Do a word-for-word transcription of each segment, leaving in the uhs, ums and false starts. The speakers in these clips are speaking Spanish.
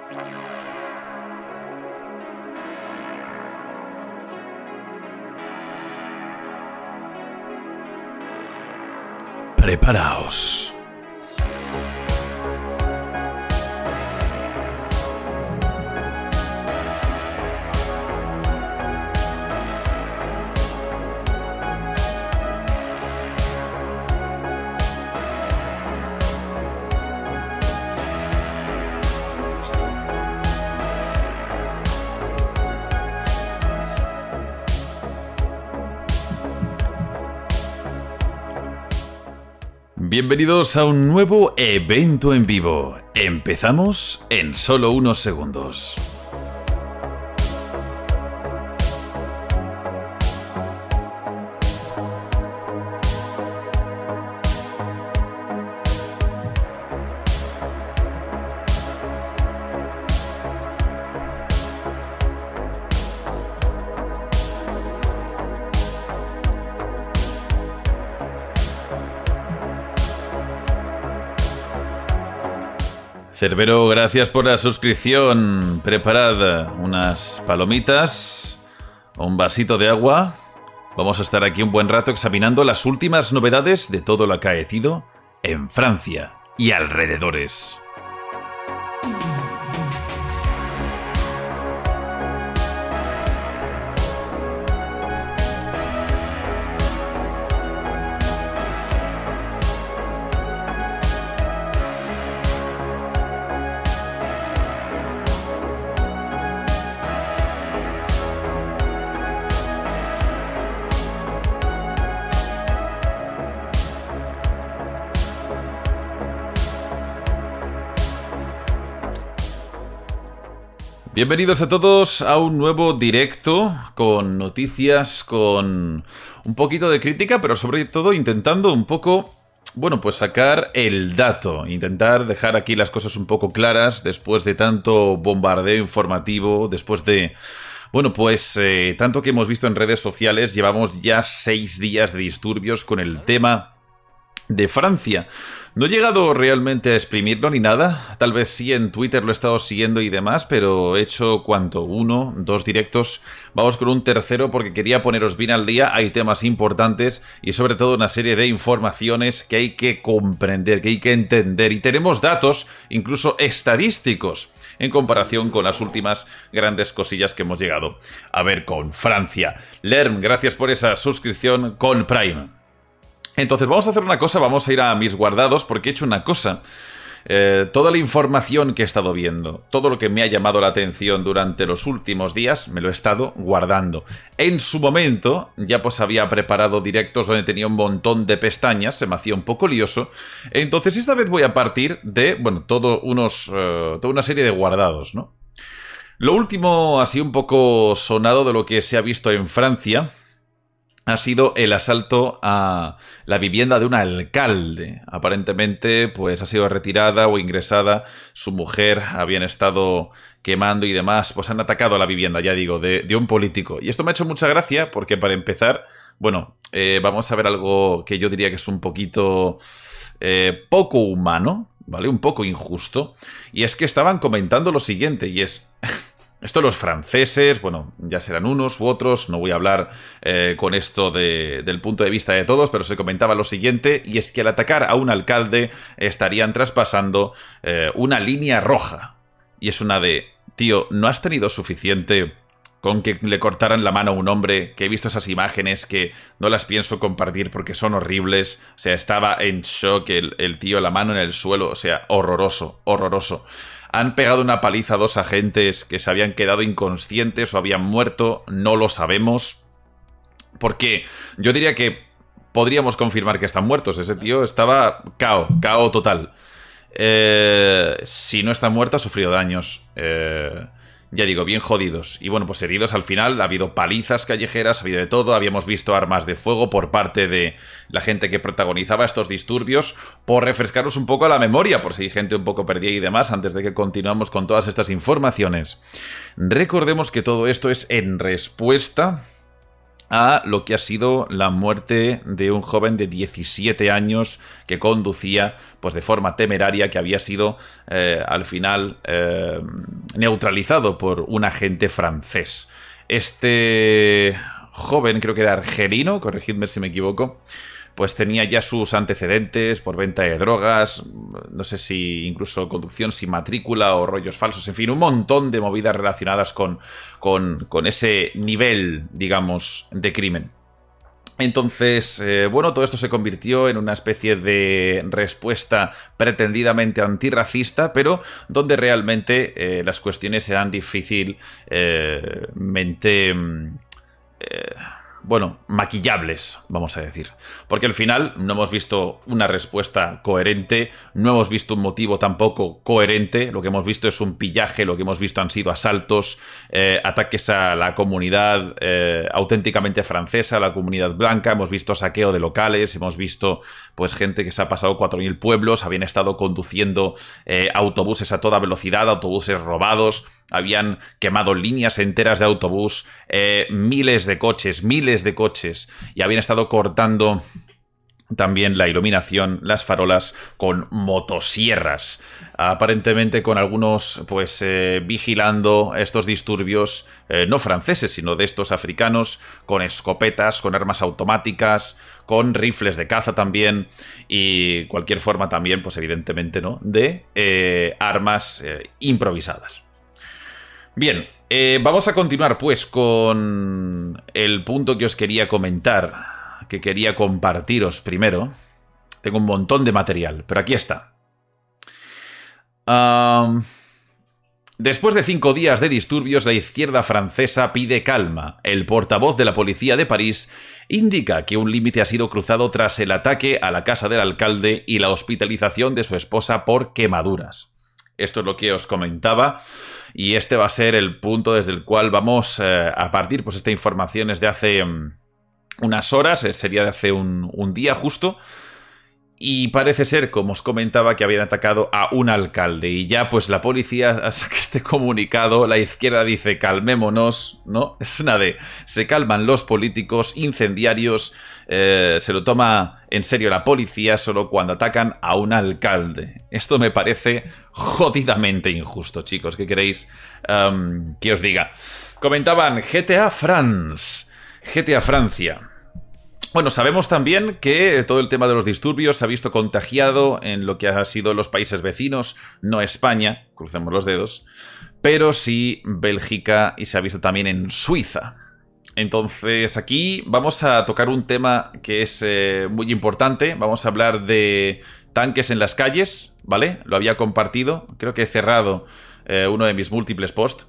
Preparaos. Bienvenidos a un nuevo evento en vivo. Empezamos en solo unos segundos. Cerbero, gracias por la suscripción. Preparad unas palomitas, un vasito de agua. Vamos a estar aquí un buen rato examinando las últimas novedades de todo lo acaecido en Francia y alrededores. Bienvenidos a todos a un nuevo directo con noticias, con un poquito de crítica, pero sobre todo intentando un poco, bueno, pues sacar el dato, intentar dejar aquí las cosas un poco claras después de tanto bombardeo informativo, después de, bueno, pues eh, tanto que hemos visto en redes sociales. Llevamos ya seis días de disturbios con el tema de Francia. No he llegado realmente a exprimirlo ni nada, tal vez sí en Twitter lo he estado siguiendo y demás, pero he hecho, ¿cuánto? Uno, dos directos, vamos con un tercero porque quería poneros bien al día. Hay temas importantes y sobre todo una serie de informaciones que hay que comprender, que hay que entender, y tenemos datos, incluso estadísticos, en comparación con las últimas grandes cosillas que hemos llegado a ver con Francia. Lerm, gracias por esa suscripción con Prime. Entonces vamos a hacer una cosa, vamos a ir a mis guardados porque he hecho una cosa. Eh, toda la información que he estado viendo, todo lo que me ha llamado la atención durante los últimos días, me lo he estado guardando. En su momento ya pues había preparado directos donde tenía un montón de pestañas, se me hacía un poco lioso. Entonces esta vez voy a partir de, bueno, todo unos, uh, toda una serie de guardados, ¿no? Lo último así un poco sonado de lo que se ha visto en Francia ha sido el asalto a la vivienda de un alcalde. Aparentemente, pues ha sido retirada o ingresada. Su mujer habían estado quemando y demás. Pues han atacado a la vivienda, ya digo, de, de un político. Y esto me ha hecho mucha gracia porque, para empezar, bueno, eh, vamos a ver algo que yo diría que es un poquito eh, poco humano, ¿vale? Un poco injusto. Y es que estaban comentando lo siguiente, y es... Esto los franceses, bueno, ya serán unos u otros, no voy a hablar eh, con esto de, del punto de vista de todos, pero se comentaba lo siguiente, y es que al atacar a un alcalde estarían traspasando eh, una línea roja. Y es una de, tío, ¿no has tenido suficiente con que le cortaran la mano a un hombre? Que he visto esas imágenes que no las pienso compartir porque son horribles. O sea, estaba en shock el, el tío, la mano en el suelo, o sea, horroroso, horroroso. Han pegado una paliza a dos agentes que se habían quedado inconscientes o habían muerto, no lo sabemos. Porque yo diría que podríamos confirmar que están muertos. Ese tío estaba cao, cao total. Eh, si no está muerto, ha sufrido daños. Eh, ya digo, bien jodidos. Y bueno, pues heridos al final. Ha habido palizas callejeras, ha habido de todo. Habíamos visto armas de fuego por parte de la gente que protagonizaba estos disturbios. Por refrescaros un poco la memoria, por si hay gente un poco perdida y demás, antes de que continuemos con todas estas informaciones. Recordemos que todo esto es en respuesta a lo que ha sido la muerte de un joven de diecisiete años que conducía pues de forma temeraria, que había sido eh, al final eh, neutralizado por un agente francés. Este joven, creo que era argelino, corregidme si me equivoco, pues tenía ya sus antecedentes por venta de drogas, no sé si incluso conducción sin matrícula o rollos falsos, en fin, un montón de movidas relacionadas con, con, con ese nivel, digamos, de crimen. Entonces, eh, bueno, todo esto se convirtió en una especie de respuesta pretendidamente antirracista, pero donde realmente eh, las cuestiones eran difícilmente... Eh, eh, bueno, maquillables, vamos a decir. Porque al final no hemos visto una respuesta coherente, no hemos visto un motivo tampoco coherente, lo que hemos visto es un pillaje, lo que hemos visto han sido asaltos, eh, ataques a la comunidad eh, auténticamente francesa, a la comunidad blanca, hemos visto saqueo de locales, hemos visto pues gente que se ha pasado cuatro mil pueblos, habían estado conduciendo eh, autobuses a toda velocidad, autobuses robados, habían quemado líneas enteras de autobús, eh, miles de coches, miles de coches, y habían estado cortando también la iluminación, las farolas, con motosierras. Aparentemente con algunos, pues, eh, vigilando estos disturbios, eh, no franceses, sino de estos africanos, con escopetas, con armas automáticas, con rifles de caza también, y cualquier forma también, pues evidentemente, ¿no?, de eh, armas eh, improvisadas. Bien, eh, vamos a continuar pues con el punto que os quería comentar, que quería compartiros primero. Tengo un montón de material, pero aquí está. Um, después de cinco días de disturbios, la izquierda francesa pide calma. El portavoz de la policía de París indica que un límite ha sido cruzado tras el ataque a la casa del alcalde y la hospitalización de su esposa por quemaduras. Esto es lo que os comentaba y este va a ser el punto desde el cual vamos eh, a partir. Pues esta información es de hace um, unas horas, eh, sería de hace un, un día justo. Y parece ser, como os comentaba, que habían atacado a un alcalde. Y ya pues la policía saca este comunicado, la izquierda dice calmémonos, ¿no? Es una de se calman los políticos incendiarios, eh, se lo toma en serio la policía solo cuando atacan a un alcalde. Esto me parece jodidamente injusto, chicos. ¿Qué queréis um, que os diga? Comentaban G T A France, G T A Francia. Bueno, sabemos también que todo el tema de los disturbios se ha visto contagiado en lo que ha sido los países vecinos, no España, crucemos los dedos, pero sí Bélgica y se ha visto también en Suiza. Entonces aquí vamos a tocar un tema que es eh, muy importante, vamos a hablar de tanques en las calles, ¿vale? Lo había compartido, creo que he cerrado eh, uno de mis múltiples posts.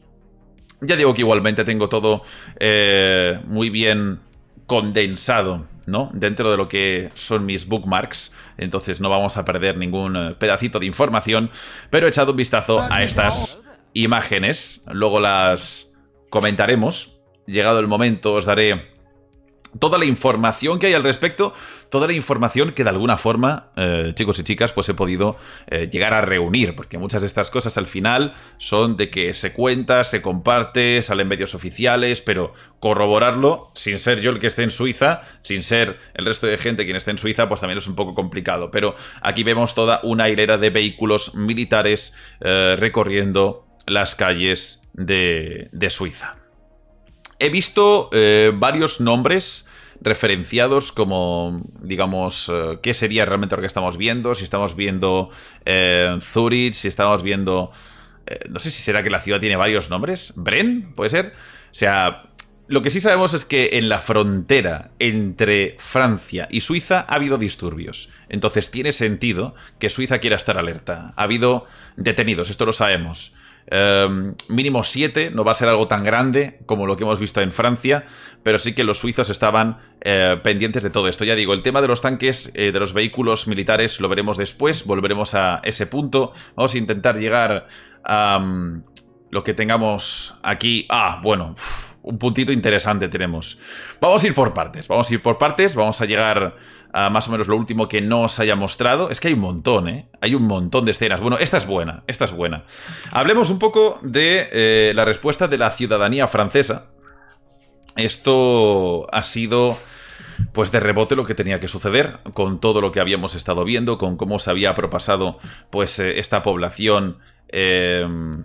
Ya digo que igualmente tengo todo eh, muy bien condensado, ¿no?, dentro de lo que son mis bookmarks, entonces no vamos a perder ningún pedacito de información, pero he echado un vistazo a estas imágenes, luego las comentaremos, llegado el momento os daré toda la información que hay al respecto, toda la información que de alguna forma, eh, chicos y chicas, pues he podido eh, llegar a reunir, porque muchas de estas cosas al final son de que se cuenta, se comparte, salen medios oficiales, pero corroborarlo, sin ser yo el que esté en Suiza, sin ser el resto de gente quien esté en Suiza, pues también es un poco complicado. Pero aquí vemos toda una hilera de vehículos militares eh, recorriendo las calles de, de Suiza. He visto eh, varios nombres referenciados como, digamos, eh, qué sería realmente lo que estamos viendo, si estamos viendo eh, Zurich, si estamos viendo... Eh, no sé si será que la ciudad tiene varios nombres. ¿Bren? ¿Puede ser? O sea, lo que sí sabemos es que en la frontera entre Francia y Suiza ha habido disturbios. Entonces tiene sentido que Suiza quiera estar alerta. Ha habido detenidos, esto lo sabemos. Um, mínimo siete, no va a ser algo tan grande como lo que hemos visto en Francia, pero sí que los suizos estaban eh, pendientes de todo esto. Ya digo, el tema de los tanques, eh, de los vehículos militares, lo veremos después, volveremos a ese punto. Vamos a intentar llegar a um, lo que tengamos aquí. Ah, bueno, uf, un puntito interesante tenemos. Vamos a ir por partes, vamos a ir por partes, vamos a llegar a más o menos lo último que no os haya mostrado. Es que hay un montón, ¿eh? Hay un montón de escenas. Bueno, esta es buena, esta es buena. Hablemos un poco de eh, la respuesta de la ciudadanía francesa esto ha sido, pues de rebote, lo que tenía que suceder, con todo lo que habíamos estado viendo, con cómo se había propasado pues eh, esta población, eh,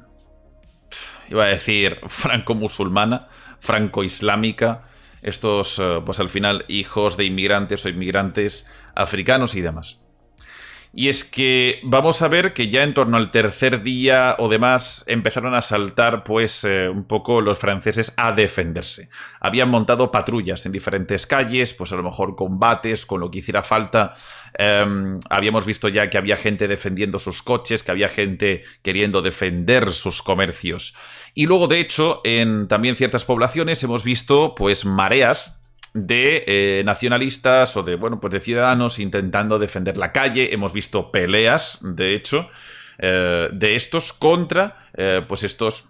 iba a decir franco-musulmana, franco-islámica, estos eh, pues al final hijos de inmigrantes o inmigrantes africanos y demás. Y es que vamos a ver que ya en torno al tercer día o demás empezaron a saltar pues eh, un poco los franceses a defenderse. Habían montado patrullas en diferentes calles, pues a lo mejor combates, con lo que hiciera falta. Eh, habíamos visto ya que había gente defendiendo sus coches, que había gente queriendo defender sus comercios. Y luego, de hecho, en también ciertas poblaciones hemos visto pues mareas de eh, nacionalistas o de, bueno, pues de ciudadanos intentando defender la calle. Hemos visto peleas, de hecho, eh, de estos contra, eh, pues estos,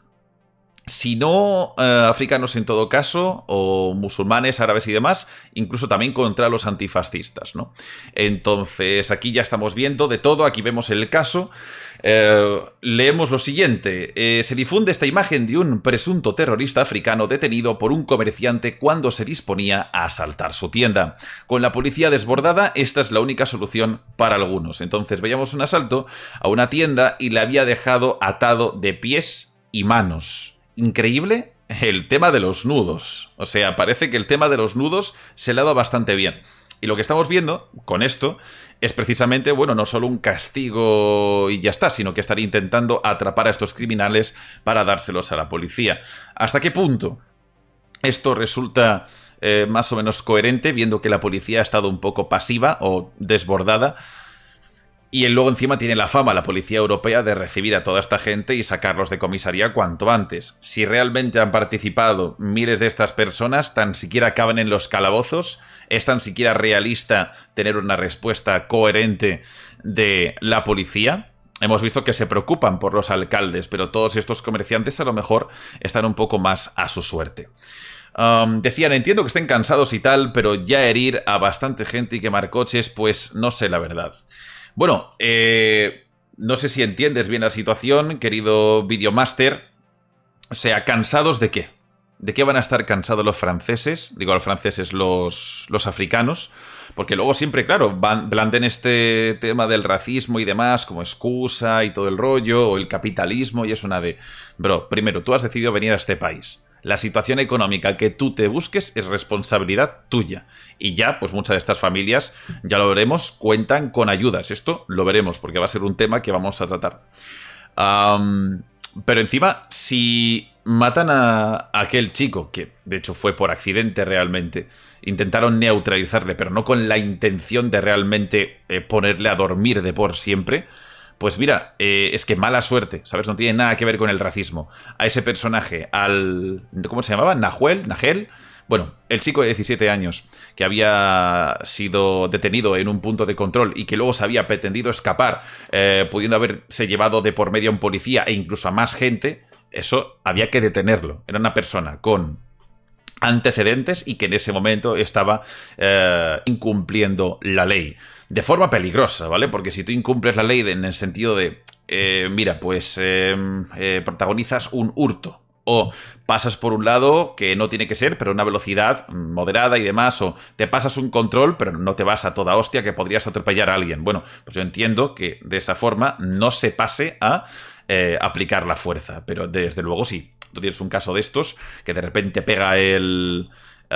si no eh, africanos en todo caso, o musulmanes, árabes y demás, incluso también contra los antifascistas, ¿no? Entonces, aquí ya estamos viendo de todo. Aquí vemos el caso. Eh, leemos lo siguiente. Eh, se difunde esta imagen de un presunto terrorista africano detenido por un comerciante cuando se disponía a asaltar su tienda. Con la policía desbordada, esta es la única solución para algunos. Entonces veíamos un asalto a una tienda y le había dejado atado de pies y manos. Increíble el tema de los nudos. O sea, parece que el tema de los nudos se le ha dado bastante bien. Y lo que estamos viendo con esto es precisamente, bueno, no solo un castigo y ya está, sino que estar intentando atrapar a estos criminales para dárselos a la policía. ¿Hasta qué punto esto resulta eh, más o menos coherente, viendo que la policía ha estado un poco pasiva o desbordada? Y luego encima tiene la fama la policía europea de recibir a toda esta gente y sacarlos de comisaría cuanto antes. Si realmente han participado miles de estas personas, tan siquiera caben en los calabozos. ¿Es tan siquiera realista tener una respuesta coherente de la policía? Hemos visto que se preocupan por los alcaldes, pero todos estos comerciantes a lo mejor están un poco más a su suerte. Um, decían, entiendo que estén cansados y tal, pero ya herir a bastante gente y quemar coches, pues no sé la verdad. Bueno, eh, no sé si entiendes bien la situación, querido Videomaster. O sea, ¿cansados de qué? ¿De qué van a estar cansados los franceses? Digo, los franceses, los, los africanos. Porque luego siempre, claro, van, blanden este tema del racismo y demás como excusa y todo el rollo, o el capitalismo, y es una de... Bro, primero, tú has decidido venir a este país. La situación económica que tú te busques es responsabilidad tuya. Y ya, pues muchas de estas familias, ya lo veremos, cuentan con ayudas. Esto lo veremos, porque va a ser un tema que vamos a tratar. Um, pero encima, si matan a aquel chico, que de hecho fue por accidente realmente, intentaron neutralizarle, pero no con la intención de realmente eh, ponerle a dormir de por siempre... Pues mira, eh, es que mala suerte, ¿sabes? No tiene nada que ver con el racismo. A ese personaje, al... ¿cómo se llamaba? ¿Nahuel? ¿Nagel? Bueno, el chico de diecisiete años que había sido detenido en un punto de control y que luego se había pretendido escapar, eh, pudiendo haberse llevado de por medio a un policía e incluso a más gente, eso había que detenerlo. Era una persona con antecedentes y que en ese momento estaba eh, incumpliendo la ley. De forma peligrosa, ¿vale? Porque si tú incumples la ley en el sentido de, eh, mira, pues eh, eh, protagonizas un hurto, o pasas por un lado que no tiene que ser, pero a una velocidad moderada y demás, o te pasas un control, pero no te vas a toda hostia que podrías atropellar a alguien. Bueno, pues yo entiendo que de esa forma no se pase a eh, aplicar la fuerza, pero desde luego sí. Tú tienes un caso de estos que de repente pega el...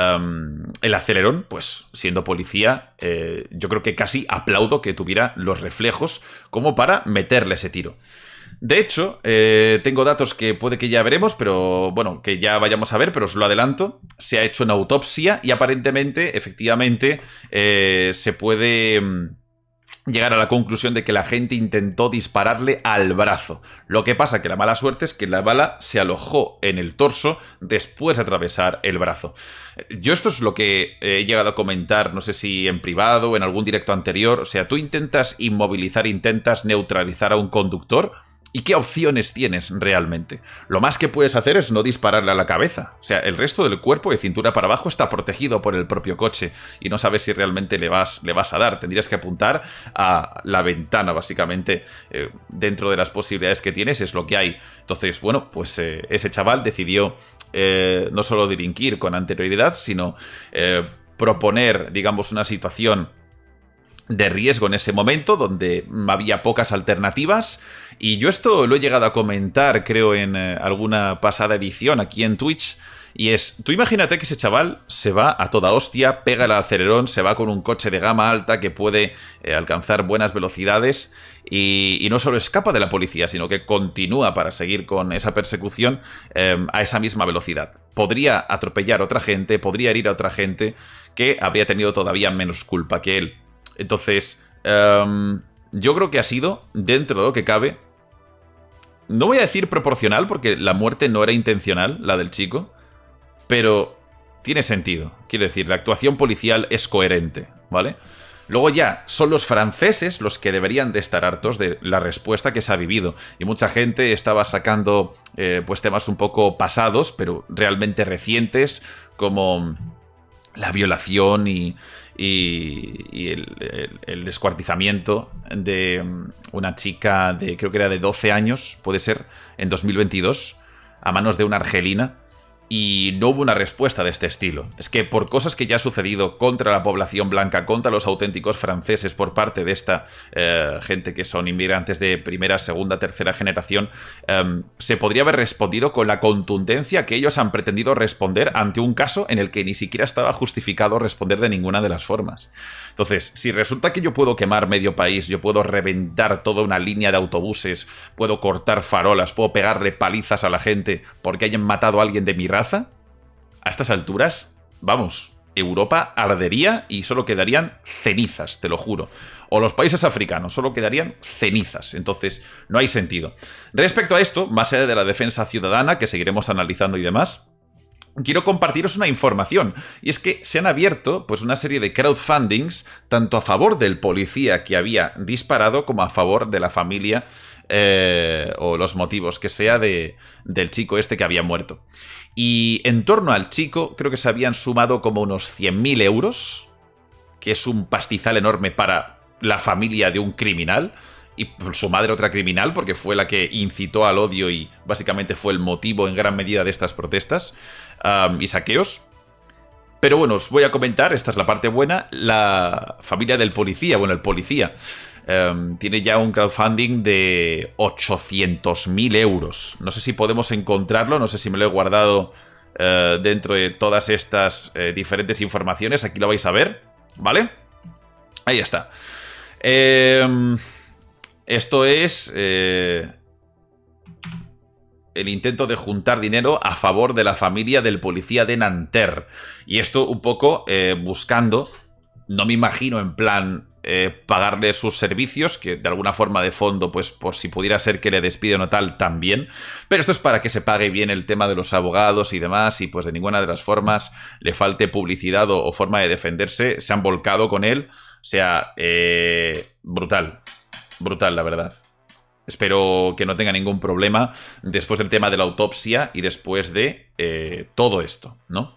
Um, el acelerón, pues siendo policía, eh, yo creo que casi aplaudo que tuviera los reflejos como para meterle ese tiro. De hecho, eh, tengo datos que puede que ya veremos, pero bueno, que ya vayamos a ver, pero os lo adelanto. Se ha hecho una autopsia y aparentemente, efectivamente, eh, se puede... llegar a la conclusión de que la gente intentó dispararle al brazo. Lo que pasa que la mala suerte es que la bala se alojó en el torso después de atravesar el brazo. Yo esto es lo que he llegado a comentar, no sé si en privado o en algún directo anterior. O sea, tú intentas inmovilizar, intentas neutralizar a un conductor... ¿Y qué opciones tienes realmente? Lo más que puedes hacer es no dispararle a la cabeza. O sea, el resto del cuerpo de cintura para abajo está protegido por el propio coche y no sabes si realmente le vas, le vas a dar. Tendrías que apuntar a la ventana, básicamente. Eh, dentro de las posibilidades que tienes es lo que hay. Entonces, bueno, pues eh, ese chaval decidió eh, no solo delinquir con anterioridad, sino eh, proponer, digamos, una situación de riesgo en ese momento, donde había pocas alternativas. Y yo esto lo he llegado a comentar, creo, en eh, alguna pasada edición aquí en Twitch. Y es, tú imagínate que ese chaval se va a toda hostia, pega el acelerón, se va con un coche de gama alta que puede eh, alcanzar buenas velocidades y, y no solo escapa de la policía, sino que continúa para seguir con esa persecución eh, a esa misma velocidad. Podría atropellar a otra gente, podría herir a otra gente que habría tenido todavía menos culpa que él. Entonces, eh, yo creo que ha sido, dentro de lo que cabe, no voy a decir proporcional, porque la muerte no era intencional, la del chico, pero tiene sentido. Quiero decir, la actuación policial es coherente, ¿vale? Luego ya son los franceses los que deberían de estar hartos de la respuesta que se ha vivido. Y mucha gente estaba sacando eh, pues temas un poco pasados, pero realmente recientes, como la violación y, y, y el, el, el descuartizamiento de una chica de, creo que era de doce años, puede ser, en dos mil veintidós, a manos de una argelina. Y no hubo una respuesta de este estilo. Es que por cosas que ya ha sucedido contra la población blanca, contra los auténticos franceses por parte de esta eh, gente que son inmigrantes de primera, segunda, tercera generación, eh, se podría haber respondido con la contundencia que ellos han pretendido responder ante un caso en el que ni siquiera estaba justificado responder de ninguna de las formas. Entonces, si resulta que yo puedo quemar medio país, yo puedo reventar toda una línea de autobuses, puedo cortar farolas, puedo pegarle palizas a la gente porque hayan matado a alguien de mi raza, a estas alturas, vamos, Europa ardería y solo quedarían cenizas, te lo juro. O los países africanos, solo quedarían cenizas. Entonces, no hay sentido. Respecto a esto, más allá de la defensa ciudadana, que seguiremos analizando y demás, quiero compartiros una información, y es que se han abierto pues una serie de crowdfundings tanto a favor del policía que había disparado como a favor de la familia eh, o los motivos que sea de, del chico este que había muerto. Y en torno al chico creo que se habían sumado como unos cien mil euros, que es un pastizal enorme para la familia de un criminal. Y su madre otra criminal, porque fue la que incitó al odio y básicamente fue el motivo en gran medida de estas protestas um, y saqueos. Pero bueno, os voy a comentar, esta es la parte buena, la familia del policía, bueno, el policía, um, tiene ya un crowdfunding de ochocientos mil euros. No sé si podemos encontrarlo, no sé si me lo he guardado uh, dentro de todas estas uh, diferentes informaciones, aquí lo vais a ver, ¿vale? Ahí está. Eh... Esto es eh, el intento de juntar dinero a favor de la familia del policía de Nanterre. Y esto un poco eh, buscando, no me imagino en plan eh, pagarle sus servicios, que de alguna forma de fondo, pues por si pudiera ser que le despiden o tal, también. Pero esto es para que se pague bien el tema de los abogados y demás, y pues de ninguna de las formas le falte publicidad o, o forma de defenderse. Se han volcado con él, o sea, eh, brutal. Brutal, la verdad. Espero que no tenga ningún problema después del tema de la autopsia y después de eh, todo esto, ¿no?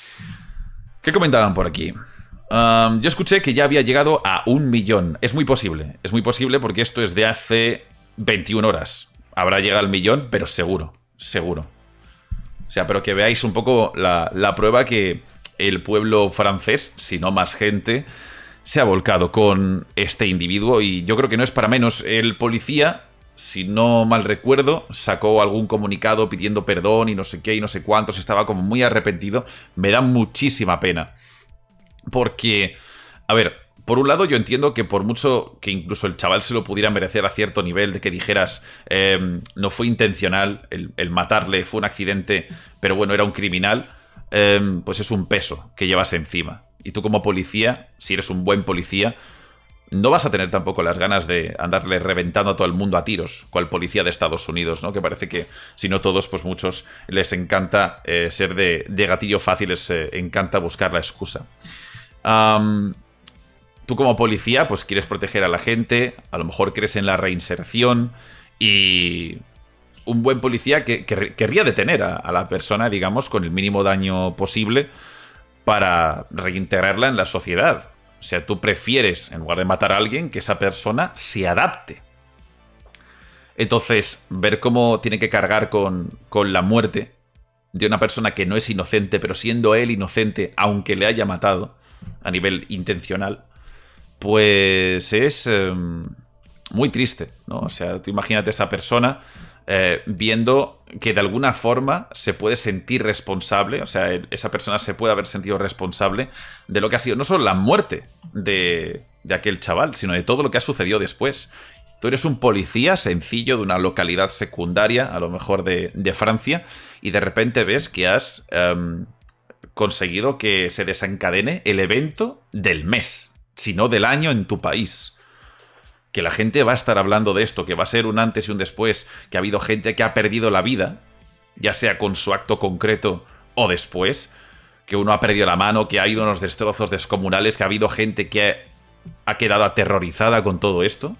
¿Qué comentaban por aquí? Um, yo escuché que ya había llegado a un millón. Es muy posible. Es muy posible porque esto es de hace veintiuna horas. Habrá llegado al millón, pero seguro. Seguro. O sea, pero que veáis un poco la, la prueba que el pueblo francés, si no más gente, se ha volcado con este individuo. Y yo creo que no es para menos. El policía, si no mal recuerdo, sacó algún comunicado pidiendo perdón y no sé qué y no sé cuántos. Estaba como muy arrepentido. Me da muchísima pena. Porque, a ver, por un lado yo entiendo que por mucho que incluso el chaval se lo pudiera merecer a cierto nivel, de que dijeras eh, no fue intencional el, el matarle, fue un accidente, pero bueno, era un criminal, eh, pues es un peso que llevas encima. Y tú como policía, si eres un buen policía, no vas a tener tampoco las ganas de andarle reventando a todo el mundo a tiros, cual policía de Estados Unidos, ¿no? Que parece que, si no todos, pues muchos les encanta eh, ser de, de gatillo fácil, les eh, encanta buscar la excusa. Um, tú como policía, pues quieres proteger a la gente, a lo mejor crees en la reinserción y un buen policía que, que querría detener a, a la persona, digamos, con el mínimo daño posible, para reintegrarla en la sociedad. O sea, tú prefieres, en lugar de matar a alguien, que esa persona se adapte. Entonces, ver cómo tiene que cargar con, con la muerte de una persona que no es inocente, pero siendo él inocente, aunque le haya matado, a nivel intencional, pues es eh, muy triste, ¿no? O sea, tú imagínate esa persona eh, viendo que de alguna forma se puede sentir responsable, o sea, esa persona se puede haber sentido responsable de lo que ha sido no solo la muerte de, de aquel chaval, sino de todo lo que ha sucedido después. Tú eres un policía sencillo de una localidad secundaria, a lo mejor de, de Francia, y de repente ves que has um, conseguido que se desencadene el evento del mes, si no del año en tu país. Que la gente va a estar hablando de esto, que va a ser un antes y un después, que ha habido gente que ha perdido la vida, ya sea con su acto concreto o después, que uno ha perdido la mano, que ha habido unos destrozos descomunales, que ha habido gente que ha, ha quedado aterrorizada con todo esto.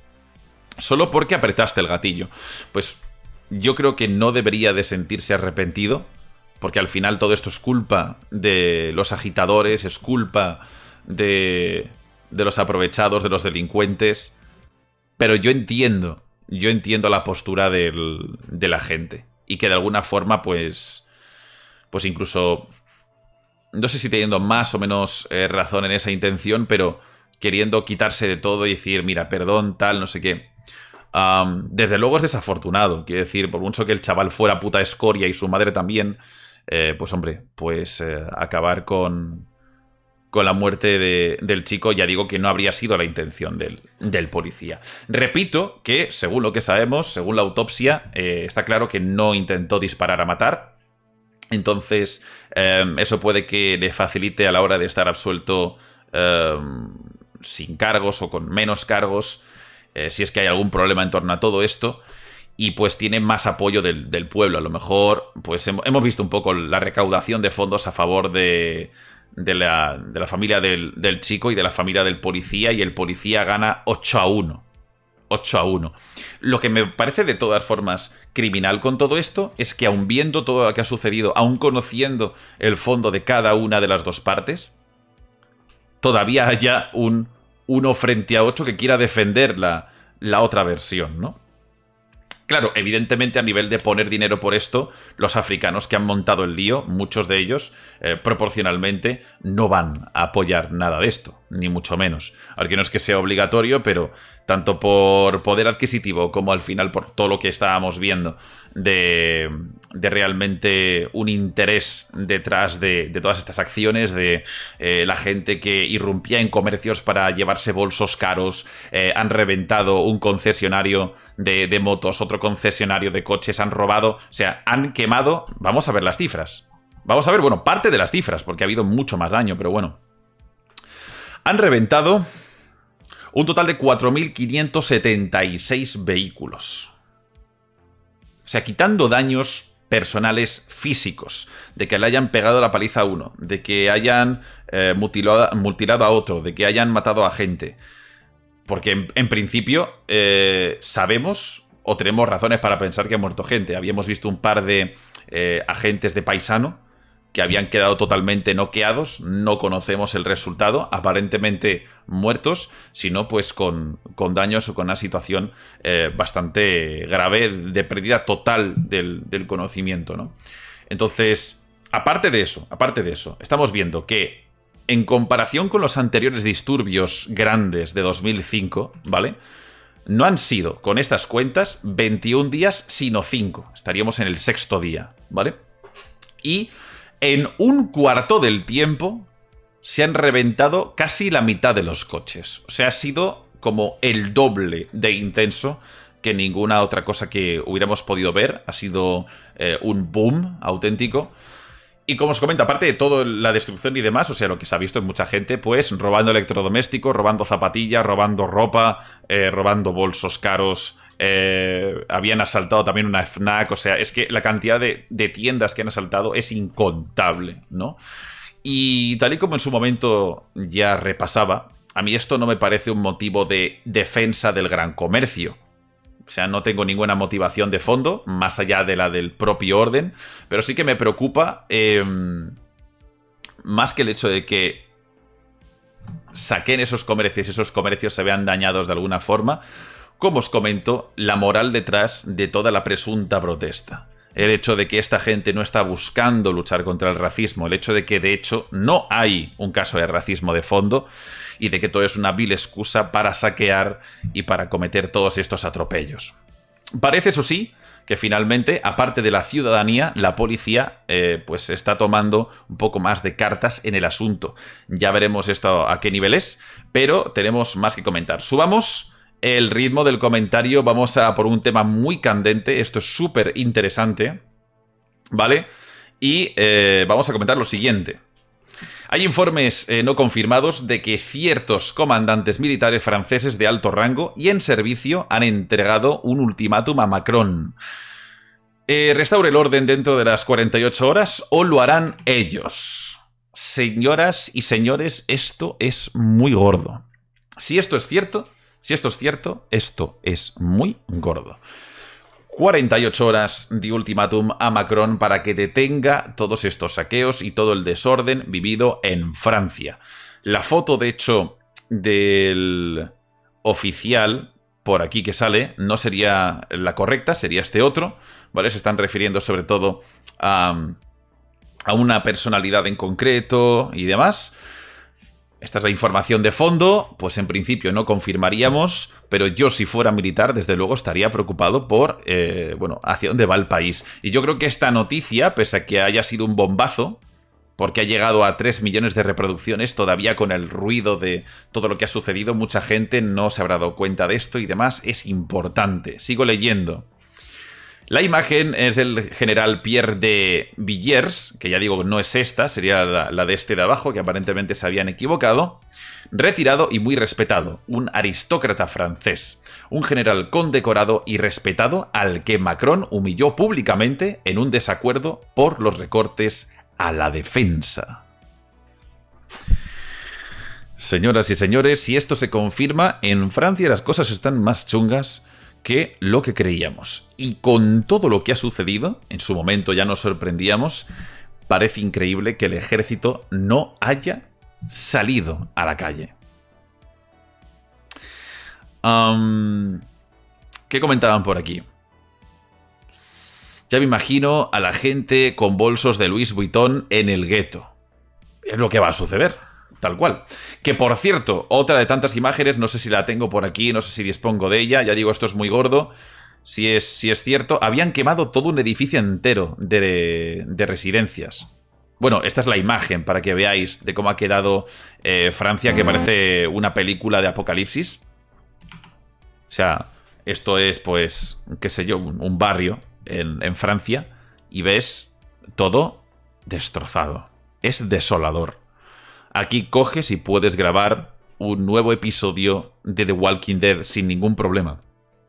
Solo porque apretaste el gatillo. Pues yo creo que no debería de sentirse arrepentido, porque al final todo esto es culpa de los agitadores, es culpa de, de los aprovechados, de los delincuentes. Pero yo entiendo, yo entiendo la postura del, de la gente. Y que de alguna forma, pues, pues incluso, no sé si teniendo más o menos eh, razón en esa intención, pero queriendo quitarse de todo y decir, mira, perdón, tal, no sé qué. Um, desde luego es desafortunado, quiero decir, por mucho que el chaval fuera puta escoria y su madre también, eh, pues hombre, pues eh, acabar con, con la muerte de, del chico, ya digo que no habría sido la intención del, del policía. Repito que, según lo que sabemos, según la autopsia, eh, está claro que no intentó disparar a matar. Entonces, eh, eso puede que le facilite a la hora de estar absuelto eh, sin cargos o con menos cargos, Eh, si es que hay algún problema en torno a todo esto, y pues tiene más apoyo del, del pueblo. A lo mejor pues hemos, hemos visto un poco la recaudación de fondos a favor de, de, la, de la familia del, del chico y de la familia del policía, y el policía gana ocho a uno. ocho a uno. Lo que me parece de todas formas criminal con todo esto es que, aun viendo todo lo que ha sucedido, aun conociendo el fondo de cada una de las dos partes, todavía haya un uno frente a ocho que quiera defender la, la otra versión, ¿no? Claro, evidentemente a nivel de poner dinero por esto, los africanos que han montado el lío, muchos de ellos, eh, proporcionalmente, no van a apoyar nada de esto, ni mucho menos. Aunque no es que sea obligatorio, pero tanto por poder adquisitivo como al final por todo lo que estábamos viendo de, de realmente un interés detrás de, de todas estas acciones, de eh, la gente que irrumpía en comercios para llevarse bolsos caros, eh, han reventado un concesionario de, de motos, otro concesionario de coches, han robado, o sea, han quemado, vamos a ver las cifras. Vamos a ver, bueno, parte de las cifras, porque ha habido mucho más daño, pero bueno. Han reventado un total de cuatro mil quinientos setenta y seis vehículos. O sea, quitando daños personales físicos, de que le hayan pegado la paliza a uno, de que hayan eh, mutilado, mutilado a otro, de que hayan matado a gente. Porque en, en principio eh, sabemos o tenemos razones para pensar que ha muerto gente. Habíamos visto un par de eh, agentes de paisano que habían quedado totalmente noqueados, no conocemos el resultado, aparentemente muertos, sino pues con, con daños o con una situación eh, bastante grave de pérdida total del, del conocimiento, ¿no? Entonces, aparte de eso, aparte de eso, estamos viendo que en comparación con los anteriores disturbios grandes de dos mil cinco, ¿vale? No han sido, con estas cuentas, veintiún días, sino cinco. Estaríamos en el sexto día, ¿vale? Y en un cuarto del tiempo se han reventado casi la mitad de los coches. O sea, ha sido como el doble de intenso que ninguna otra cosa que hubiéramos podido ver. Ha sido eh, un boom auténtico. Y como os comento, aparte de toda la destrucción y demás, o sea, lo que se ha visto en mucha gente, pues robando electrodomésticos, robando zapatillas, robando ropa, eh, robando bolsos caros. Eh, habían asaltado también una FNAC, o sea, es que la cantidad de, de tiendas que han asaltado es incontable, ¿no? Y tal y como en su momento ya repasaba, a mí esto no me parece un motivo de defensa del gran comercio. O sea, no tengo ninguna motivación de fondo, más allá de la del propio orden, pero sí que me preocupa, eh, más que el hecho de que saquen esos comercios y esos comercios se vean dañados de alguna forma, como os comento, la moral detrás de toda la presunta protesta. el hecho de que esta gente no está buscando luchar contra el racismo, el hecho de que de hecho no hay un caso de racismo de fondo y de que todo es una vil excusa para saquear y para cometer todos estos atropellos. Parece, eso sí, que finalmente, aparte de la ciudadanía, la policía eh, pues está tomando un poco más de cartas en el asunto. Ya veremos esto a qué nivel es, pero tenemos más que comentar. Subamos el ritmo del comentario, vamos a por un tema muy candente, esto es súper interesante, ¿vale? Y eh, vamos a comentar lo siguiente. Hay informes eh, no confirmados de que ciertos comandantes militares franceses de alto rango y en servicio han entregado un ultimátum a Macron. Eh, restaure el orden dentro de las cuarenta y ocho horas o lo harán ellos. Señoras y señores, esto es muy gordo. Si esto es cierto... Si esto es cierto, esto es muy gordo. cuarenta y ocho horas de ultimátum a Macron para que detenga todos estos saqueos y todo el desorden vivido en Francia. La foto, de hecho, del oficial por aquí que sale no sería la correcta, sería este otro, ¿vale? Se están refiriendo sobre todo a, a una personalidad en concreto y demás. Esta es la información de fondo, pues en principio no confirmaríamos, pero yo si fuera militar, desde luego estaría preocupado por, eh, bueno, hacia dónde va el país. Y yo creo que esta noticia, pese a que haya sido un bombazo, porque ha llegado a tres millones de reproducciones, todavía con el ruido de todo lo que ha sucedido, mucha gente no se habrá dado cuenta de esto y demás, es importante. Sigo leyendo. La imagen es del general Pierre de Villiers, que ya digo no es esta, sería la, la de este de abajo, que aparentemente se habían equivocado. Retirado y muy respetado, un aristócrata francés, un general condecorado y respetado al que Macron humilló públicamente en un desacuerdo por los recortes a la defensa. Señoras y señores, si esto se confirma, en Francia las cosas están más chungas que lo que creíamos. Y con todo lo que ha sucedido, en su momento ya nos sorprendíamos, parece increíble que el ejército no haya salido a la calle. Um, ¿Qué comentaban por aquí? Ya me imagino a la gente con bolsos de Louis Vuitton en el gueto. Es lo que va a suceder. Tal cual. Que por cierto, otra de tantas imágenes, no sé si la tengo por aquí, no sé si dispongo de ella, ya digo, esto es muy gordo. Si es, si es cierto, habían quemado todo un edificio entero de, de residencias. Bueno, esta es la imagen para que veáis de cómo ha quedado eh, Francia, que parece una película de apocalipsis. O sea, esto es, pues, qué sé yo, un, un barrio en, en Francia y ves todo destrozado. Es desolador. Aquí coges y puedes grabar un nuevo episodio de The Walking Dead sin ningún problema.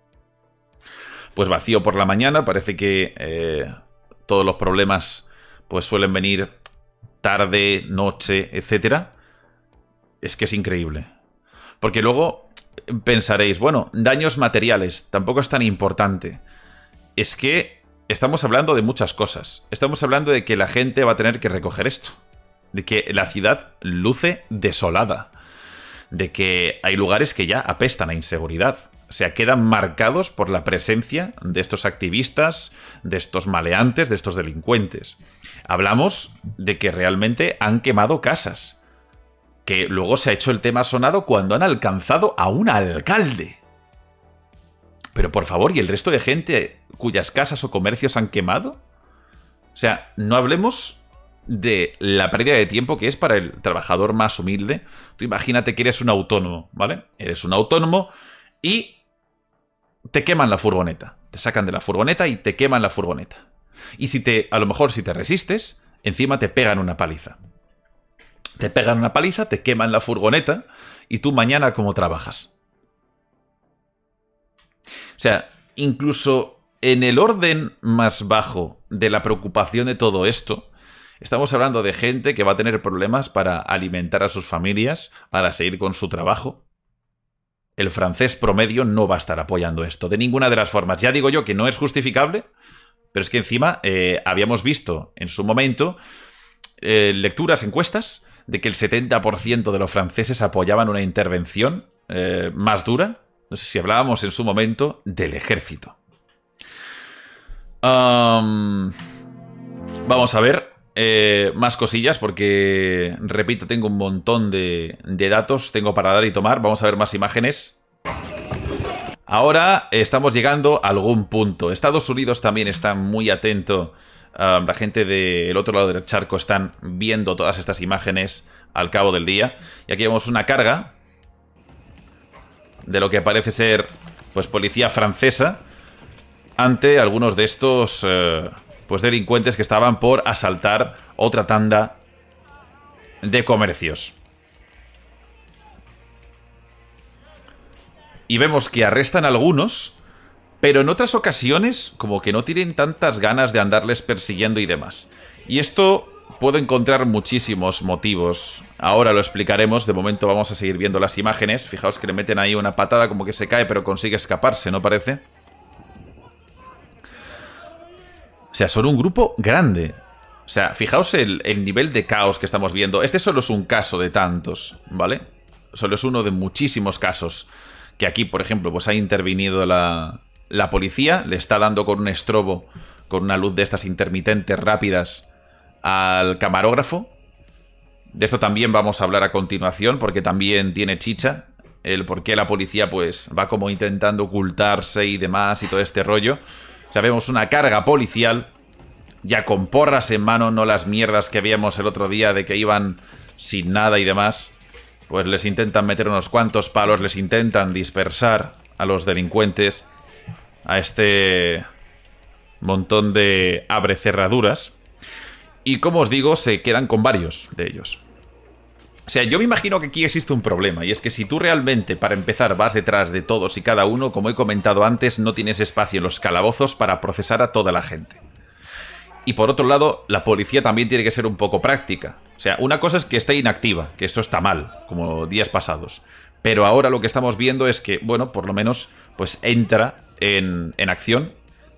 Pues vacío por la mañana, parece que eh, todos los problemas pues suelen venir tarde, noche, etcétera. Es que es increíble. Porque luego pensaréis, bueno, daños materiales, tampoco es tan importante. Es que estamos hablando de muchas cosas. Estamos hablando de que la gente va a tener que recoger esto. De que la ciudad luce desolada, de que hay lugares que ya apestan a inseguridad, o sea, quedan marcados por la presencia de estos activistas, de estos maleantes, de estos delincuentes. Hablamos de que realmente han quemado casas, que luego se ha hecho el tema sonado cuando han alcanzado a un alcalde. Pero por favor, ¿y el resto de gente cuyas casas o comercios han quemado? O sea, no hablemos de la pérdida de tiempo que es para el trabajador más humilde. Tú imagínate que eres un autónomo, ¿vale? Eres un autónomo y te queman la furgoneta. Te sacan de la furgoneta y te queman la furgoneta. Y si te, a lo mejor si te resistes, encima te pegan una paliza. Te pegan una paliza, te queman la furgoneta y tú mañana ¿cómo trabajas? O sea, incluso en el orden más bajo de la preocupación de todo esto, estamos hablando de gente que va a tener problemas para alimentar a sus familias, para seguir con su trabajo. El francés promedio no va a estar apoyando esto de ninguna de las formas. Ya digo yo que no es justificable, pero es que encima eh, habíamos visto en su momento eh, lecturas, encuestas, de que el setenta por ciento de los franceses apoyaban una intervención eh, más dura. No sé si hablábamos en su momento del ejército. Um, vamos a ver eh, más cosillas porque, repito, tengo un montón de, de datos. Tengo para dar y tomar. Vamos a ver más imágenes. Ahora estamos llegando a algún punto. Estados Unidos también está muy atento. Um, la gente del otro lado del charco están viendo todas estas imágenes al cabo del día. Y aquí vemos una carga de lo que parece ser, pues, policía francesa ante algunos de estos eh, pues delincuentes que estaban por asaltar otra tanda de comercios. Y vemos que arrestan a algunos, pero en otras ocasiones como que no tienen tantas ganas de andarles persiguiendo y demás. Y esto puedo encontrar muchísimos motivos. Ahora lo explicaremos. De momento vamos a seguir viendo las imágenes. Fijaos que le meten ahí una patada, como que se cae, pero consigue escaparse, ¿no parece? O sea, son un grupo grande. O sea, fijaos el, el nivel de caos que estamos viendo. Este solo es un caso de tantos, ¿vale? Solo es uno de muchísimos casos. Que aquí, por ejemplo, pues ha intervenido la, la policía. Le está dando con un estrobo, con una luz de estas intermitentes rápidas, al camarógrafo. De esto también vamos a hablar a continuación, porque también tiene chicha el por qué la policía pues va como intentando ocultarse y demás y todo este rollo. O sea, vemos una carga policial ya con porras en mano, no las mierdas que veíamos el otro día de que iban sin nada y demás. Pues les intentan meter unos cuantos palos, les intentan dispersar a los delincuentes, a este montón de abre-cerraduras. Y como os digo, se quedan con varios de ellos. O sea, yo me imagino que aquí existe un problema, y es que si tú realmente, para empezar, vas detrás de todos y cada uno, como he comentado antes, no tienes espacio en los calabozos para procesar a toda la gente. Y por otro lado, la policía también tiene que ser un poco práctica. O sea, una cosa es que esté inactiva, que esto está mal, como días pasados. Pero ahora lo que estamos viendo es que, bueno, por lo menos, pues entra en, en acción.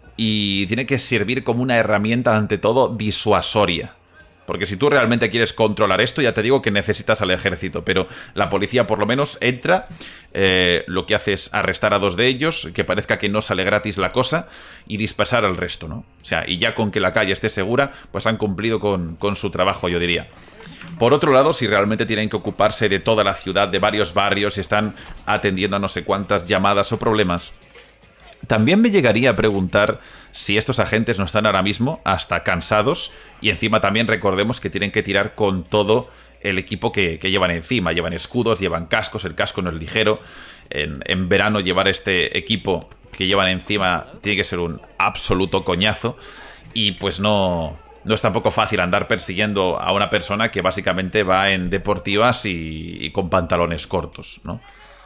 Y tiene que servir como una herramienta, ante todo, disuasoria. Porque si tú realmente quieres controlar esto, ya te digo que necesitas al ejército. Pero la policía por lo menos entra, eh, lo que hace es arrestar a dos de ellos, que parezca que no sale gratis la cosa, y dispersar al resto, ¿no? O sea, y ya con que la calle esté segura, pues han cumplido con, con su trabajo, yo diría. Por otro lado, si realmente tienen que ocuparse de toda la ciudad, de varios barrios, y están atendiendo a no sé cuántas llamadas o problemas, también me llegaría a preguntar si estos agentes no están ahora mismo hasta cansados, y encima también recordemos que tienen que tirar con todo el equipo que, que llevan encima. Llevan escudos, llevan cascos, el casco no es ligero. En, en verano llevar este equipo que llevan encima tiene que ser un absoluto coñazo, y pues no, no es tampoco fácil andar persiguiendo a una persona que básicamente va en deportivas y, y con pantalones cortos, ¿no?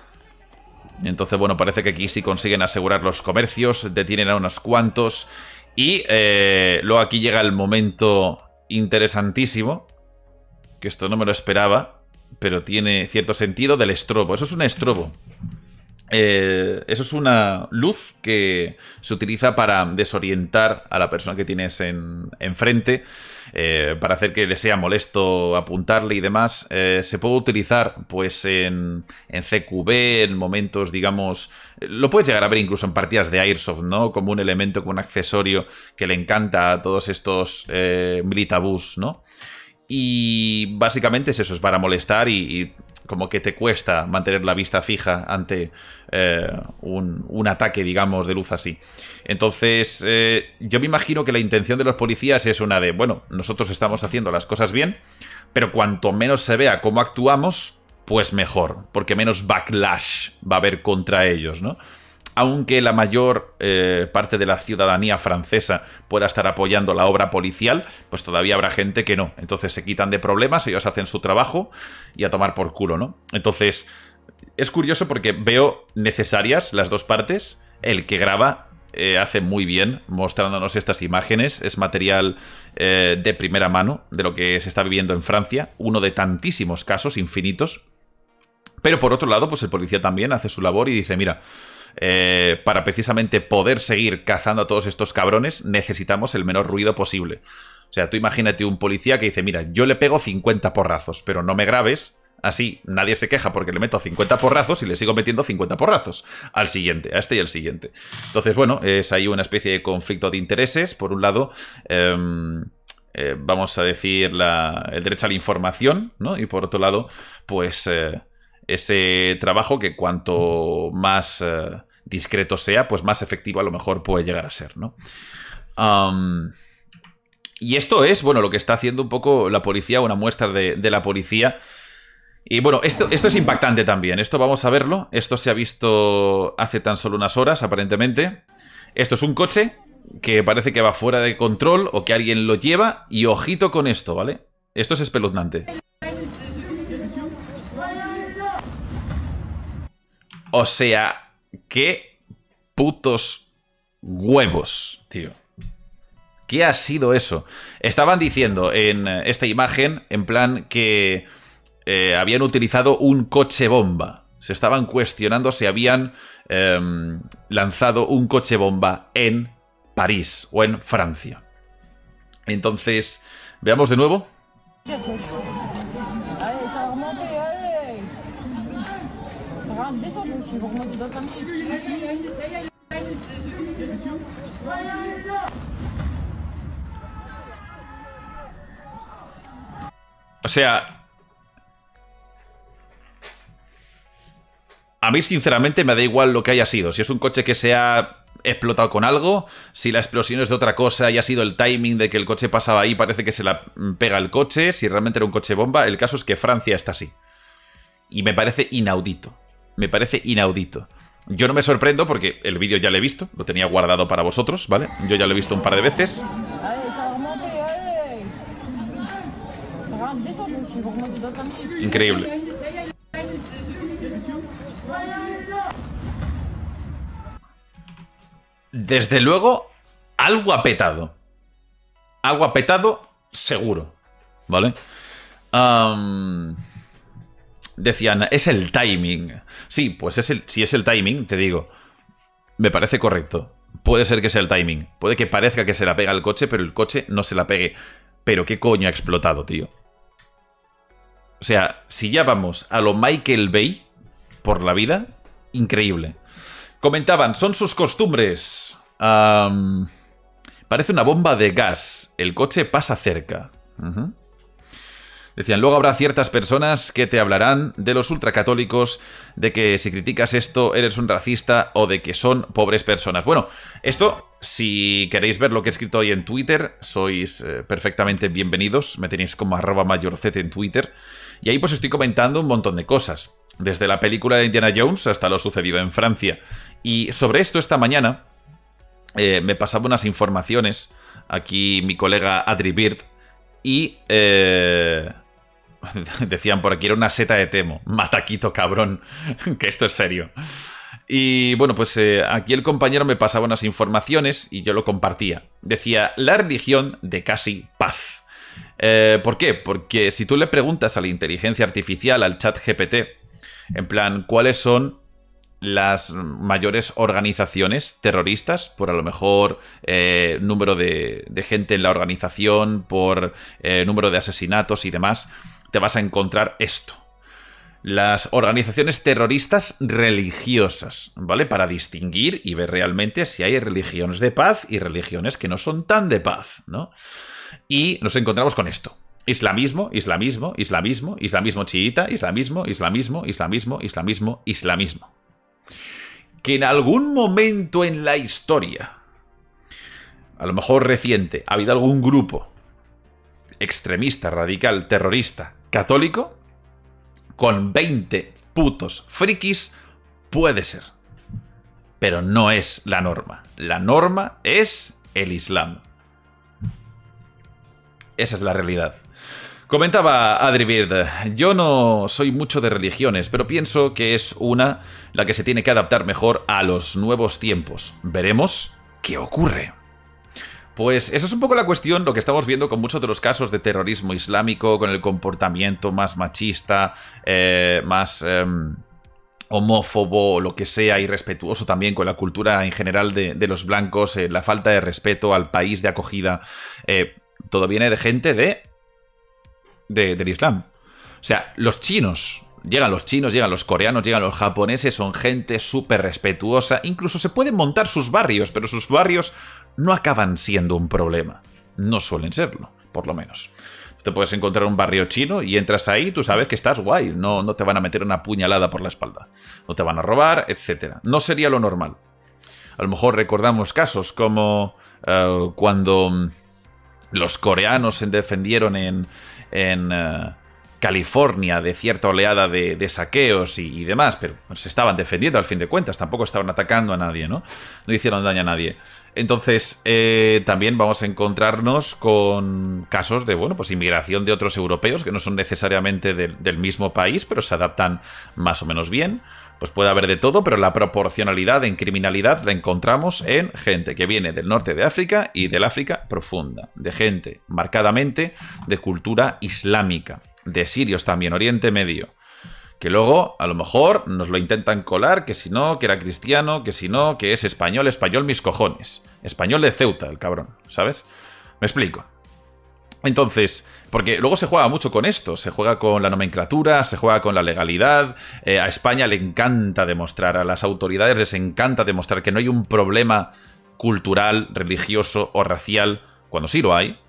Entonces, bueno, parece que aquí sí consiguen asegurar los comercios, detienen a unos cuantos. Y eh, luego aquí llega el momento interesantísimo, que esto no me lo esperaba, pero tiene cierto sentido, del estrobo. Eso es un estrobo. Eh, eso es una luz que se utiliza para desorientar a la persona que tienes en, enfrente, eh, para hacer que le sea molesto apuntarle y demás. Eh, se puede utilizar pues en, en C Q B, en momentos, digamos, lo puedes llegar a ver incluso en partidas de Airsoft, ¿no? Como un elemento, como un accesorio que le encanta a todos estos eh, militabús, ¿no? Y básicamente es eso, es para molestar y, y como que te cuesta mantener la vista fija ante eh, un, un ataque, digamos, de luz así. Entonces, eh, yo me imagino que la intención de los policías es una de, bueno, nosotros estamos haciendo las cosas bien, pero cuanto menos se vea cómo actuamos, pues mejor, porque menos backlash va a haber contra ellos, ¿no? Aunque la mayor eh, parte de la ciudadanía francesa pueda estar apoyando la obra policial, pues todavía habrá gente que no. Entonces se quitan de problemas, ellos hacen su trabajo y a tomar por culo, ¿no? Entonces, es curioso porque veo necesarias las dos partes. El que graba eh, hace muy bien mostrándonos estas imágenes. Es material eh, de primera mano de lo que se está viviendo en Francia. Uno de tantísimos casos, infinitos. Pero por otro lado, pues el policía también hace su labor y dice, mira... Eh, para precisamente poder seguir cazando a todos estos cabrones, necesitamos el menor ruido posible. O sea, tú imagínate un policía que dice, mira, yo le pego cincuenta porrazos, pero no me grabes, Así nadie se queja porque le meto cincuenta porrazos y le sigo metiendo cincuenta porrazos al siguiente, a este y al siguiente. Entonces, bueno, es ahí una especie de conflicto de intereses. Por un lado, eh, eh, vamos a decir la, el derecho a la información, ¿no? Y por otro lado, pues eh, ese trabajo que cuanto más eh, discreto sea, pues más efectivo a lo mejor puede llegar a ser, ¿no? Um, y esto es, bueno, lo que está haciendo un poco la policía, una muestra de, de la policía. Y bueno, esto, esto es impactante también. Esto vamos a verlo. Esto se ha visto hace tan solo unas horas, aparentemente. Esto es un coche que parece que va fuera de control o que alguien lo lleva. Y ojito con esto, ¿vale? Esto es espeluznante. O sea, qué putos huevos, tío. ¿Qué ha sido eso? Estaban diciendo en esta imagen, en plan que... Eh, habían utilizado un coche bomba. Se estaban cuestionando si habían eh, lanzado un coche bomba en París o en Francia. Entonces, veamos de nuevo. O sea... A mí, sinceramente, me da igual lo que haya sido. Si es un coche que se ha explotado con algo, si la explosión es de otra cosa y ha sido el timing de que el coche pasaba ahí, parece que se la pega el coche, si realmente era un coche bomba. El caso es que Francia está así. Y me parece inaudito. Me parece inaudito. Yo no me sorprendo porque el vídeo ya lo he visto, lo tenía guardado para vosotros, ¿vale? Yo ya lo he visto un par de veces. Increíble. Desde luego, algo ha petado. Algo ha petado, seguro. ¿Vale? Um, decían, es el timing. Sí, pues es el, si es el timing, te digo, me parece correcto. Puede ser que sea el timing. Puede que parezca que se la pega el coche, pero el coche no se la pegue. Pero ¿qué coño ha explotado, tío? O sea, si ya vamos a lo Michael Bay por la vida, increíble. Comentaban, son sus costumbres. Um, parece una bomba de gas. El coche pasa cerca. Uh-huh. Decían, luego habrá ciertas personas que te hablarán de los ultracatólicos, de que si criticas esto eres un racista o de que son pobres personas. Bueno, esto, si queréis ver lo que he escrito hoy en Twitter, sois eh, perfectamente bienvenidos. Me tenéis como arroba mayorcete en Twitter. Y ahí pues estoy comentando un montón de cosas. Desde la película de Indiana Jones hasta lo sucedido en Francia. Y sobre esto esta mañana eh, me pasaba unas informaciones aquí mi colega Adri Bird y eh, decían por aquí era una seta de Temo. Mataquito cabrón, que esto es serio. Y bueno, pues eh, aquí el compañero me pasaba unas informaciones y yo lo compartía. Decía, la religión de casi paz. Eh, ¿Por qué? Porque si tú le preguntas a la inteligencia artificial, al chat G P T, en plan, ¿cuáles son las mayores organizaciones terroristas? Por a lo mejor eh, número de, de gente en la organización, por eh, número de asesinatos y demás, te vas a encontrar esto. Las organizaciones terroristas religiosas, ¿vale? Para distinguir y ver realmente si hay religiones de paz y religiones que no son tan de paz, ¿no? Y nos encontramos con esto. Islamismo, islamismo, islamismo, islamismo chiita, islamismo, islamismo, islamismo, islamismo, islamismo. Que en algún momento en la historia, a lo mejor reciente, ha habido algún grupo extremista, radical, terrorista, católico, con veinte putos frikis, puede ser. Pero no es la norma. La norma es el Islam. Esa es la realidad. Comentaba Adri Bird, yo no soy mucho de religiones, pero pienso que es una la que se tiene que adaptar mejor a los nuevos tiempos. Veremos qué ocurre. Pues esa es un poco la cuestión, lo que estamos viendo con muchos de los casos de terrorismo islámico, con el comportamiento más machista, eh, más eh, homófobo o lo que sea, irrespetuoso también con la cultura en general de, de los blancos, eh, la falta de respeto al país de acogida. Eh, todo viene de gente de... De, del Islam. O sea, los chinos, llegan los chinos, llegan los coreanos, llegan los japoneses, son gente súper respetuosa, incluso se pueden montar sus barrios, pero sus barrios no acaban siendo un problema. No suelen serlo, por lo menos. Te puedes encontrar un barrio chino y entras ahí, tú sabes que estás guay, no, no te van a meter una puñalada por la espalda, no te van a robar, etcétera. No sería lo normal. A lo mejor recordamos casos como uh, cuando los coreanos se defendieron en, en uh, California de cierta oleada de, de saqueos y, y demás, pero se estaban defendiendo al fin de cuentas, tampoco estaban atacando a nadie, ¿no? No hicieron daño a nadie. Entonces, eh, también vamos a encontrarnos con casos de, bueno, pues inmigración de otros europeos que no son necesariamente de, del mismo país, pero se adaptan más o menos bien. Pues puede haber de todo, pero la proporcionalidad en criminalidad la encontramos en gente que viene del norte de África y del África profunda, de gente marcadamente de cultura islámica, de sirios también, Oriente Medio, que luego a lo mejor nos lo intentan colar, que si no, que era cristiano, que si no, que es español, español mis cojones, español de Ceuta, el cabrón, ¿sabes? Me explico. Entonces, porque luego se juega mucho con esto, se juega con la nomenclatura, se juega con la legalidad, eh, a España le encanta demostrar, a las autoridades les encanta demostrar que no hay un problema cultural, religioso o racial, cuando sí lo hay,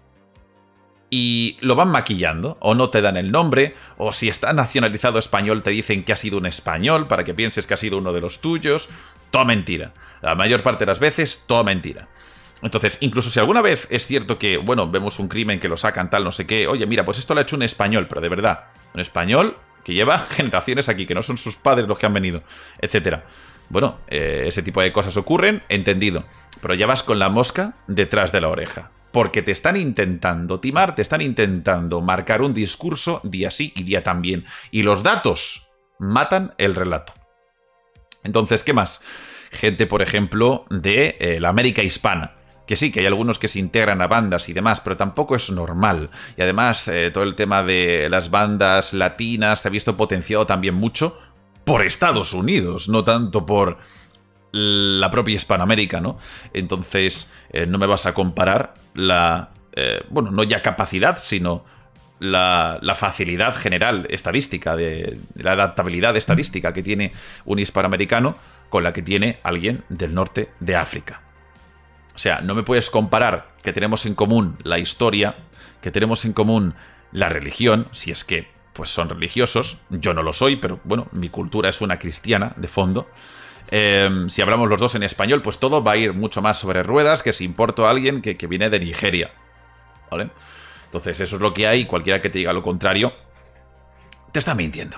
y lo van maquillando, o no te dan el nombre, o si está nacionalizado español te dicen que ha sido un español para que pienses que ha sido uno de los tuyos, toda mentira, la mayor parte de las veces, toda mentira. Entonces, incluso si alguna vez es cierto que, bueno, vemos un crimen que lo sacan tal, no sé qué, oye, mira, pues esto lo ha hecho un español, pero de verdad, un español que lleva generaciones aquí, que no son sus padres los que han venido, etcétera. Bueno, eh, ese tipo de cosas ocurren, entendido, pero ya vas con la mosca detrás de la oreja, porque te están intentando timar, te están intentando marcar un discurso día sí y día también, y los datos matan el relato. Entonces, ¿qué más? Gente, por ejemplo, de eh, la América hispana. Que sí, que hay algunos que se integran a bandas y demás, pero tampoco es normal. Y además, eh, todo el tema de las bandas latinas se ha visto potenciado también mucho por Estados Unidos, no tanto por la propia Hispanoamérica, ¿no? Entonces, eh, no me vas a comparar la... Eh, bueno, no ya capacidad, sino la, la facilidad general estadística, de, de la adaptabilidad estadística que tiene un hispanoamericano con la que tiene alguien del norte de África. O sea, no me puedes comparar que tenemos en común la historia, que tenemos en común la religión, si es que pues son religiosos. Yo no lo soy, pero bueno, mi cultura es una cristiana de fondo. Eh, si hablamos los dos en español, pues todo va a ir mucho más sobre ruedas que si importo a alguien que, que viene de Nigeria, ¿vale? Entonces, eso es lo que hay. Cualquiera que te diga lo contrario te está mintiendo.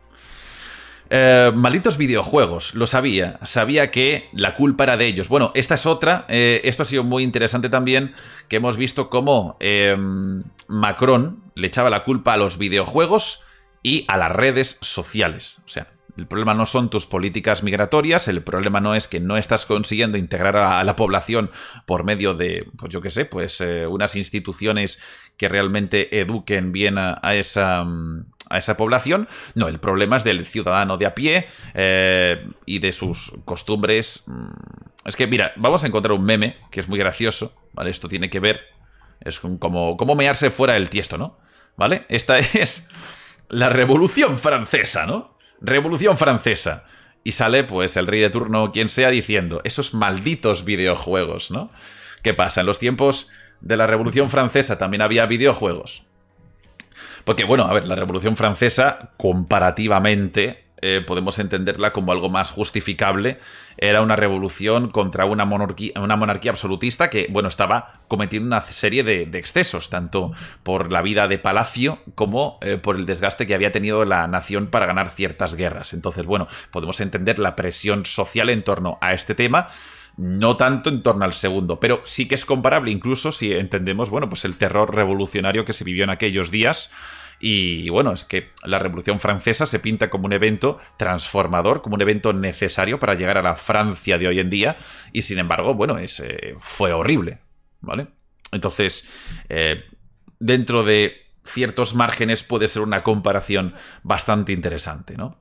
Eh, malditos videojuegos, lo sabía, sabía que la culpa era de ellos. Bueno, esta es otra, eh, esto ha sido muy interesante también, que hemos visto cómo eh, Macron le echaba la culpa a los videojuegos y a las redes sociales. O sea, el problema no son tus políticas migratorias, el problema no es que no estás consiguiendo integrar a la población por medio de, pues yo qué sé, pues eh, unas instituciones que realmente eduquen bien a, a esa... a esa población. No, el problema es del ciudadano de a pie eh, y de sus costumbres. Es que, mira, vamos a encontrar un meme que es muy gracioso, ¿vale? Esto tiene que ver, es como, como mearse fuera del tiesto, ¿no? ¿Vale? Esta es la Revolución Francesa, ¿no? Revolución Francesa. Y sale, pues, el rey de turno, quien sea, diciendo, esos malditos videojuegos, ¿no? ¿Qué pasa? En los tiempos de la Revolución Francesa también había videojuegos. Porque, bueno, a ver, la Revolución Francesa, comparativamente, eh, podemos entenderla como algo más justificable. Era una revolución contra una monarquía, una monarquía absolutista que, bueno, estaba cometiendo una serie de, de excesos, tanto por la vida de palacio como eh, por el desgaste que había tenido la nación para ganar ciertas guerras. Entonces, bueno, podemos entender la presión social en torno a este tema. No tanto en torno al segundo, pero sí que es comparable, incluso si entendemos, bueno, pues el terror revolucionario que se vivió en aquellos días. Y bueno, es que la Revolución Francesa se pinta como un evento transformador, como un evento necesario para llegar a la Francia de hoy en día, y sin embargo, bueno, es, eh, fue horrible, ¿vale? Entonces, eh, dentro de ciertos márgenes puede ser una comparación bastante interesante, ¿no?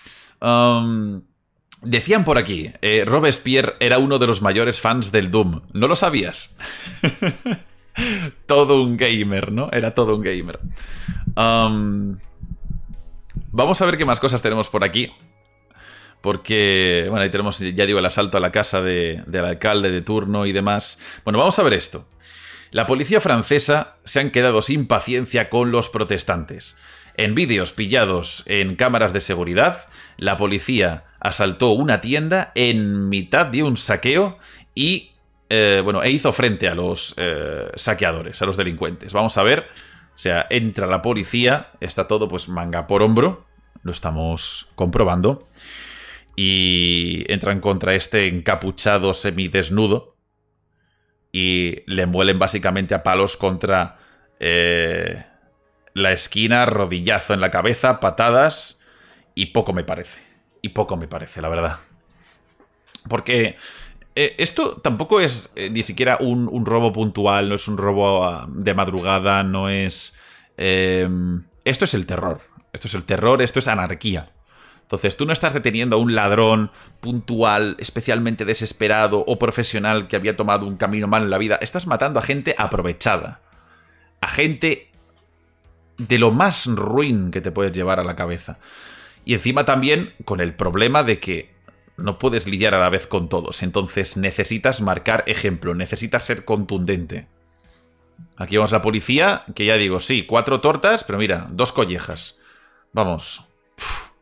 Um, Decían por aquí, eh, Robespierre era uno de los mayores fans del Doom. ¿No lo sabías? Todo un gamer, ¿no? Era todo un gamer. Um, Vamos a ver qué más cosas tenemos por aquí. Porque, bueno, ahí tenemos, ya digo, el asalto a la casa de, del alcalde de turno y demás. Bueno, vamos a ver esto. La policía francesa se han quedado sin paciencia con los protestantes. En vídeos pillados en cámaras de seguridad, la policía asaltó una tienda en mitad de un saqueo y, eh, bueno, e hizo frente a los eh, saqueadores, a los delincuentes. Vamos a ver, o sea, entra la policía, está todo pues manga por hombro, lo estamos comprobando, y entran contra este encapuchado semidesnudo y le muelen básicamente a palos contra eh, la esquina, rodillazo en la cabeza, patadas, y poco me parece. Y poco me parece, la verdad. Porque eh, esto tampoco es eh, ni siquiera un, un robo puntual, no es un robo uh, de madrugada, no es... Eh, esto es el terror. Esto es el terror, esto es anarquía. Entonces, tú no estás deteniendo a un ladrón puntual, especialmente desesperado o profesional que había tomado un camino mal en la vida. Estás matando a gente aprovechada. A gente de lo más ruin que te puedes llevar a la cabeza. Y encima también con el problema de que no puedes lidiar a la vez con todos. Entonces necesitas marcar ejemplo, necesitas ser contundente. Aquí vamos a la policía, que ya digo, sí, cuatro tortas, pero mira, dos collejas. Vamos. Uf.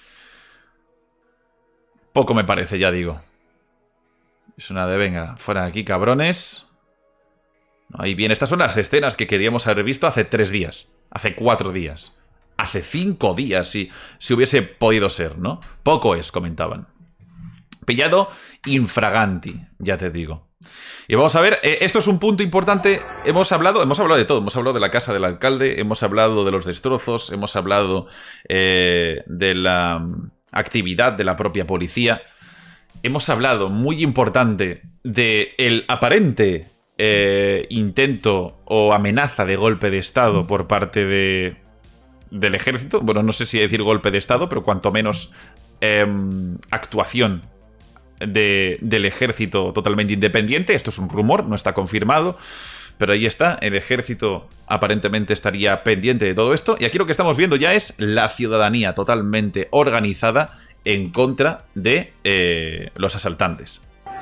Poco me parece, ya digo. Es una de, venga, fuera de aquí, cabrones. Ahí bien, estas son las escenas que queríamos haber visto hace tres días. Hace cuatro días. Hace cinco días, si, si hubiese podido ser, ¿no? Poco es, comentaban. Pillado infraganti, ya te digo. Y vamos a ver, eh, esto es un punto importante. Hemos hablado, hemos hablado de todo. Hemos hablado de la casa del alcalde, hemos hablado de los destrozos, hemos hablado eh, de la um, actividad de la propia policía. Hemos hablado, muy importante, de el aparente eh, intento o amenaza de golpe de estado por parte de... del ejército. Bueno, no sé si decir golpe de estado, pero cuanto menos eh, actuación de, del ejército totalmente independiente. Esto es un rumor, no está confirmado, pero ahí está. El ejército aparentemente estaría pendiente de todo esto. Y aquí lo que estamos viendo ya es la ciudadanía totalmente organizada en contra de eh, los asaltantes.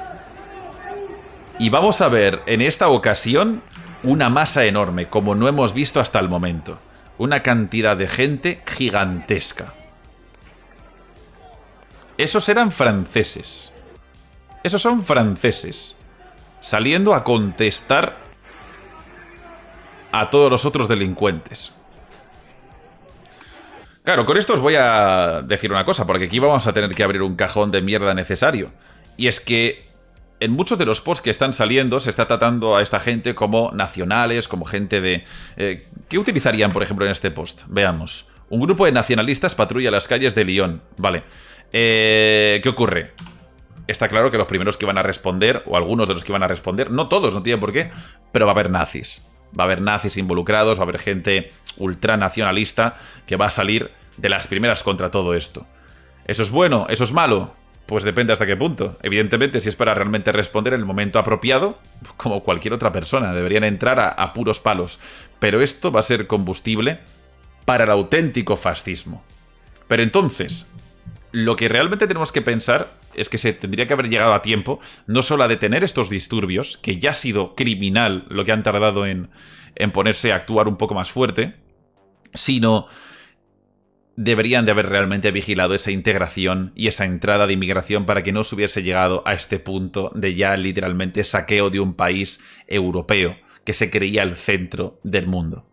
Y vamos a ver en esta ocasión una masa enorme, como no hemos visto hasta el momento. Una cantidad de gente gigantesca. Esos eran franceses. Esos son franceses. Saliendo a contestar a todos los otros delincuentes. Claro, con esto os voy a decir una cosa, porque aquí vamos a tener que abrir un cajón de mierda necesario. Y es que en muchos de los posts que están saliendo se está tratando a esta gente como nacionales, como gente de... Eh, ¿Qué utilizarían, por ejemplo, en este post? Veamos. Un grupo de nacionalistas patrulla las calles de Lyon. Vale. Eh, ¿Qué ocurre? Está claro que los primeros que van a responder, o algunos de los que van a responder, no todos, no tiene por qué, pero va a haber nazis. Va a haber nazis involucrados, va a haber gente ultranacionalista que va a salir de las primeras contra todo esto. ¿Eso es bueno? ¿Eso es malo? Pues depende hasta qué punto. Evidentemente, si es para realmente responder en el momento apropiado, como cualquier otra persona, deberían entrar a, a puros palos. Pero esto va a ser combustible para el auténtico fascismo. Pero entonces, lo que realmente tenemos que pensar es que se tendría que haber llegado a tiempo, no solo a detener estos disturbios, que ya ha sido criminal lo que han tardado en, en ponerse a actuar un poco más fuerte, sino deberían de haber realmente vigilado esa integración y esa entrada de inmigración para que no se hubiese llegado a este punto de ya literalmente saqueo de un país europeo que se creía el centro del mundo.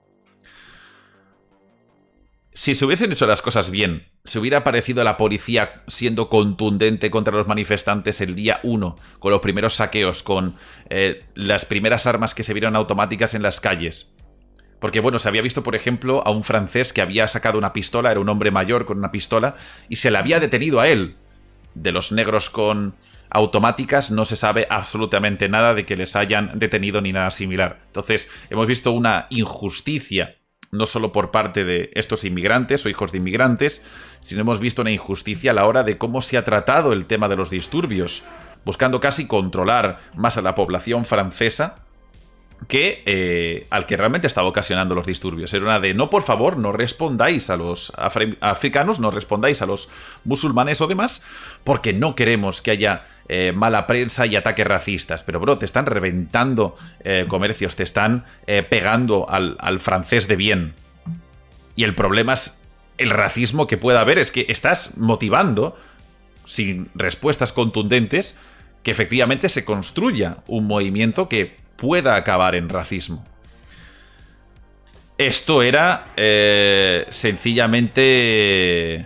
Si se hubiesen hecho las cosas bien, se hubiera aparecido la policía siendo contundente contra los manifestantes el día uno, con los primeros saqueos, con eh, las primeras armas que se vieron automáticas en las calles. Porque, bueno, se había visto, por ejemplo, a un francés que había sacado una pistola, era un hombre mayor con una pistola, y se le había detenido a él. De los negros con automáticas no se sabe absolutamente nada de que les hayan detenido ni nada similar. Entonces, hemos visto una injusticia, no solo por parte de estos inmigrantes o hijos de inmigrantes, sino hemos visto una injusticia a la hora de cómo se ha tratado el tema de los disturbios, buscando casi controlar más a la población francesa que eh, al que realmente estaba ocasionando los disturbios. Era una de, no, por favor, no respondáis a los africanos, no respondáis a los musulmanes o demás, porque no queremos que haya eh, mala prensa y ataques racistas. Pero, bro, te están reventando eh, comercios, te están eh, pegando al, al francés de bien. Y el problema es el racismo que pueda haber, es que estás motivando, sin respuestas contundentes, que efectivamente se construya un movimiento que pueda acabar en racismo. Esto era eh, sencillamente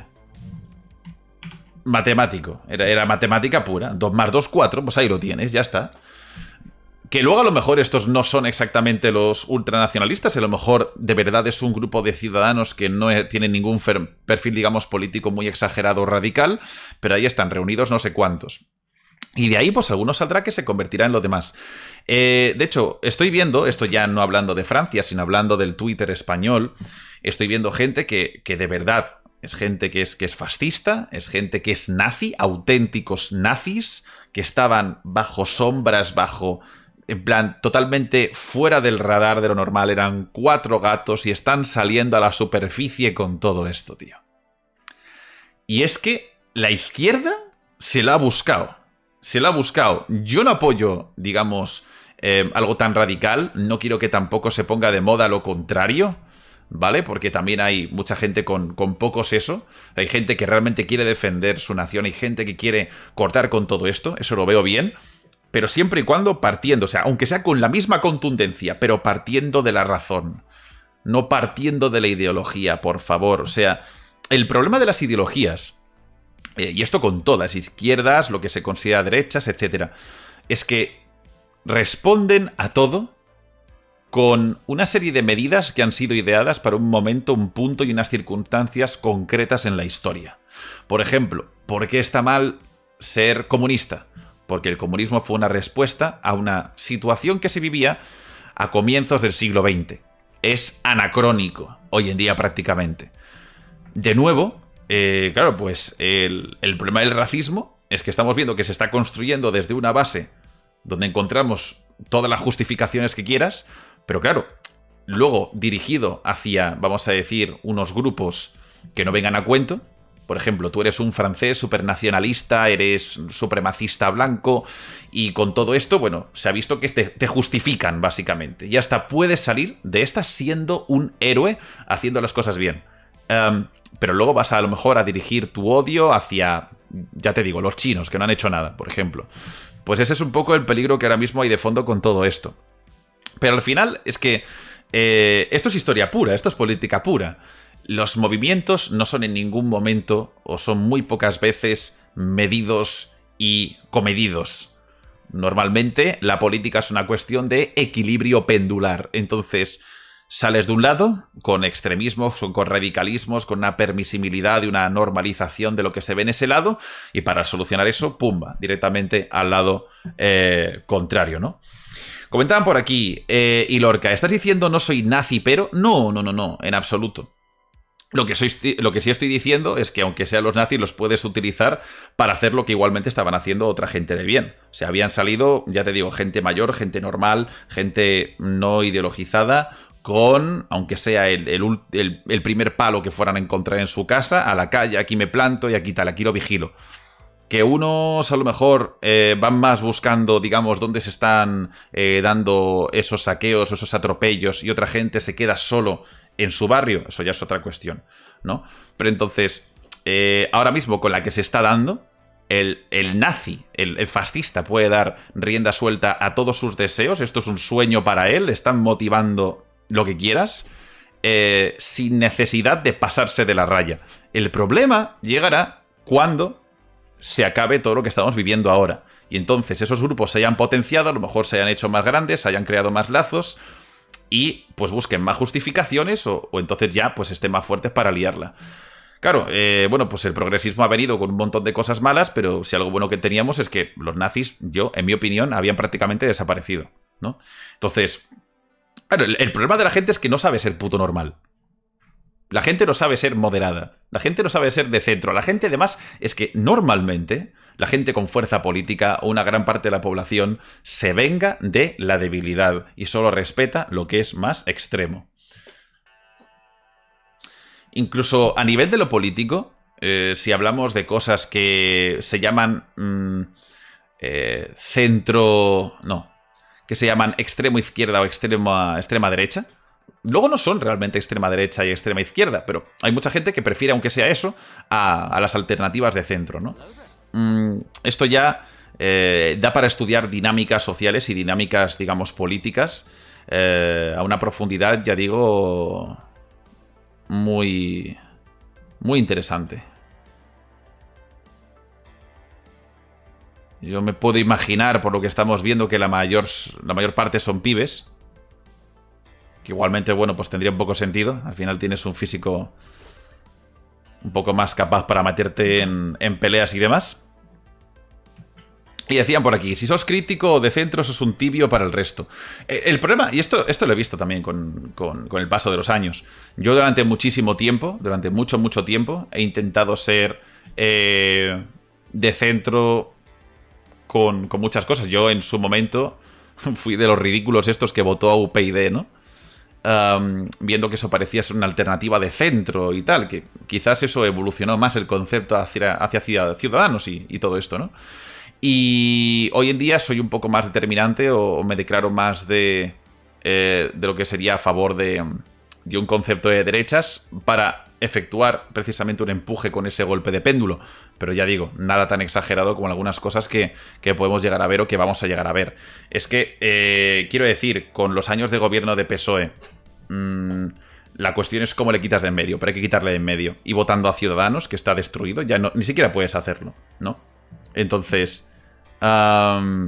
matemático. Era, era matemática pura. dos más dos, cuatro. Pues ahí lo tienes, ya está. Que luego a lo mejor estos no son exactamente los ultranacionalistas. A lo mejor de verdad es un grupo de ciudadanos que no tienen ningún perfil, digamos, político muy exagerado o radical. Pero ahí están reunidos no sé cuántos. Y de ahí, pues, algunos saldrá que se convertirá en lo demás. Eh, de hecho, estoy viendo, esto ya no hablando de Francia, sino hablando del Twitter español, estoy viendo gente que, que de verdad es gente que es, que es fascista, es gente que es nazi, auténticos nazis, que estaban bajo sombras, bajo, en plan, totalmente fuera del radar de lo normal. Eran cuatro gatos y están saliendo a la superficie con todo esto, tío. Y es que la izquierda se la ha buscado. Se la ha buscado. Yo no apoyo, digamos, eh, algo tan radical. No quiero que tampoco se ponga de moda lo contrario, ¿vale? Porque también hay mucha gente con, con poco seso. Hay gente que realmente quiere defender su nación. Hay gente que quiere cortar con todo esto. Eso lo veo bien. Pero siempre y cuando partiendo, o sea, aunque sea con la misma contundencia, pero partiendo de la razón. No partiendo de la ideología, por favor. O sea, el problema de las ideologías... Eh, y esto con todas, izquierdas, lo que se considera derechas, etcétera, es que responden a todo con una serie de medidas que han sido ideadas para un momento, un punto y unas circunstancias concretas en la historia. Por ejemplo, ¿por qué está mal ser comunista? Porque el comunismo fue una respuesta a una situación que se vivía a comienzos del siglo veinte. Es anacrónico, hoy en día prácticamente. De nuevo... Eh, claro, pues el, el problema del racismo es que estamos viendo que se está construyendo desde una base donde encontramos todas las justificaciones que quieras, pero claro, luego dirigido hacia, vamos a decir, unos grupos que no vengan a cuento. Por ejemplo, tú eres un francés supernacionalista, eres supremacista blanco, y con todo esto, bueno, se ha visto que te, te justifican, básicamente. Y hasta puedes salir de esta siendo un héroe haciendo las cosas bien. Um, pero luego vas a, a lo mejor a dirigir tu odio hacia, ya te digo, los chinos, que no han hecho nada, por ejemplo. Pues ese es un poco el peligro que ahora mismo hay de fondo con todo esto. Pero al final es que eh, esto es historia pura, esto es política pura. Los movimientos no son en ningún momento, o son muy pocas veces, medidos y comedidos. Normalmente la política es una cuestión de equilibrio pendular. Entonces... sales de un lado, con extremismos, con radicalismos, con una permisibilidad y una normalización de lo que se ve en ese lado, y para solucionar eso, pumba, directamente al lado eh, contrario, ¿no? Comentaban por aquí, eh, y Lorca, ¿estás diciendo no soy nazi, pero? No, no, no, no, en absoluto. Lo que, soy, lo que sí estoy diciendo es que aunque sean los nazis, los puedes utilizar para hacer lo que igualmente estaban haciendo otra gente de bien. O sea, habían salido, ya te digo, gente mayor, gente normal, gente no ideologizada, con, aunque sea el, el, el, el primer palo que fueran a encontrar en su casa, a la calle, aquí me planto y aquí tal, aquí lo vigilo. Que unos a lo mejor eh, van más buscando, digamos, dónde se están eh, dando esos saqueos, esos atropellos, y otra gente se queda solo en su barrio, eso ya es otra cuestión, ¿no? Pero entonces, eh, ahora mismo con la que se está dando, el, el nazi, el, el fascista puede dar rienda suelta a todos sus deseos, esto es un sueño para él, están motivando lo que quieras, eh, sin necesidad de pasarse de la raya. El problema llegará cuando se acabe todo lo que estamos viviendo ahora. Y entonces esos grupos se hayan potenciado, a lo mejor se hayan hecho más grandes, se hayan creado más lazos y pues busquen más justificaciones o, o entonces ya pues estén más fuertes para liarla. Claro, eh, bueno, pues el progresismo ha venido con un montón de cosas malas, pero si algo bueno que teníamos es que los nazis, yo, en mi opinión, habían prácticamente desaparecido, ¿no? Entonces... Claro, el, el problema de la gente es que no sabe ser puto normal. La gente no sabe ser moderada. La gente no sabe ser de centro. La gente, además, es que normalmente la gente con fuerza política o una gran parte de la población se venga de la debilidad y solo respeta lo que es más extremo. Incluso a nivel de lo político, eh, si hablamos de cosas que se llaman mmm, eh, centro... no, que se llaman extremo izquierda o extrema, extrema derecha, luego no son realmente extrema derecha y extrema izquierda, pero hay mucha gente que prefiere, aunque sea eso, a, a las alternativas de centro, ¿no? Mm, esto ya eh, da para estudiar dinámicas sociales y dinámicas, digamos, políticas eh, a una profundidad, ya digo, muy, muy interesante. Yo me puedo imaginar, por lo que estamos viendo, que la mayor, la mayor parte son pibes. Que igualmente, bueno, pues tendría un poco sentido. Al final tienes un físico un poco más capaz para meterte en, en peleas y demás. Y decían por aquí, si sos crítico o de centro, sos un tibio para el resto. Eh, el problema, y esto, esto lo he visto también con, con, con el paso de los años. Yo durante muchísimo tiempo, durante mucho, mucho tiempo, he intentado ser eh, de centro con, con muchas cosas. Yo en su momento fui de los ridículos estos que votó a U P YD, ¿no? Um, viendo que eso parecía ser una alternativa de centro y tal, que quizás eso evolucionó más el concepto hacia, hacia Ciudadanos y, y todo esto, ¿no? Y hoy en día soy un poco más determinante o, o me declaro más de, eh, de lo que sería a favor de, de un concepto de derechas para efectuar precisamente un empuje con ese golpe de péndulo. Pero ya digo, nada tan exagerado como algunas cosas que, que podemos llegar a ver o que vamos a llegar a ver. Es que, eh, quiero decir, con los años de gobierno de P S O E, mmm, la cuestión es cómo le quitas de en medio, pero hay que quitarle de en medio. Y votando a Ciudadanos, que está destruido, ya no, ni siquiera puedes hacerlo, ¿no? Entonces... Um,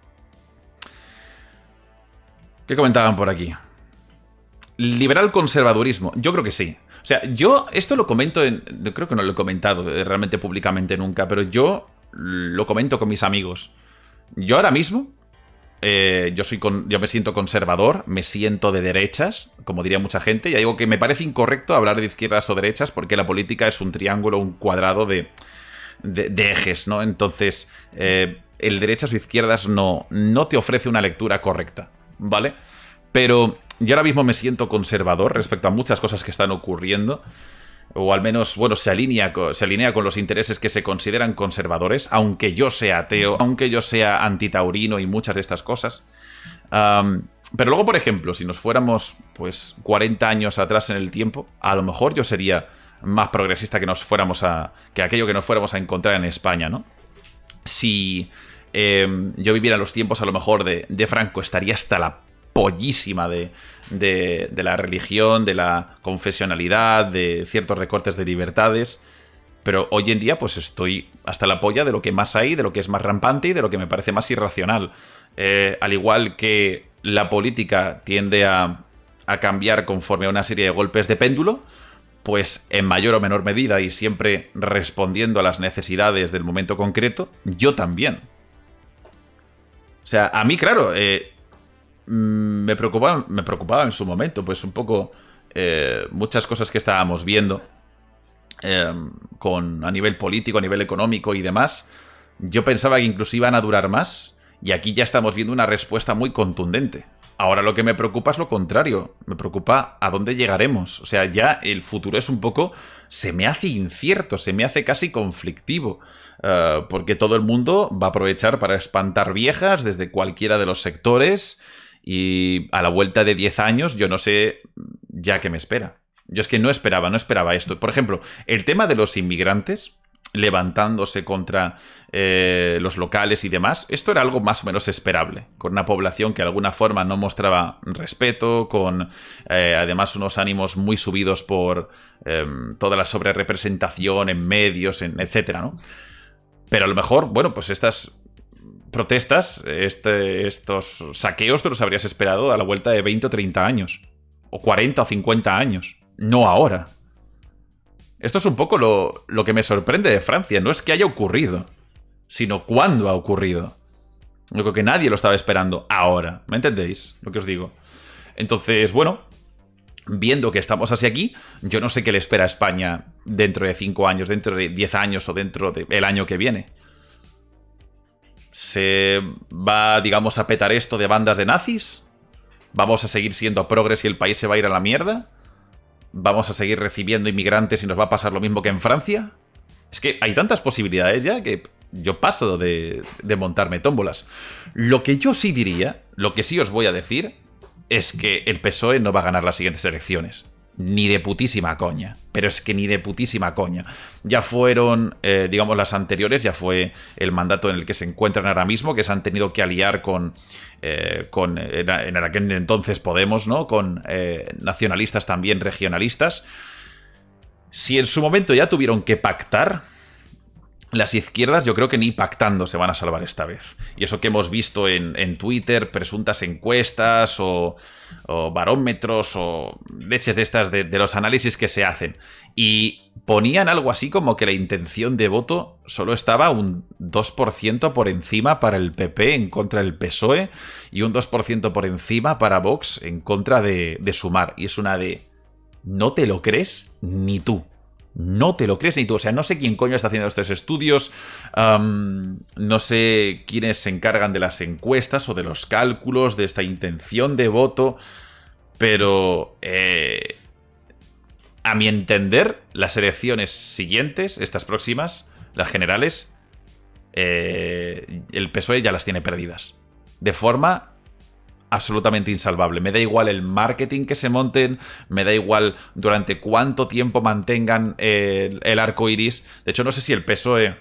¿qué comentaban por aquí? Liberal conservadurismo. Yo creo que sí. O sea, yo esto lo comento en... Creo que no lo he comentado realmente públicamente nunca, pero yo lo comento con mis amigos. Yo ahora mismo, eh, yo, soy con, yo me siento conservador, me siento de derechas, como diría mucha gente. Ya digo que me parece incorrecto hablar de izquierdas o derechas porque la política es un triángulo, un cuadrado de, de, de ejes, ¿no? Entonces, eh, el derechas o izquierdas no, no te ofrece una lectura correcta, ¿vale? Pero... yo ahora mismo me siento conservador respecto a muchas cosas que están ocurriendo. O al menos, bueno, se alinea, se alinea con los intereses que se consideran conservadores. Aunque yo sea ateo, aunque yo sea antitaurino y muchas de estas cosas. Um, pero luego, por ejemplo, si nos fuéramos pues cuarenta años atrás en el tiempo, a lo mejor yo sería más progresista que nos fuéramos a. que aquello que nos fuéramos a encontrar en España, ¿no? Si eh, yo viviera los tiempos a lo mejor de, de Franco, estaría hasta la pollísima de, de, de la religión, de la confesionalidad, de ciertos recortes de libertades. Pero hoy en día pues estoy hasta la polla de lo que más hay, de lo que es más rampante y de lo que me parece más irracional. Eh, al igual que la política tiende a, a cambiar conforme a una serie de golpes de péndulo, pues en mayor o menor medida y siempre respondiendo a las necesidades del momento concreto, yo también. O sea, a mí, claro... Eh, Me preocupaba, me preocupaba en su momento, pues un poco eh, muchas cosas que estábamos viendo eh, con, a nivel político, a nivel económico y demás. Yo pensaba que incluso iban a durar más y aquí ya estamos viendo una respuesta muy contundente. Ahora lo que me preocupa es lo contrario, me preocupa a dónde llegaremos. O sea, ya el futuro es un poco... se me hace incierto, se me hace casi conflictivo. Uh, porque todo el mundo va a aprovechar para espantar viejas desde cualquiera de los sectores... y a la vuelta de diez años yo no sé ya qué me espera. Yo es que no esperaba, no esperaba esto. Por ejemplo, el tema de los inmigrantes levantándose contra eh, los locales y demás, esto era algo más o menos esperable, con una población que de alguna forma no mostraba respeto, con eh, además unos ánimos muy subidos por eh, toda la sobrerepresentación en medios, en etcétera, ¿no? Pero a lo mejor, bueno, pues estas... protestas, este, estos saqueos te los habrías esperado a la vuelta de veinte o treinta años. O cuarenta o cincuenta años. No ahora. Esto es un poco lo, lo que me sorprende de Francia. No es que haya ocurrido, sino cuándo ha ocurrido. Yo creo que nadie lo estaba esperando ahora. ¿Me entendéis lo que os digo? Entonces, bueno, viendo que estamos así aquí, yo no sé qué le espera a España dentro de cinco años, dentro de diez años o dentro del año que viene. ¿Se va, digamos, a petar esto de bandas de nazis? ¿Vamos a seguir siendo progres y el país se va a ir a la mierda? ¿Vamos a seguir recibiendo inmigrantes y nos va a pasar lo mismo que en Francia? Es que hay tantas posibilidades ya que yo paso de, de montarme tómbolas. Lo que yo sí diría, lo que sí os voy a decir, es que el P S O E no va a ganar las siguientes elecciones. Ni de putísima coña. Pero es que ni de putísima coña. Ya fueron, eh, digamos, las anteriores, ya fue el mandato en el que se encuentran ahora mismo, que se han tenido que aliar con, eh, con en, en aquel entonces Podemos, ¿no? Con eh, nacionalistas también regionalistas. Si en su momento ya tuvieron que pactar, las izquierdas yo creo que ni pactando se van a salvar esta vez. Y eso que hemos visto en, en Twitter, presuntas encuestas o, o barómetros o leches de estas de, de los análisis que se hacen. Y ponían algo así como que la intención de voto solo estaba un dos por ciento por encima para el P P en contra del P S O E y un dos por ciento por encima para Vox en contra de, de Sumar. Y es una de... ¿No te lo crees ni tú? No te lo crees ni tú. O sea, no sé quién coño está haciendo estos estudios. Um, no sé quiénes se encargan de las encuestas o de los cálculos de esta intención de voto. Pero, eh, a mi entender, las elecciones siguientes, estas próximas, las generales, eh, el P S O E ya las tiene perdidas. De forma absolutamente insalvable. Me da igual el marketing que se monten, me da igual durante cuánto tiempo mantengan el, el arco iris. De hecho, no sé si el P S O E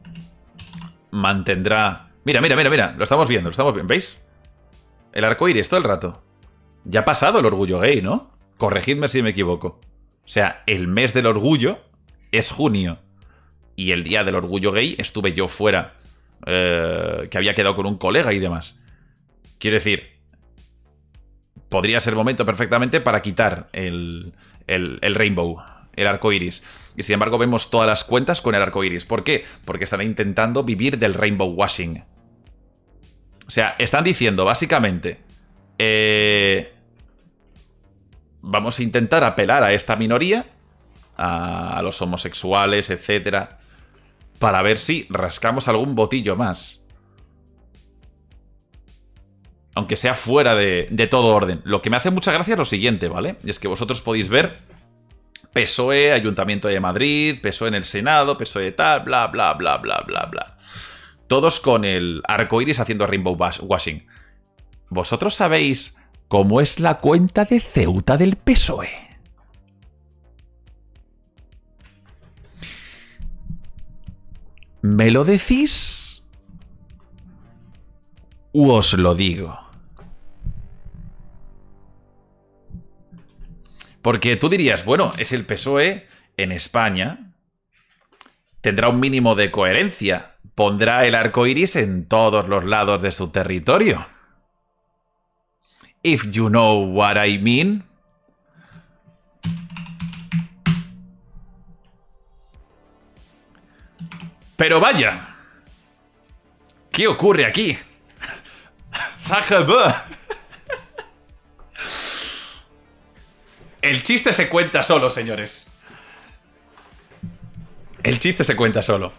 mantendrá... Mira, mira, mira, mira, lo estamos viendo, lo estamos viendo. ¿Veis? El arco iris todo el rato. Ya ha pasado el orgullo gay, ¿no? Corregidme si me equivoco. O sea, el mes del orgullo es junio. Y el día del orgullo gay estuve yo fuera, eh, que había quedado con un colega y demás. Quiero decir, podría ser momento perfectamente para quitar el, el, el rainbow, el arco iris. Y sin embargo vemos todas las cuentas con el arco iris. ¿Por qué? Porque están intentando vivir del rainbow washing. O sea, están diciendo básicamente... Eh, vamos a intentar apelar a esta minoría, a, a los homosexuales, etcétera, para ver si rascamos algún votillo más. Aunque sea fuera de, de todo orden. Lo que me hace mucha gracia es lo siguiente, ¿vale? Y es que vosotros podéis ver P S O E, Ayuntamiento de Madrid, P S O E en el Senado, P S O E tal, bla, bla, bla, bla, bla, bla. Todos con el arco iris haciendo rainbow washing. ¿Vosotros sabéis cómo es la cuenta de Ceuta del P S O E? ¿Me lo decís? ¿U os lo digo? Porque tú dirías, bueno, es el P S O E en España, tendrá un mínimo de coherencia, pondrá el arco iris en todos los lados de su territorio. If you know what I mean. Pero vaya, ¿qué ocurre aquí? El chiste se cuenta solo, señores. El chiste se cuenta solo.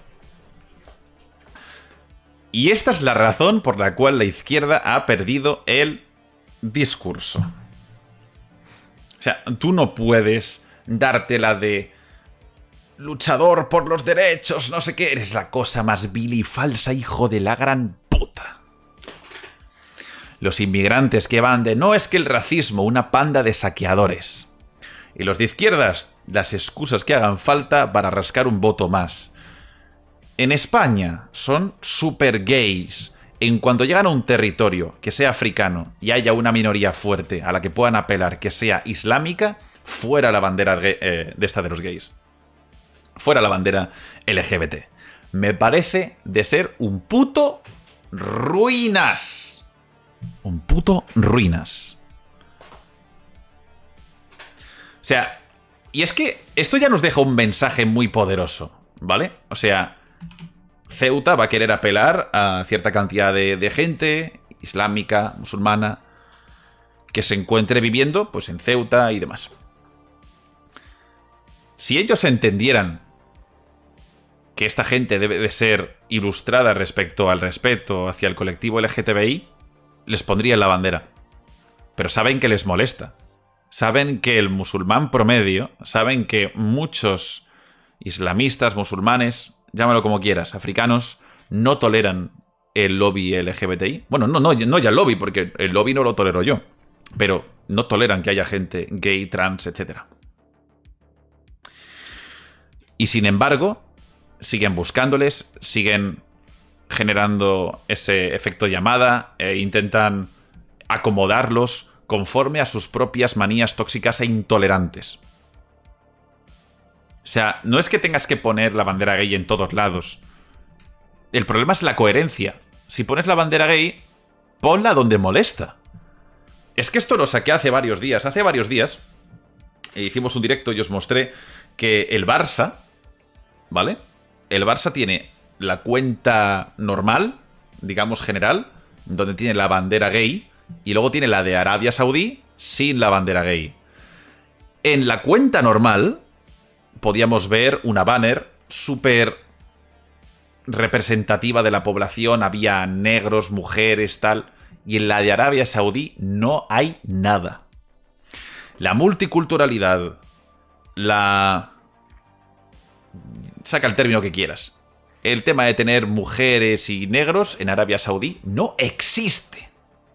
Y esta es la razón por la cual la izquierda ha perdido el discurso. O sea, tú no puedes dártela de luchador por los derechos, no sé qué. Eres la cosa más vil y falsa, hijo de la gran puta. Los inmigrantes que van de no es que el racismo, una panda de saqueadores. Y los de izquierdas, las excusas que hagan falta para rascar un voto más. En España son super gays. En cuanto llegan a un territorio que sea africano y haya una minoría fuerte a la que puedan apelar que sea islámica, fuera la bandera eh, de esta de los gays. Fuera la bandera L G B T. Me parece de ser un puto ruinas. Un puto ruinas. O sea, y es que esto ya nos deja un mensaje muy poderoso, ¿vale? O sea, Ceuta va a querer apelar a cierta cantidad de, de gente islámica, musulmana, que se encuentre viviendo pues en Ceuta y demás. Si ellos entendieran que esta gente debe de ser ilustrada respecto al respeto hacia el colectivo L G T B I, les pondrían la bandera. Pero saben que les molesta. Saben que el musulmán promedio, saben que muchos islamistas, musulmanes, llámalo como quieras, africanos, no toleran el lobby L G B T I. Bueno, no, no, no ya el lobby, porque el lobby no lo tolero yo. Pero no toleran que haya gente gay, trans, etcétera. Y sin embargo, siguen buscándoles, siguen generando ese efecto llamada e intentan acomodarlos conforme a sus propias manías tóxicas e intolerantes. O sea, no es que tengas que poner la bandera gay en todos lados. El problema es la coherencia. Si pones la bandera gay, ponla donde molesta. Es que esto lo saqué hace varios días. Hace varios días hicimos un directo y os mostré que el Barça, ¿vale? El Barça tiene la cuenta normal, digamos general, donde tiene la bandera gay, y luego tiene la de Arabia Saudí sin la bandera gay. En la cuenta normal podíamos ver una banner súper representativa de la población, había negros, mujeres, tal, y en la de Arabia Saudí no hay nada. La multiculturalidad, la... saca el término que quieras. El tema de tener mujeres y negros en Arabia Saudí no existe.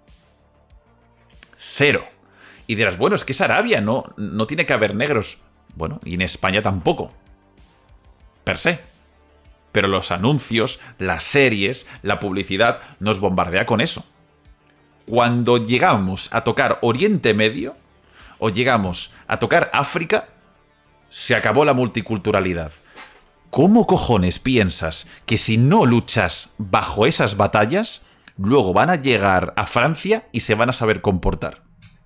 Cero. Y dirás, bueno, es que es Arabia, no, no tiene que haber negros. Bueno, y en España tampoco. Per se. Pero los anuncios, las series, la publicidad nos bombardea con eso. Cuando llegamos a tocar Oriente Medio o llegamos a tocar África, se acabó la multiculturalidad. ¿Cómo cojones piensas que si no luchas bajo esas batallas, luego van a llegar a Francia y se van a saber comportar?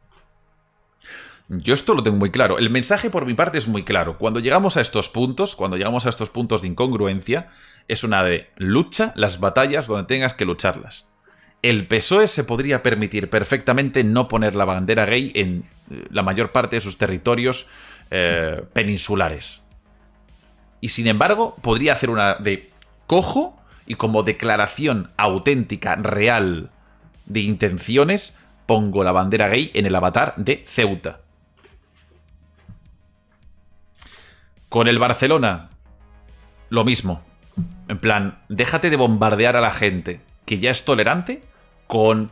Yo esto lo tengo muy claro. El mensaje por mi parte es muy claro. Cuando llegamos a estos puntos, cuando llegamos a estos puntos de incongruencia, es una de lucha las batallas donde tengas que lucharlas. El P S O E se podría permitir perfectamente no poner la bandera gay en la mayor parte de sus territorios eh, peninsulares. Y sin embargo, podría hacer una de cojo y como declaración auténtica, real, de intenciones, pongo la bandera gay en el avatar de Ceuta. Con el Barcelona, lo mismo. En plan, déjate de bombardear a la gente que ya es tolerante con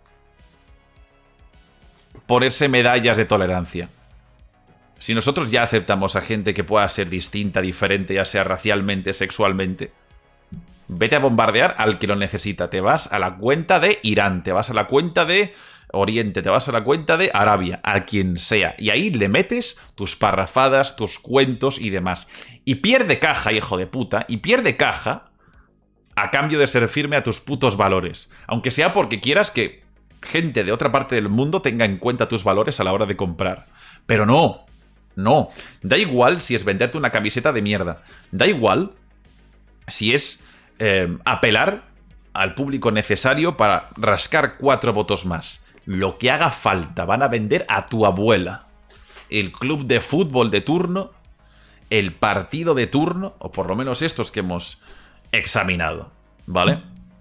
ponerse medallas de tolerancia. Si nosotros ya aceptamos a gente que pueda ser distinta, diferente, ya sea racialmente, sexualmente, vete a bombardear al que lo necesita. Te vas a la cuenta de Irán, te vas a la cuenta de Oriente, te vas a la cuenta de Arabia, a quien sea. Y ahí le metes tus parrafadas, tus cuentos y demás. Y pierde caja, hijo de puta, y pierde caja a cambio de ser firme a tus putos valores. Aunque sea porque quieras que gente de otra parte del mundo tenga en cuenta tus valores a la hora de comprar. Pero no, no. Da igual si es venderte una camiseta de mierda. Da igual si es eh, apelar al público necesario para rascar cuatro votos más. Lo que haga falta, van a vender a tu abuela. El club de fútbol de turno, el partido de turno, o por lo menos estos que hemos examinado, ¿vale?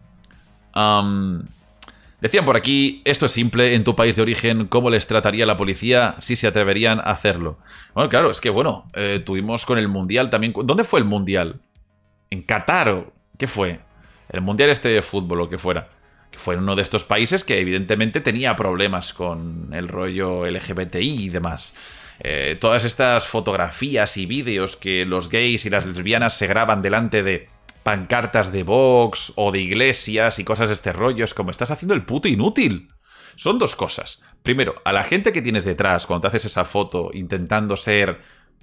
Um, decían por aquí, esto es simple, en tu país de origen, ¿cómo les trataría la policía si se atreverían a hacerlo? Bueno, claro, es que bueno, eh, tuvimos con el Mundial también. ¿Dónde fue el Mundial? ¿En Qatar o qué fue? El Mundial este de fútbol o que fuera. Que fue uno de estos países que evidentemente tenía problemas con el rollo L G B T I y demás. Eh, todas estas fotografías y vídeos que los gays y las lesbianas se graban delante de pancartas de Vox o de iglesias y cosas de este rollo, es como estás haciendo el puto inútil. Son dos cosas. Primero, a la gente que tienes detrás cuando te haces esa foto intentando ser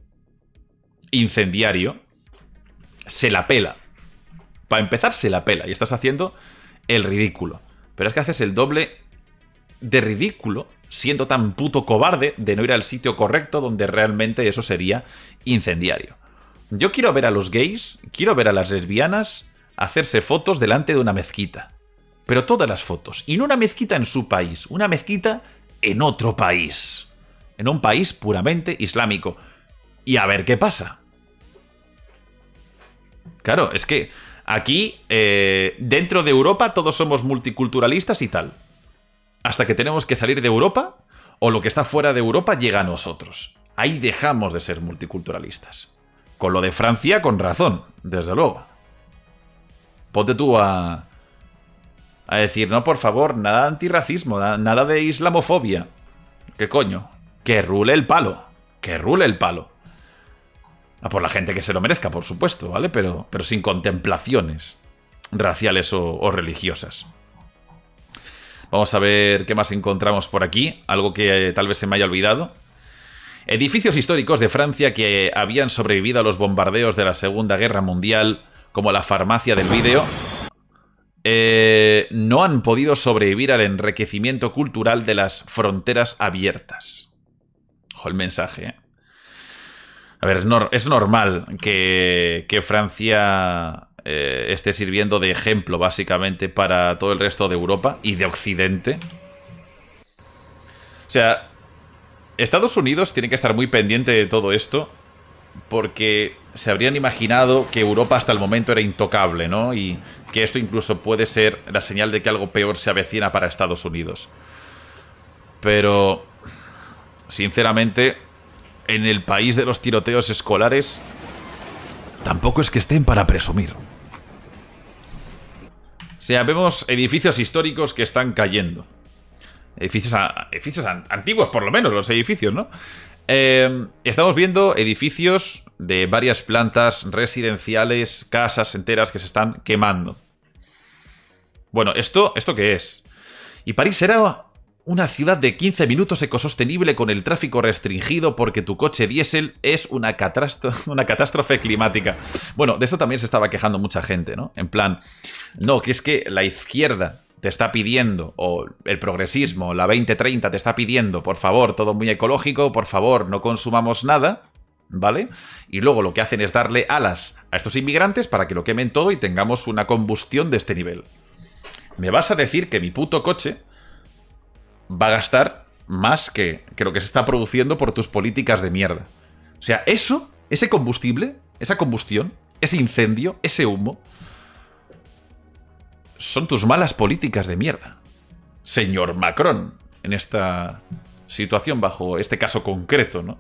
incendiario, se la pela. Para empezar, se la pela y estás haciendo el ridículo. Pero es que haces el doble de ridículo siendo tan puto cobarde de no ir al sitio correcto donde realmente eso sería incendiario. Yo quiero ver a los gays, quiero ver a las lesbianas hacerse fotos delante de una mezquita. Pero todas las fotos. Y no una mezquita en su país, una mezquita en otro país. En un país puramente islámico. Y a ver qué pasa. Claro, es que aquí, eh, dentro de Europa, todos somos multiculturalistas y tal. Hasta que tenemos que salir de Europa, o lo que está fuera de Europa llega a nosotros. Ahí dejamos de ser multiculturalistas. Con lo de Francia, con razón, desde luego. Ponte tú a, a decir, no, por favor, nada de antirracismo, nada de islamofobia. ¿Qué coño? Que rule el palo. Que rule el palo. A por la gente que se lo merezca, por supuesto, ¿vale? Pero, pero sin contemplaciones raciales o, o religiosas. Vamos a ver qué más encontramos por aquí. Algo que eh, tal vez se me haya olvidado. Edificios históricos de Francia que habían sobrevivido a los bombardeos de la Segunda Guerra Mundial, como la farmacia del vídeo, eh, no han podido sobrevivir al enriquecimiento cultural de las fronteras abiertas. Ojo el mensaje, ¿eh? A ver, es, nor es normal que, que Francia eh, esté sirviendo de ejemplo, básicamente, para todo el resto de Europa y de Occidente. O sea, Estados Unidos tiene que estar muy pendiente de todo esto, porque se habrían imaginado que Europa hasta el momento era intocable, ¿no? Y que esto incluso puede ser la señal de que algo peor se avecina para Estados Unidos. Pero, sinceramente, en el país de los tiroteos escolares, tampoco es que estén para presumir. O sea, vemos edificios históricos que están cayendo. Edificios, a, edificios an, antiguos, por lo menos, los edificios, ¿no? Eh, estamos viendo edificios de varias plantas residenciales, casas enteras que se están quemando. Bueno, ¿esto, ¿esto qué es? Y París será una ciudad de quince minutos ecosostenible con el tráfico restringido porque tu coche diésel es una catástrofe, una catástrofe climática. Bueno, de eso también se estaba quejando mucha gente, ¿no? En plan, no, que es que la izquierda te está pidiendo, o el progresismo, la veinte treinta te está pidiendo, por favor, todo muy ecológico, por favor, no consumamos nada, ¿vale? Y luego lo que hacen es darle alas a estos inmigrantes para que lo quemen todo y tengamos una combustión de este nivel. ¿Me vas a decir que mi puto coche va a gastar más que, que lo que se está produciendo por tus políticas de mierda? O sea, eso, ese combustible, esa combustión, ese incendio, ese humo, son tus malas políticas de mierda, señor Macron, en esta situación, bajo este caso concreto, ¿no?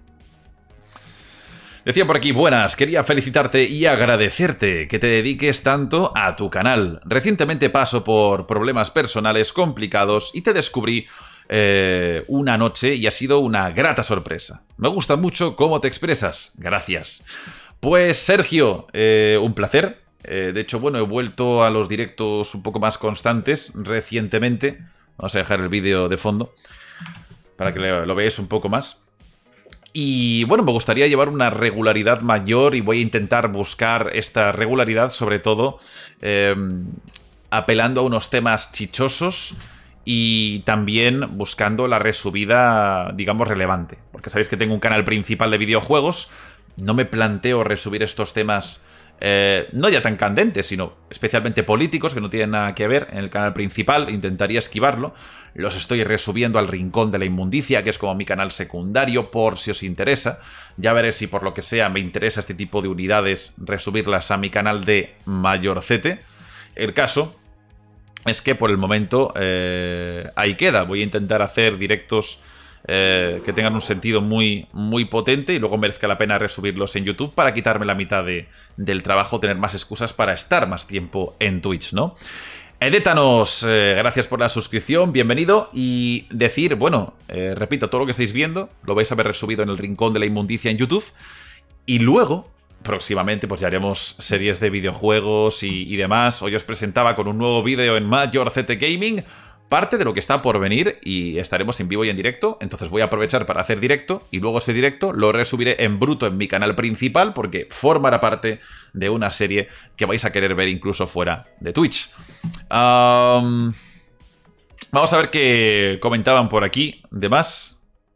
Decía por aquí, buenas, quería felicitarte y agradecerte que te dediques tanto a tu canal. Recientemente paso por problemas personales complicados y te descubrí eh, una noche y ha sido una grata sorpresa. Me gusta mucho cómo te expresas. Gracias. Pues Sergio, eh, un placer. Eh, de hecho, bueno, he vuelto a los directos un poco más constantes recientemente. Vamos a dejar el vídeo de fondo para que lo veáis un poco más. Y bueno, me gustaría llevar una regularidad mayor y voy a intentar buscar esta regularidad, sobre todo eh, apelando a unos temas chichosos y también buscando la resubida, digamos, relevante. Porque sabéis que tengo un canal principal de videojuegos, no me planteo resubir estos temas Eh, no ya tan candentes, sino especialmente políticos, que no tienen nada que ver en el canal principal. Intentaría esquivarlo. Los estoy resubiendo al Rincón de la Inmundicia, que es como mi canal secundario, por si os interesa. Ya veré si por lo que sea me interesa este tipo de unidades resubirlas a mi canal de Mayorcete. El caso es que por el momento eh, ahí queda. Voy a intentar hacer directos Eh, que tengan un sentido muy, muy potente y luego merezca la pena resubirlos en YouTube para quitarme la mitad de, del trabajo, tener más excusas para estar más tiempo en Twitch, ¿no? Edétanos, eh, gracias por la suscripción, bienvenido. Y decir, bueno, eh, repito, todo lo que estáis viendo lo vais a ver resubido en el Rincón de la Inmundicia en YouTube. Y luego, próximamente, pues ya haremos series de videojuegos y, y demás. Hoy os presentaba con un nuevo vídeo en Mayorcete Gaming parte de lo que está por venir y estaremos en vivo y en directo, entonces voy a aprovechar para hacer directo y luego ese directo lo resubiré en bruto en mi canal principal porque formará parte de una serie que vais a querer ver incluso fuera de Twitch. Um, vamos a ver qué comentaban por aquí de más.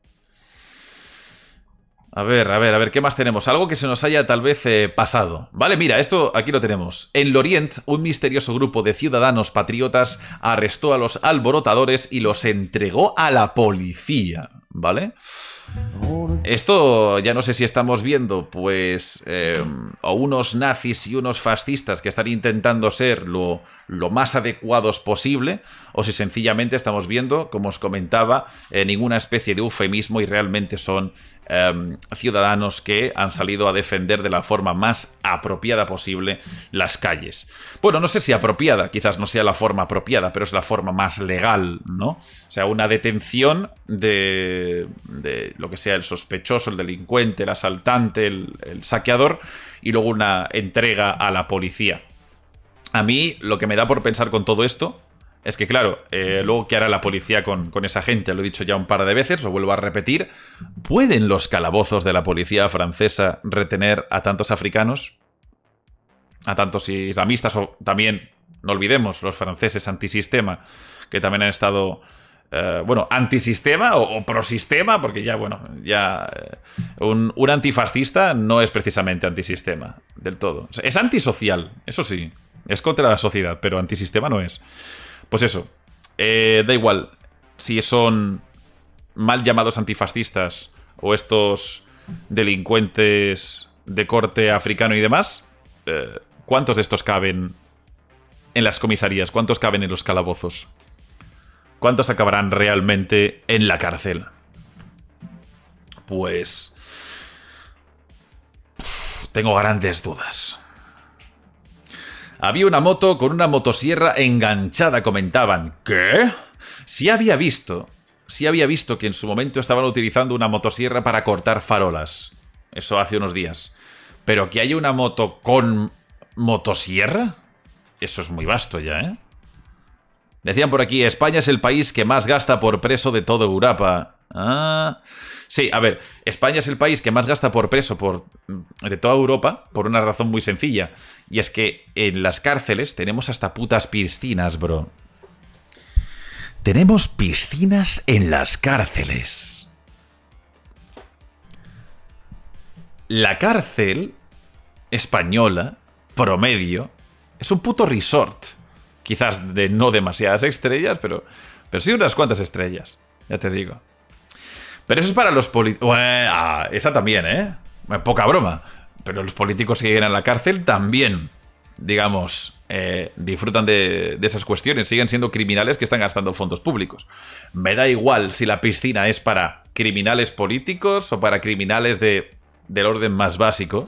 A ver, a ver, a ver, ¿qué más tenemos? Algo que se nos haya tal vez eh, pasado. Vale, mira, esto aquí lo tenemos. En Lorient, un misterioso grupo de ciudadanos patriotas arrestó a los alborotadores y los entregó a la policía, ¿vale? Esto ya no sé si estamos viendo, pues, eh, o unos nazis y unos fascistas que están intentando ser lo, lo más adecuados posible, o si sencillamente estamos viendo, como os comentaba, eh, ninguna especie de eufemismo y realmente son eh, ciudadanos que han salido a defender de la forma más apropiada posible las calles. Bueno, no sé si apropiada, quizás no sea la forma apropiada, pero es la forma más legal, ¿no? O sea, una detención de, de lo que sea el sospechoso, el delincuente, el asaltante, el, el saqueador, y luego una entrega a la policía. A mí lo que me da por pensar con todo esto es que, claro, eh, luego ¿qué hará la policía con, con esa gente? Lo he dicho ya un par de veces, lo vuelvo a repetir. ¿Pueden los calabozos de la policía francesa retener a tantos africanos? A tantos islamistas, o también, no olvidemos, los franceses antisistema, que también han estado... Uh, bueno, antisistema o, o prosistema, porque ya, bueno, ya uh, un, un antifascista no es precisamente antisistema del todo. O sea, es antisocial, eso sí, es contra la sociedad, pero antisistema no es. Pues eso, eh, da igual si son mal llamados antifascistas o estos delincuentes de corte africano y demás, eh, ¿cuántos de estos caben en las comisarías? ¿Cuántos caben en los calabozos? ¿Cuántos acabarán realmente en la cárcel? Pues... tengo grandes dudas. Había una moto con una motosierra enganchada, comentaban. ¿Qué? Sí había visto... Sí había visto que en su momento estaban utilizando una motosierra para cortar farolas. Eso hace unos días. Pero que haya una moto con motosierra... Eso es muy vasto ya, ¿eh? Decían por aquí, España es el país que más gasta por preso de toda Europa. Ah, sí, a ver, España es el país que más gasta por preso por, de toda Europa por una razón muy sencilla. Y es que en las cárceles tenemos hasta putas piscinas, bro. Tenemos piscinas en las cárceles. La cárcel española, promedio, es un puto resort. Quizás de no demasiadas estrellas, pero, pero sí unas cuantas estrellas, ya te digo. Pero eso es para los políticos... Ah, esa también, ¿eh? Poca broma. Pero los políticos que llegan a la cárcel también, digamos, eh, disfrutan de, de esas cuestiones. Siguen siendo criminales que están gastando fondos públicos. Me da igual si la piscina es para criminales políticos o para criminales de, del orden más básico.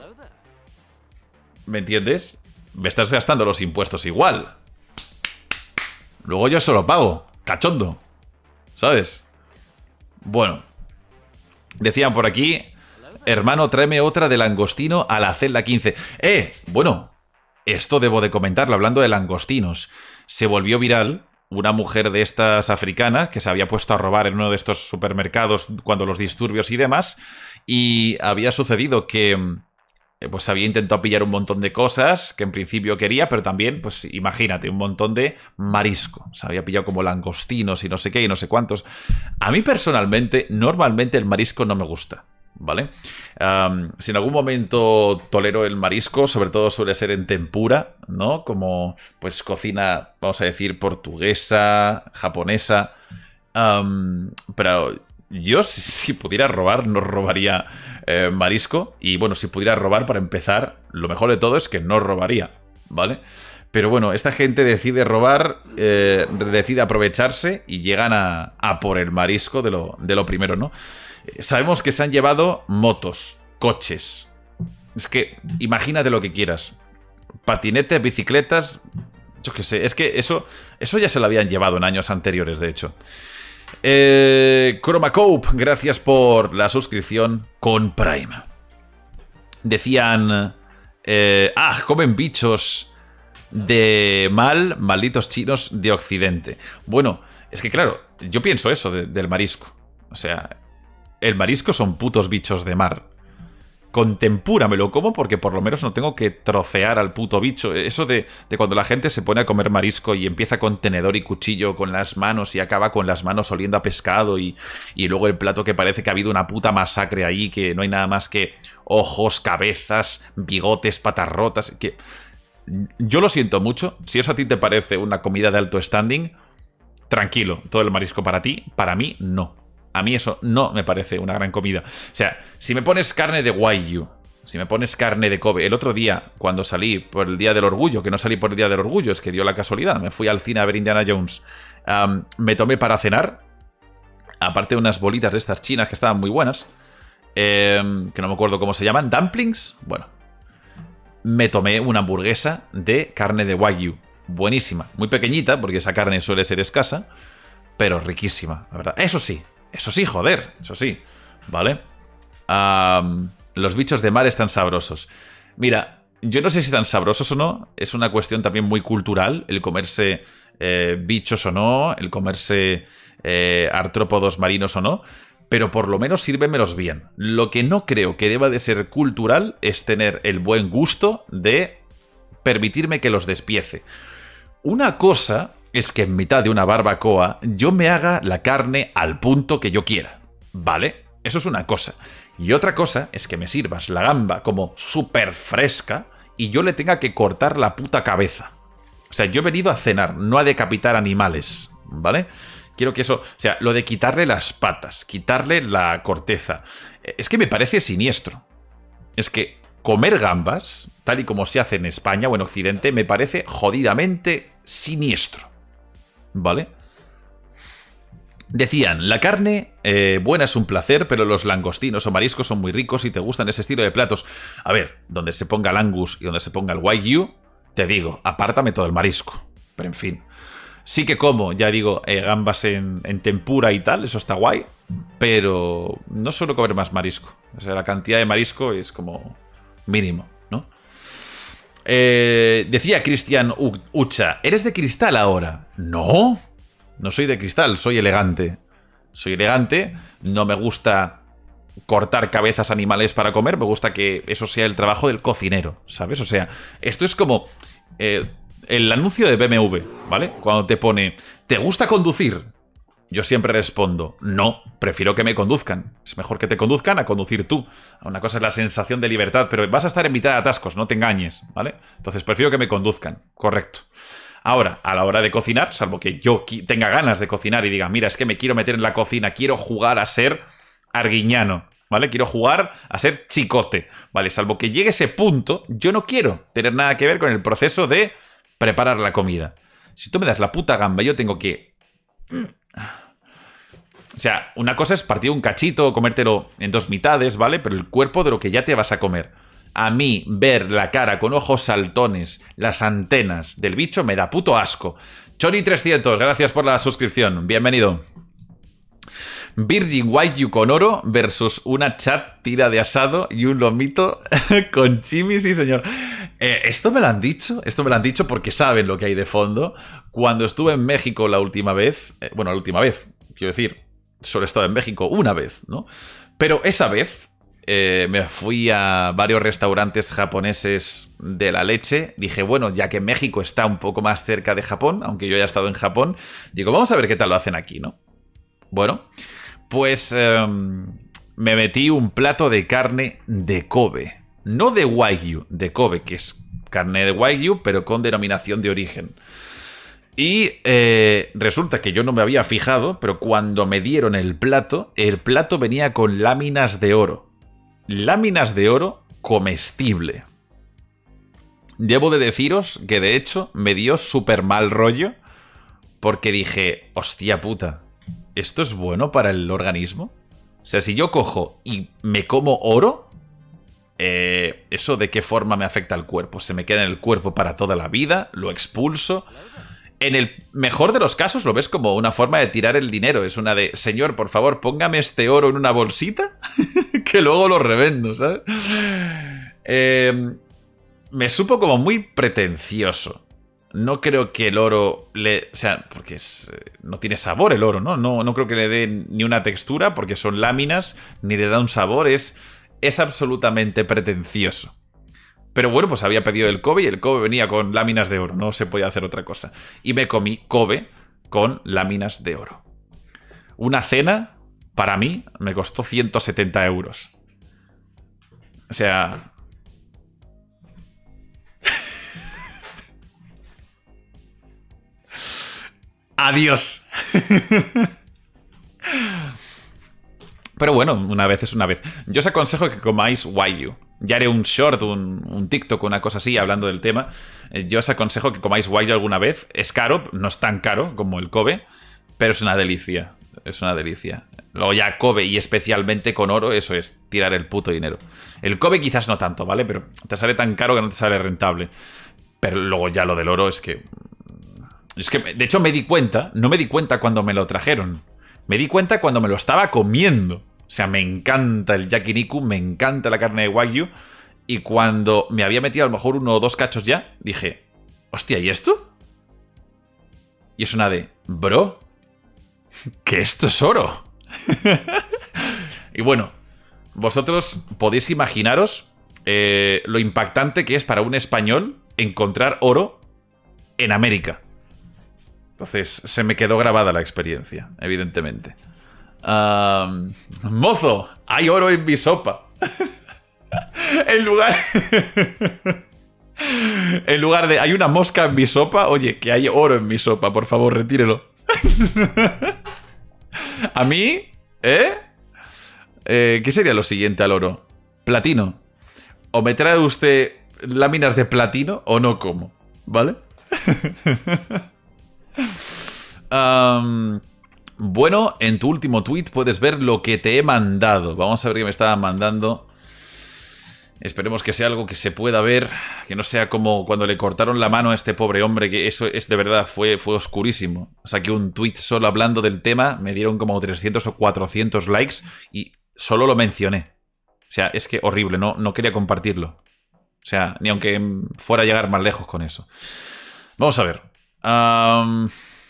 ¿Me entiendes? Me estás gastando los impuestos igual. Luego yo solo pago, cachondo, ¿sabes? Bueno, decían por aquí, hermano, tráeme otra de langostino a la celda quince. ¡Eh! Bueno, esto debo de comentarlo, hablando de langostinos. Se volvió viral una mujer de estas africanas que se había puesto a robar en uno de estos supermercados cuando los disturbios y demás, y había sucedido que... pues había intentado pillar un montón de cosas que en principio quería, pero también, pues imagínate, un montón de marisco. Se había pillado como langostinos y no sé qué y no sé cuántos. A mí personalmente, normalmente el marisco no me gusta, ¿vale? Um, si en algún momento tolero el marisco, sobre todo suele ser en tempura, ¿no? Como, pues, cocina, vamos a decir, portuguesa, japonesa. Um, pero... yo, si, si pudiera robar, no robaría eh, marisco. Y bueno, si pudiera robar, para empezar, lo mejor de todo es que no robaría, ¿vale? Pero bueno, esta gente decide robar, eh, decide aprovecharse y llegan a, a por el marisco de lo, de lo primero, ¿no? Eh, sabemos que se han llevado motos, coches. Es que imagínate lo que quieras. Patinetes, bicicletas, yo qué sé. Es que eso, eso ya se lo habían llevado en años anteriores, de hecho. Eh, Chromacope, gracias por la suscripción con Prime. Decían... Eh, ah, comen bichos de mal, malditos chinos de Occidente. Bueno, es que claro, yo pienso eso de, del marisco. O sea, el marisco son putos bichos de mar. Con tempura me lo como porque por lo menos no tengo que trocear al puto bicho. Eso de, de cuando la gente se pone a comer marisco y empieza con tenedor y cuchillo con las manos y acaba con las manos oliendo a pescado y, y luego el plato que parece que ha habido una puta masacre ahí, que no hay nada más que ojos, cabezas, bigotes, patas rotas. Que... yo lo siento mucho. Si eso a ti te parece una comida de alto standing, tranquilo, todo el marisco para ti, para mí no. A mí eso no me parece una gran comida. O sea, si me pones carne de Wagyu, si me pones carne de Kobe... El otro día, cuando salí por el Día del Orgullo, que no salí por el Día del Orgullo, es que dio la casualidad, me fui al cine a ver Indiana Jones, um, me tomé para cenar, aparte de unas bolitas de estas chinas que estaban muy buenas, eh, que no me acuerdo cómo se llaman, dumplings, bueno, me tomé una hamburguesa de carne de Wagyu, buenísima, muy pequeñita, porque esa carne suele ser escasa, pero riquísima, la verdad. Eso sí, eso sí, joder, eso sí, ¿vale? Um, los bichos de mar están sabrosos. Mira, yo no sé si están sabrosos o no, es una cuestión también muy cultural, el comerse eh, bichos o no, el comerse eh, artrópodos marinos o no, pero por lo menos sírvemelos bien. Lo que no creo que deba de ser cultural es tener el buen gusto de permitirme que los despiece. Una cosa es que en mitad de una barbacoa yo me haga la carne al punto que yo quiera, ¿vale? Eso es una cosa. Y otra cosa es que me sirvas la gamba como súper fresca y yo le tenga que cortar la puta cabeza. O sea, yo he venido a cenar, no a decapitar animales, ¿vale? Quiero que eso... O sea, lo de quitarle las patas, quitarle la corteza, es que me parece siniestro. Es que comer gambas, tal y como se hace en España o en Occidente, me parece jodidamente siniestro, ¿vale? Decían, la carne eh, buena es un placer, pero los langostinos o mariscos son muy ricos y te gustan ese estilo de platos. A ver, donde se ponga el angus y donde se ponga el wagyu, te digo, apártame todo el marisco. Pero en fin, sí que como, ya digo, eh, gambas en, en tempura y tal, eso está guay, pero no suelo comer más marisco. O sea, la cantidad de marisco es como mínimo, ¿no? Eh, decía Cristian Ucha, ¿eres de cristal ahora? No. No soy de cristal, soy elegante. Soy elegante, no me gusta cortar cabezas animales para comer, me gusta que eso sea el trabajo del cocinero, ¿sabes? O sea, esto es como eh, el anuncio de B M W, ¿vale? Cuando te pone, ¿te gusta conducir? Yo siempre respondo, no, prefiero que me conduzcan. Es mejor que te conduzcan a conducir tú. Una cosa es la sensación de libertad, pero vas a estar en mitad de atascos, no te engañes, ¿vale? Entonces prefiero que me conduzcan, correcto. Ahora, a la hora de cocinar, salvo que yo tenga ganas de cocinar y diga, mira, es que me quiero meter en la cocina, quiero jugar a ser Arguiñano, ¿vale? Quiero jugar a ser Chicote, ¿vale? Salvo que llegue ese punto, yo no quiero tener nada que ver con el proceso de preparar la comida. Si tú me das la puta gamba, yo tengo que... O sea, una cosa es partir un cachito o comértelo en dos mitades, ¿vale? Pero el cuerpo de lo que ya te vas a comer. A mí, ver la cara con ojos saltones, las antenas del bicho, me da puto asco. Choni trescientos, gracias por la suscripción. Bienvenido. Virgin Wagyu con oro versus una chat tira de asado y un lomito con chimi, sí señor. Eh, esto me lo han dicho, esto me lo han dicho porque saben lo que hay de fondo. Cuando estuve en México la última vez, eh, bueno, la última vez, quiero decir, solo he estado en México una vez, ¿no? Pero esa vez... Eh, me fui a varios restaurantes japoneses de la leche. Dije, bueno, ya que México está un poco más cerca de Japón, aunque yo ya he estado en Japón, digo, vamos a ver qué tal lo hacen aquí, ¿no? Bueno, pues eh, me metí un plato de carne de Kobe. No de Wagyu, de Kobe, que es carne de Wagyu, pero con denominación de origen. Y eh, resulta que yo no me había fijado, pero cuando me dieron el plato, el plato venía con láminas de oro. Láminas de oro comestible. Debo de deciros que de hecho me dio súper mal rollo porque dije, hostia puta, ¿esto es bueno para el organismo? O sea, si yo cojo y me como oro, eh, ¿eso de qué forma me afecta al cuerpo? ¿Se me queda en el cuerpo para toda la vida? ¿Lo expulso? En el mejor de los casos lo ves como una forma de tirar el dinero. Es una de, señor, por favor, póngame este oro en una bolsita que luego lo revendo, ¿sabes? Eh, me supo como muy pretencioso. No creo que el oro le... O sea, porque es, no tiene sabor el oro, ¿no? ¿no? No creo que le dé ni una textura porque son láminas, ni le da un sabor. Es, es absolutamente pretencioso. Pero bueno, pues había pedido el Kobe y el Kobe venía con láminas de oro. No se podía hacer otra cosa. Y me comí Kobe con láminas de oro. Una cena, para mí, me costó ciento setenta euros. O sea... Adiós. Pero bueno, una vez es una vez. Yo os aconsejo que comáis Wagyu. Ya haré un short, un, un TikTok, una cosa así, hablando del tema. Yo os aconsejo que comáis Wagyu alguna vez. Es caro, no es tan caro como el Kobe, pero es una delicia. Es una delicia. Luego ya Kobe, y especialmente con oro, eso es tirar el puto dinero. El Kobe quizás no tanto, ¿vale? Pero te sale tan caro que no te sale rentable. Pero luego ya lo del oro es que... Es que, de hecho, me di cuenta, no me di cuenta cuando me lo trajeron. Me di cuenta cuando me lo estaba comiendo. O sea, me encanta el yakiniku, me encanta la carne de Wagyu. Y cuando me había metido a lo mejor uno o dos cachos ya, dije, hostia, ¿y esto? Y es una de, bro, que esto es oro. Y bueno, vosotros podéis imaginaros eh, lo impactante que es para un español encontrar oro en América. Entonces, se me quedó grabada la experiencia, evidentemente. Um, mozo, hay oro en mi sopa. En lugar... En lugar de, hay una mosca en mi sopa, oye, que hay oro en mi sopa, por favor, retírelo. A mí, ¿eh? ¿eh? ¿Qué sería lo siguiente al oro? Platino. O me trae usted láminas de platino o no como, ¿vale? um, bueno, en tu último tweet puedes ver lo que te he mandado. Vamos a ver qué me estaba mandando. Esperemos que sea algo que se pueda ver, que no sea como cuando le cortaron la mano a este pobre hombre, que eso es de verdad, fue, fue oscurísimo. Saqué un tweet solo hablando del tema, me dieron como trescientos o cuatrocientos likes y solo lo mencioné. O sea, es que horrible, no, no quería compartirlo. O sea, ni aunque fuera a llegar más lejos con eso. Vamos a ver. Um,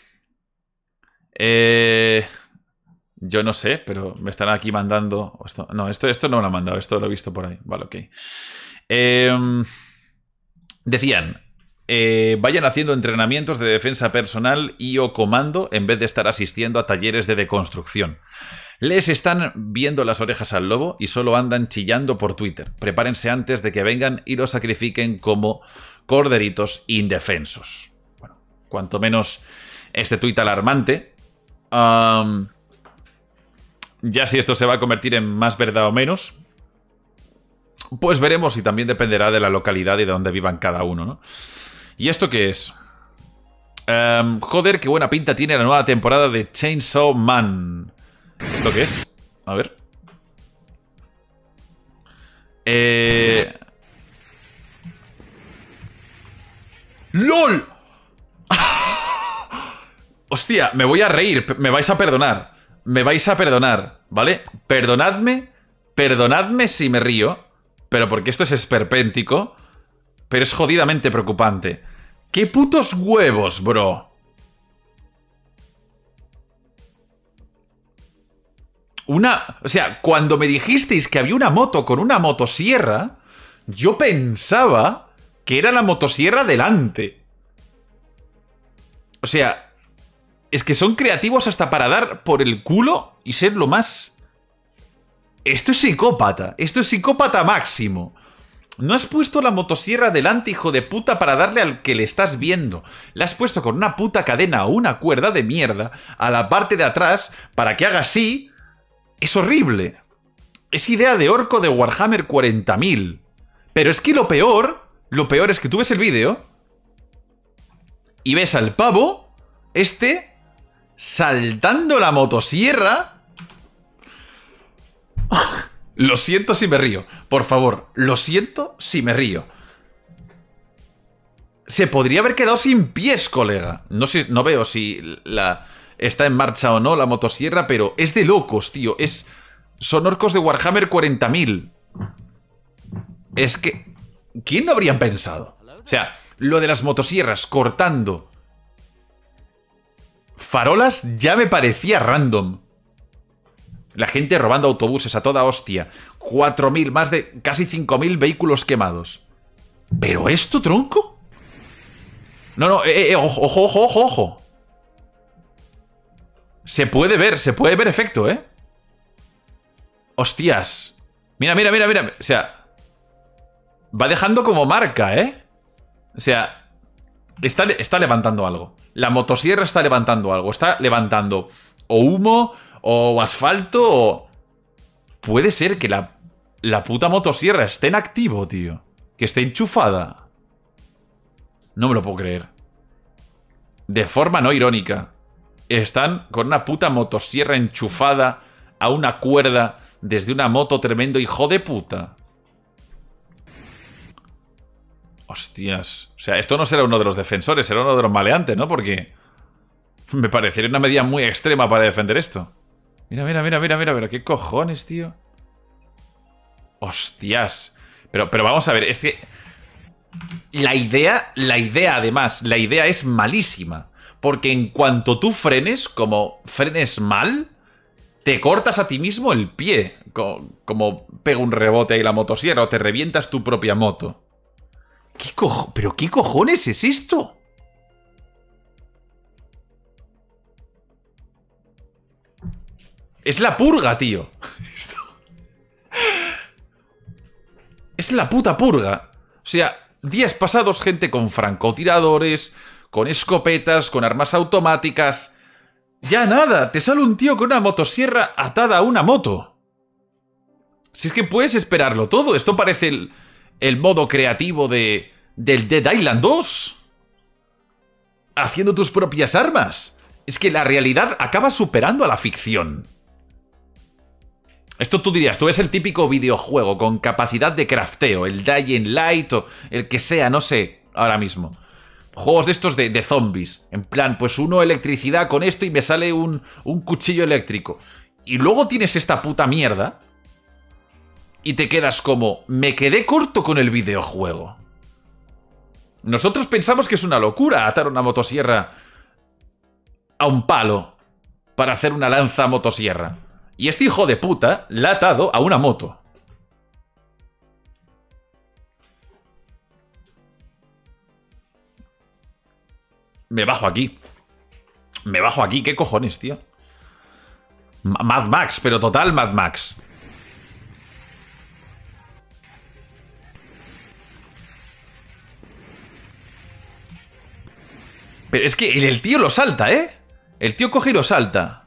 eh... Yo no sé, pero me están aquí mandando... Esto, no, esto, esto no lo han mandado, esto lo he visto por ahí. Vale, ok. Eh, decían, eh, vayan haciendo entrenamientos de defensa personal y o comando en vez de estar asistiendo a talleres de deconstrucción. Les están viendo las orejas al lobo y solo andan chillando por Twitter. Prepárense antes de que vengan y los sacrifiquen como corderitos indefensos. Bueno, cuanto menos este tuit alarmante... Um, Ya si esto se va a convertir en más verdad o menos, pues veremos, y también dependerá de la localidad y de dónde vivan cada uno, ¿no? ¿Y esto qué es? Um, joder, qué buena pinta tiene la nueva temporada de Chainsaw Man. ¿Esto qué es? A ver. Eh... ¡LOL! Hostia, me voy a reír, me vais a perdonar. Me vais a perdonar, ¿vale? Perdonadme, perdonadme si me río, pero porque esto es esperpéntico, pero es jodidamente preocupante. ¡Qué putos huevos, bro! Una... O sea, cuando me dijisteis que había una moto con una motosierra, yo pensaba que era la motosierra delante. O sea... Es que son creativos hasta para dar por el culo y ser lo más... Esto es psicópata. Esto es psicópata máximo. No has puesto la motosierra delante, hijo de puta, para darle al que le estás viendo. La has puesto con una puta cadena o una cuerda de mierda a la parte de atrás para que haga así. Es horrible. Es idea de orco de Warhammer cuarenta mil. Pero es que lo peor... Lo peor es que tú ves el vídeo y ves al pavo, este... saltando la motosierra. Lo siento si me río. Por favor, lo siento si me río. Se podría haber quedado sin pies, colega. No sé, no veo si la está en marcha o no la motosierra, pero es de locos, tío. Es, son orcos de Warhammer cuarenta mil. Es que... ¿quién no habrían pensado? O sea, lo de las motosierras cortando farolas ya me parecía random. La gente robando autobuses a toda hostia. cuatro mil, más de casi cinco mil vehículos quemados. ¿Pero esto, tronco? No, no, eh, eh, ojo, ojo, ojo, ojo, ojo. Se puede ver, se puede ver efecto, ¿eh? Hostias. Mira, mira, mira, mira. O sea, va dejando como marca, ¿eh? O sea... Está, está levantando algo. La motosierra está levantando algo. Está levantando o humo, o asfalto, o... puede ser que la, la puta motosierra esté en activo, tío. Que esté enchufada. No me lo puedo creer. De forma no irónica. Están con una puta motosierra enchufada a una cuerda desde una moto, tremendo hijo de puta. Hostias. O sea, esto no será uno de los defensores, será uno de los maleantes, ¿no? Porque me parecería una medida muy extrema para defender esto. Mira, mira, mira, mira, mira, pero qué cojones, tío. Hostias. Pero, pero vamos a ver, es que la idea, la idea además, la idea es malísima. Porque en cuanto tú frenes, como frenes mal, te cortas a ti mismo el pie. Como, como pega un rebote ahí la motosierra o te revientas tu propia moto. ¿Qué cojo? ¿Pero qué cojones es esto? Es la purga, tío. Esto... Es la puta purga. O sea, días pasados gente con francotiradores, con escopetas, con armas automáticas. Ya nada, te sale un tío con una motosierra atada a una moto. Si es que puedes esperarlo todo. Esto parece el, el modo creativo de, del Dead Island dos. Haciendo tus propias armas. Es que la realidad acaba superando a la ficción. Esto tú dirías, tú eres el típico videojuego con capacidad de crafteo, el Dying Light o el que sea, no sé, ahora mismo. Juegos de estos de, de zombies. En plan, pues uno electricidad con esto y me sale un, un cuchillo eléctrico. Y luego tienes esta puta mierda y te quedas como, me quedé corto con el videojuego. Nosotros pensamos que es una locura atar una motosierra a un palo para hacer una lanza motosierra. Y este hijo de puta la ha atado a una moto. Me bajo aquí. Me bajo aquí. ¿Qué cojones, tío? Mad Max, pero total Mad Max. Pero es que el, el tío lo salta, ¿eh? El tío coge y lo salta.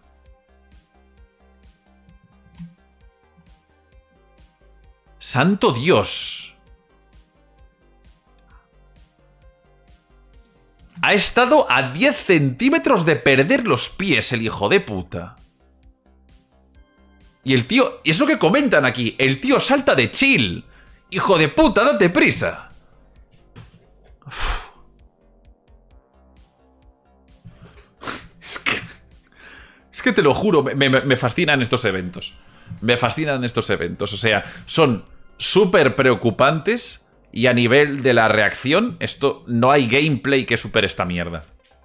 ¡Santo Dios! Ha estado a diez centímetros de perder los pies, el hijo de puta. Y el tío... Y es lo que comentan aquí. El tío salta de chill. ¡Hijo de puta, date prisa! Uf. Es que... Es que te lo juro, me, me, me fascinan estos eventos. Me fascinan estos eventos. O sea, son súper preocupantes y a nivel de la reacción, esto no hay gameplay que supere esta mierda.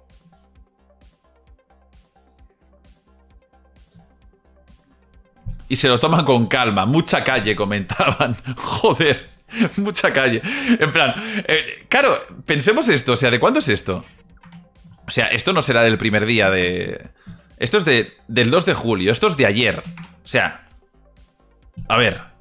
Y se lo toman con calma. Mucha calle, comentaban. Joder, mucha calle. En plan, eh, claro, pensemos esto. O sea, ¿de cuándo es esto? O sea, esto no será del primer día de... Esto es de, del dos de julio. Esto es de ayer. O sea... A ver...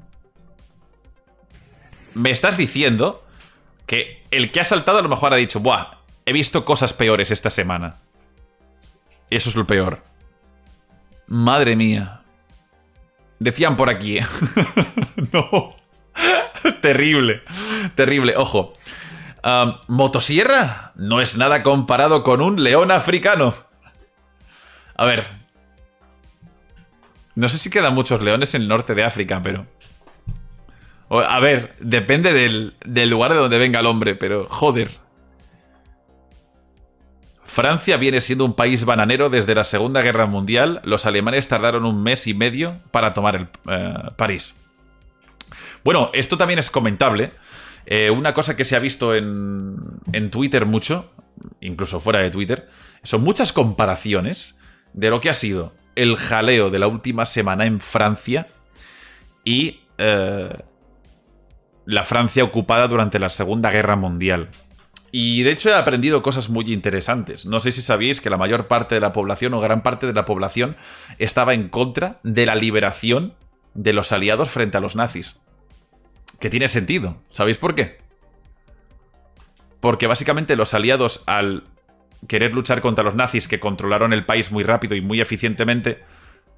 Me estás diciendo que el que ha saltado a lo mejor ha dicho, buah, he visto cosas peores esta semana. Y eso es lo peor. Madre mía. Decían por aquí. No. Terrible. Terrible. Ojo. Um, motosierra no es nada comparado con un león africano. A ver. No sé si quedan muchos leones en el norte de África, pero... A ver, depende del, del lugar de donde venga el hombre, pero joder. Francia viene siendo un país bananero desde la Segunda Guerra Mundial. Los alemanes tardaron un mes y medio para tomar el, eh, París. Bueno, esto también es comentable. Eh, una cosa que se ha visto en, en Twitter mucho, incluso fuera de Twitter, son muchas comparaciones de lo que ha sido el jaleo de la última semana en Francia y... Eh, la Francia ocupada durante la Segunda Guerra Mundial. Y de hecho he aprendido cosas muy interesantes. No sé si sabíais que la mayor parte de la población o gran parte de la población estaba en contra de la liberación de los aliados frente a los nazis. Que tiene sentido. ¿Sabéis por qué? Porque básicamente los aliados, al querer luchar contra los nazis que controlaron el país muy rápido y muy eficientemente,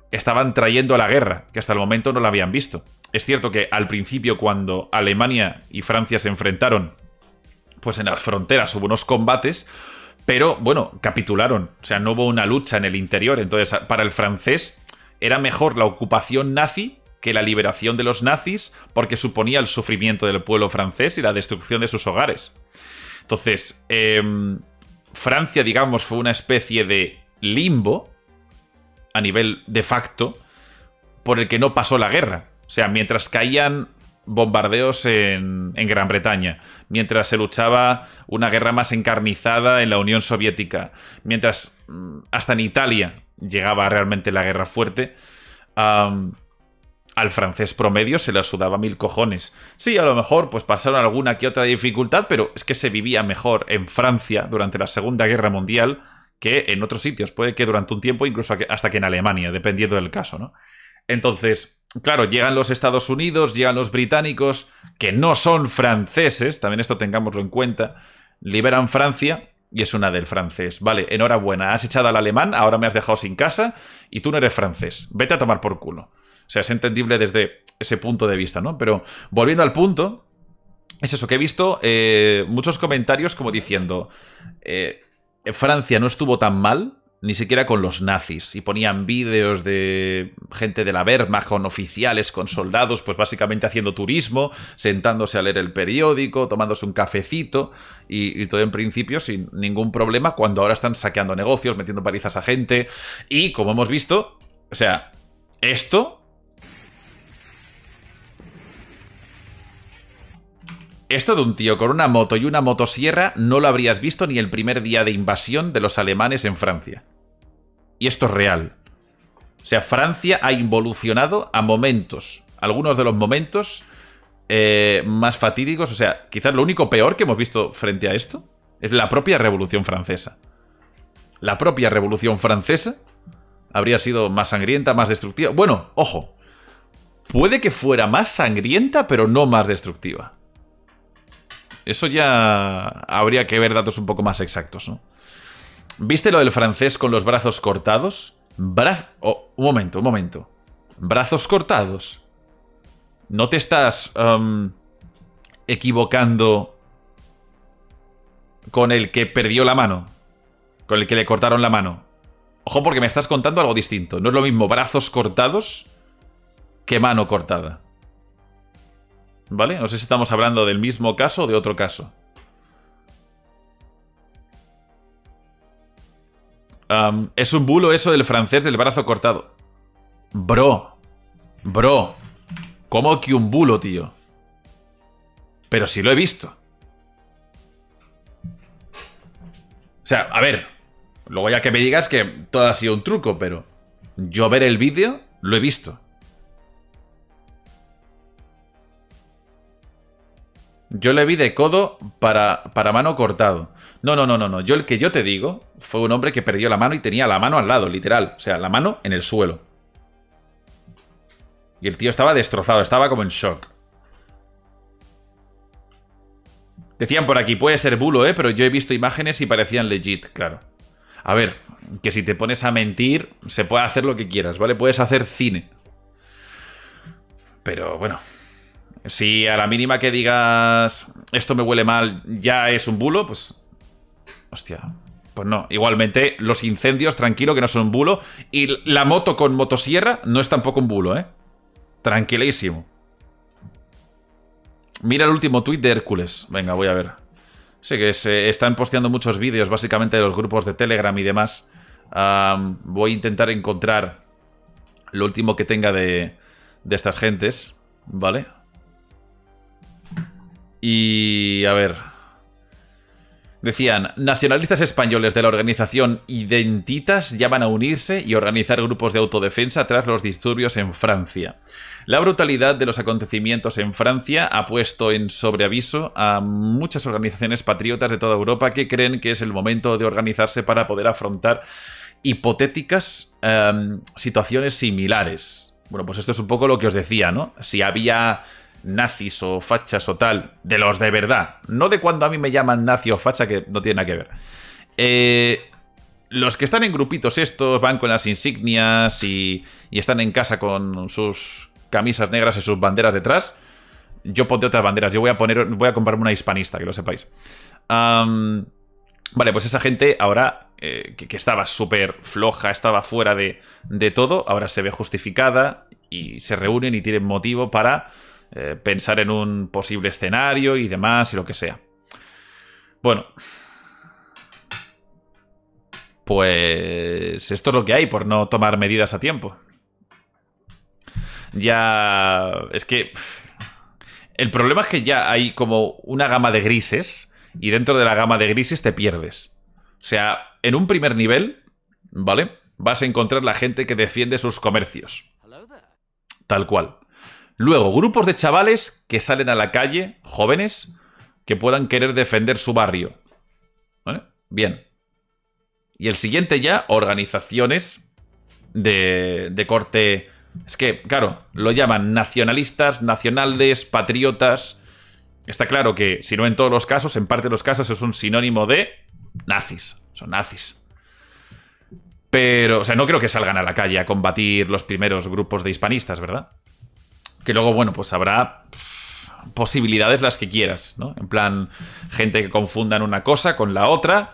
estaban trayendo la guerra, que hasta el momento no la habían visto. Es cierto que al principio, cuando Alemania y Francia se enfrentaron, pues en las fronteras hubo unos combates, pero bueno, capitularon. O sea, no hubo una lucha en el interior. Entonces, para el francés era mejor la ocupación nazi que la liberación de los nazis, porque suponía el sufrimiento del pueblo francés y la destrucción de sus hogares. Entonces, eh, Francia, digamos, fue una especie de limbo a nivel de facto por el que no pasó la guerra. O sea, mientras caían bombardeos en, en Gran Bretaña, mientras se luchaba una guerra más encarnizada en la Unión Soviética, mientras hasta en Italia llegaba realmente la guerra fuerte, um, al francés promedio se le sudaba mil cojones. Sí, a lo mejor pues pasaron alguna que otra dificultad, pero es que se vivía mejor en Francia durante la Segunda Guerra Mundial que en otros sitios. Puede que durante un tiempo, incluso hasta que en Alemania, dependiendo del caso, ¿no? Entonces, claro, llegan los Estados Unidos, llegan los británicos, que no son franceses, también esto tengámoslo en cuenta, liberan Francia y es una del francés. Vale, enhorabuena, has echado al alemán, ahora me has dejado sin casa y tú no eres francés. Vete a tomar por culo. O sea, es entendible desde ese punto de vista, ¿no? Pero volviendo al punto, es eso, que he visto eh, muchos comentarios como diciendo eh, Francia no estuvo tan mal, ni siquiera con los nazis, y ponían vídeos de gente de la Wehrmacht con oficiales, con soldados, pues básicamente haciendo turismo, sentándose a leer el periódico, tomándose un cafecito y, y todo en principio sin ningún problema, cuando ahora están saqueando negocios, metiendo palizas a gente y, como hemos visto, o sea, esto... Esto de un tío con una moto y una motosierra no lo habrías visto ni el primer día de invasión de los alemanes en Francia. Y esto es real. O sea, Francia ha involucionado a momentos, algunos de los momentos eh, más fatídicos. O sea, quizás lo único peor que hemos visto frente a esto es la propia Revolución Francesa. La propia Revolución Francesa habría sido más sangrienta, más destructiva. Bueno, ojo, puede que fuera más sangrienta, pero no más destructiva. Eso ya habría que ver datos un poco más exactos, ¿no? ¿Viste lo del francés con los brazos cortados? Bra... Oh, un momento, un momento. ¿Brazos cortados? ¿No te estás um, equivocando con el que perdió la mano? ¿Con el que le cortaron la mano? Ojo, porque me estás contando algo distinto. No es lo mismo brazos cortados que mano cortada. ¿Vale? No sé si estamos hablando del mismo caso o de otro caso. Um, es un bulo eso del francés del brazo cortado. Bro. Bro. ¿Cómo que un bulo, tío? Pero sí lo he visto. O sea, a ver. Luego ya que me digas que todo ha sido un truco, pero yo ver el vídeo lo he visto. Yo le vi de codo para, para mano cortado. No, no, no, no, no. Yo el que yo te digo fue un hombre que perdió la mano y tenía la mano al lado, literal. O sea, la mano en el suelo. Y el tío estaba destrozado, estaba como en shock. Decían por aquí, puede ser bulo, ¿eh? Pero yo he visto imágenes y parecían legit, claro. A ver, que si te pones a mentir, se puede hacer lo que quieras, ¿vale? Puedes hacer cine. Pero bueno... Si a la mínima que digas esto me huele mal ya es un bulo, pues... Hostia, pues no. Igualmente, los incendios, tranquilo, que no son un bulo. Y la moto con motosierra no es tampoco un bulo, ¿eh? Tranquilísimo. Mira el último tuit de Hércules. Venga, voy a ver. Sí, que se están posteando muchos vídeos, básicamente de los grupos de Telegram y demás. Um, voy a intentar encontrar lo último que tenga de, de estas gentes, ¿vale? Y... a ver... Decían, nacionalistas españoles de la organización Identitas ya van a unirse y organizar grupos de autodefensa tras los disturbios en Francia. La brutalidad de los acontecimientos en Francia ha puesto en sobreaviso a muchas organizaciones patriotas de toda Europa que creen que es el momento de organizarse para poder afrontar hipotéticas um, situaciones similares. Bueno, pues esto es un poco lo que os decía, ¿no? Si había... nazis o fachas o tal, de los de verdad, no de cuando a mí me llaman nazi o facha, que no tiene nada que ver. Eh, los que están en grupitos estos, van con las insignias y, y están en casa con sus camisas negras y sus banderas detrás. Yo pondré otras banderas. Yo voy a poner, voy a comprarme una hispanista, que lo sepáis. Um, vale, pues esa gente ahora, eh, que, que estaba súper floja, estaba fuera de, de todo, ahora se ve justificada y se reúnen y tienen motivo para eh, pensar en un posible escenario y demás y lo que sea. Bueno, pues esto es lo que hay por no tomar medidas a tiempo. Ya... Es que... El problema es que ya hay como una gama de grises y dentro de la gama de grises te pierdes. O sea, en un primer nivel, ¿vale? Vas a encontrar la gente que defiende sus comercios. Tal cual. Luego, grupos de chavales que salen a la calle, jóvenes, que puedan querer defender su barrio. ¿Vale? Bien. Y el siguiente ya, organizaciones de, de corte... Es que, claro, lo llaman nacionalistas, nacionales, patriotas. Está claro que, si no en todos los casos, en parte de los casos es un sinónimo de nazis. Son nazis. Pero, o sea, no creo que salgan a la calle a combatir los primeros grupos de hispanistas, ¿verdad? Que luego, bueno, pues habrá pff, posibilidades las que quieras, ¿no? En plan, gente que confundan una cosa con la otra.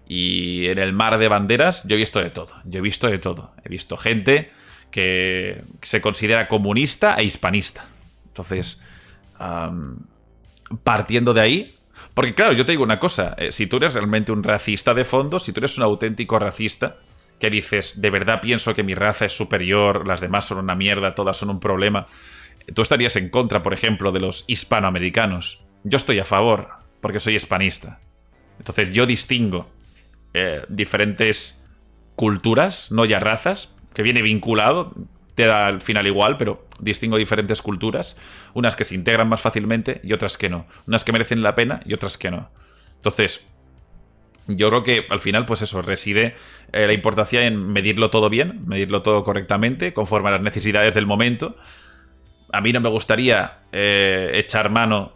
Y en el mar de banderas yo he visto de todo. Yo he visto de todo. He visto gente... que se considera comunista e hispanista. Entonces, um, partiendo de ahí... Porque claro, yo te digo una cosa, eh, si tú eres realmente un racista de fondo, si tú eres un auténtico racista, que dices, de verdad pienso que mi raza es superior, las demás son una mierda, todas son un problema, tú estarías en contra, por ejemplo, de los hispanoamericanos. Yo estoy a favor, porque soy hispanista. Entonces yo distingo eh, diferentes culturas, no ya razas, que viene vinculado, te da al final igual, pero distingo diferentes culturas, unas que se integran más fácilmente y otras que no, unas que merecen la pena y otras que no. Entonces, yo creo que al final, pues eso, reside eh, la importancia en medirlo todo bien, medirlo todo correctamente, conforme a las necesidades del momento. A mí no me gustaría eh, echar mano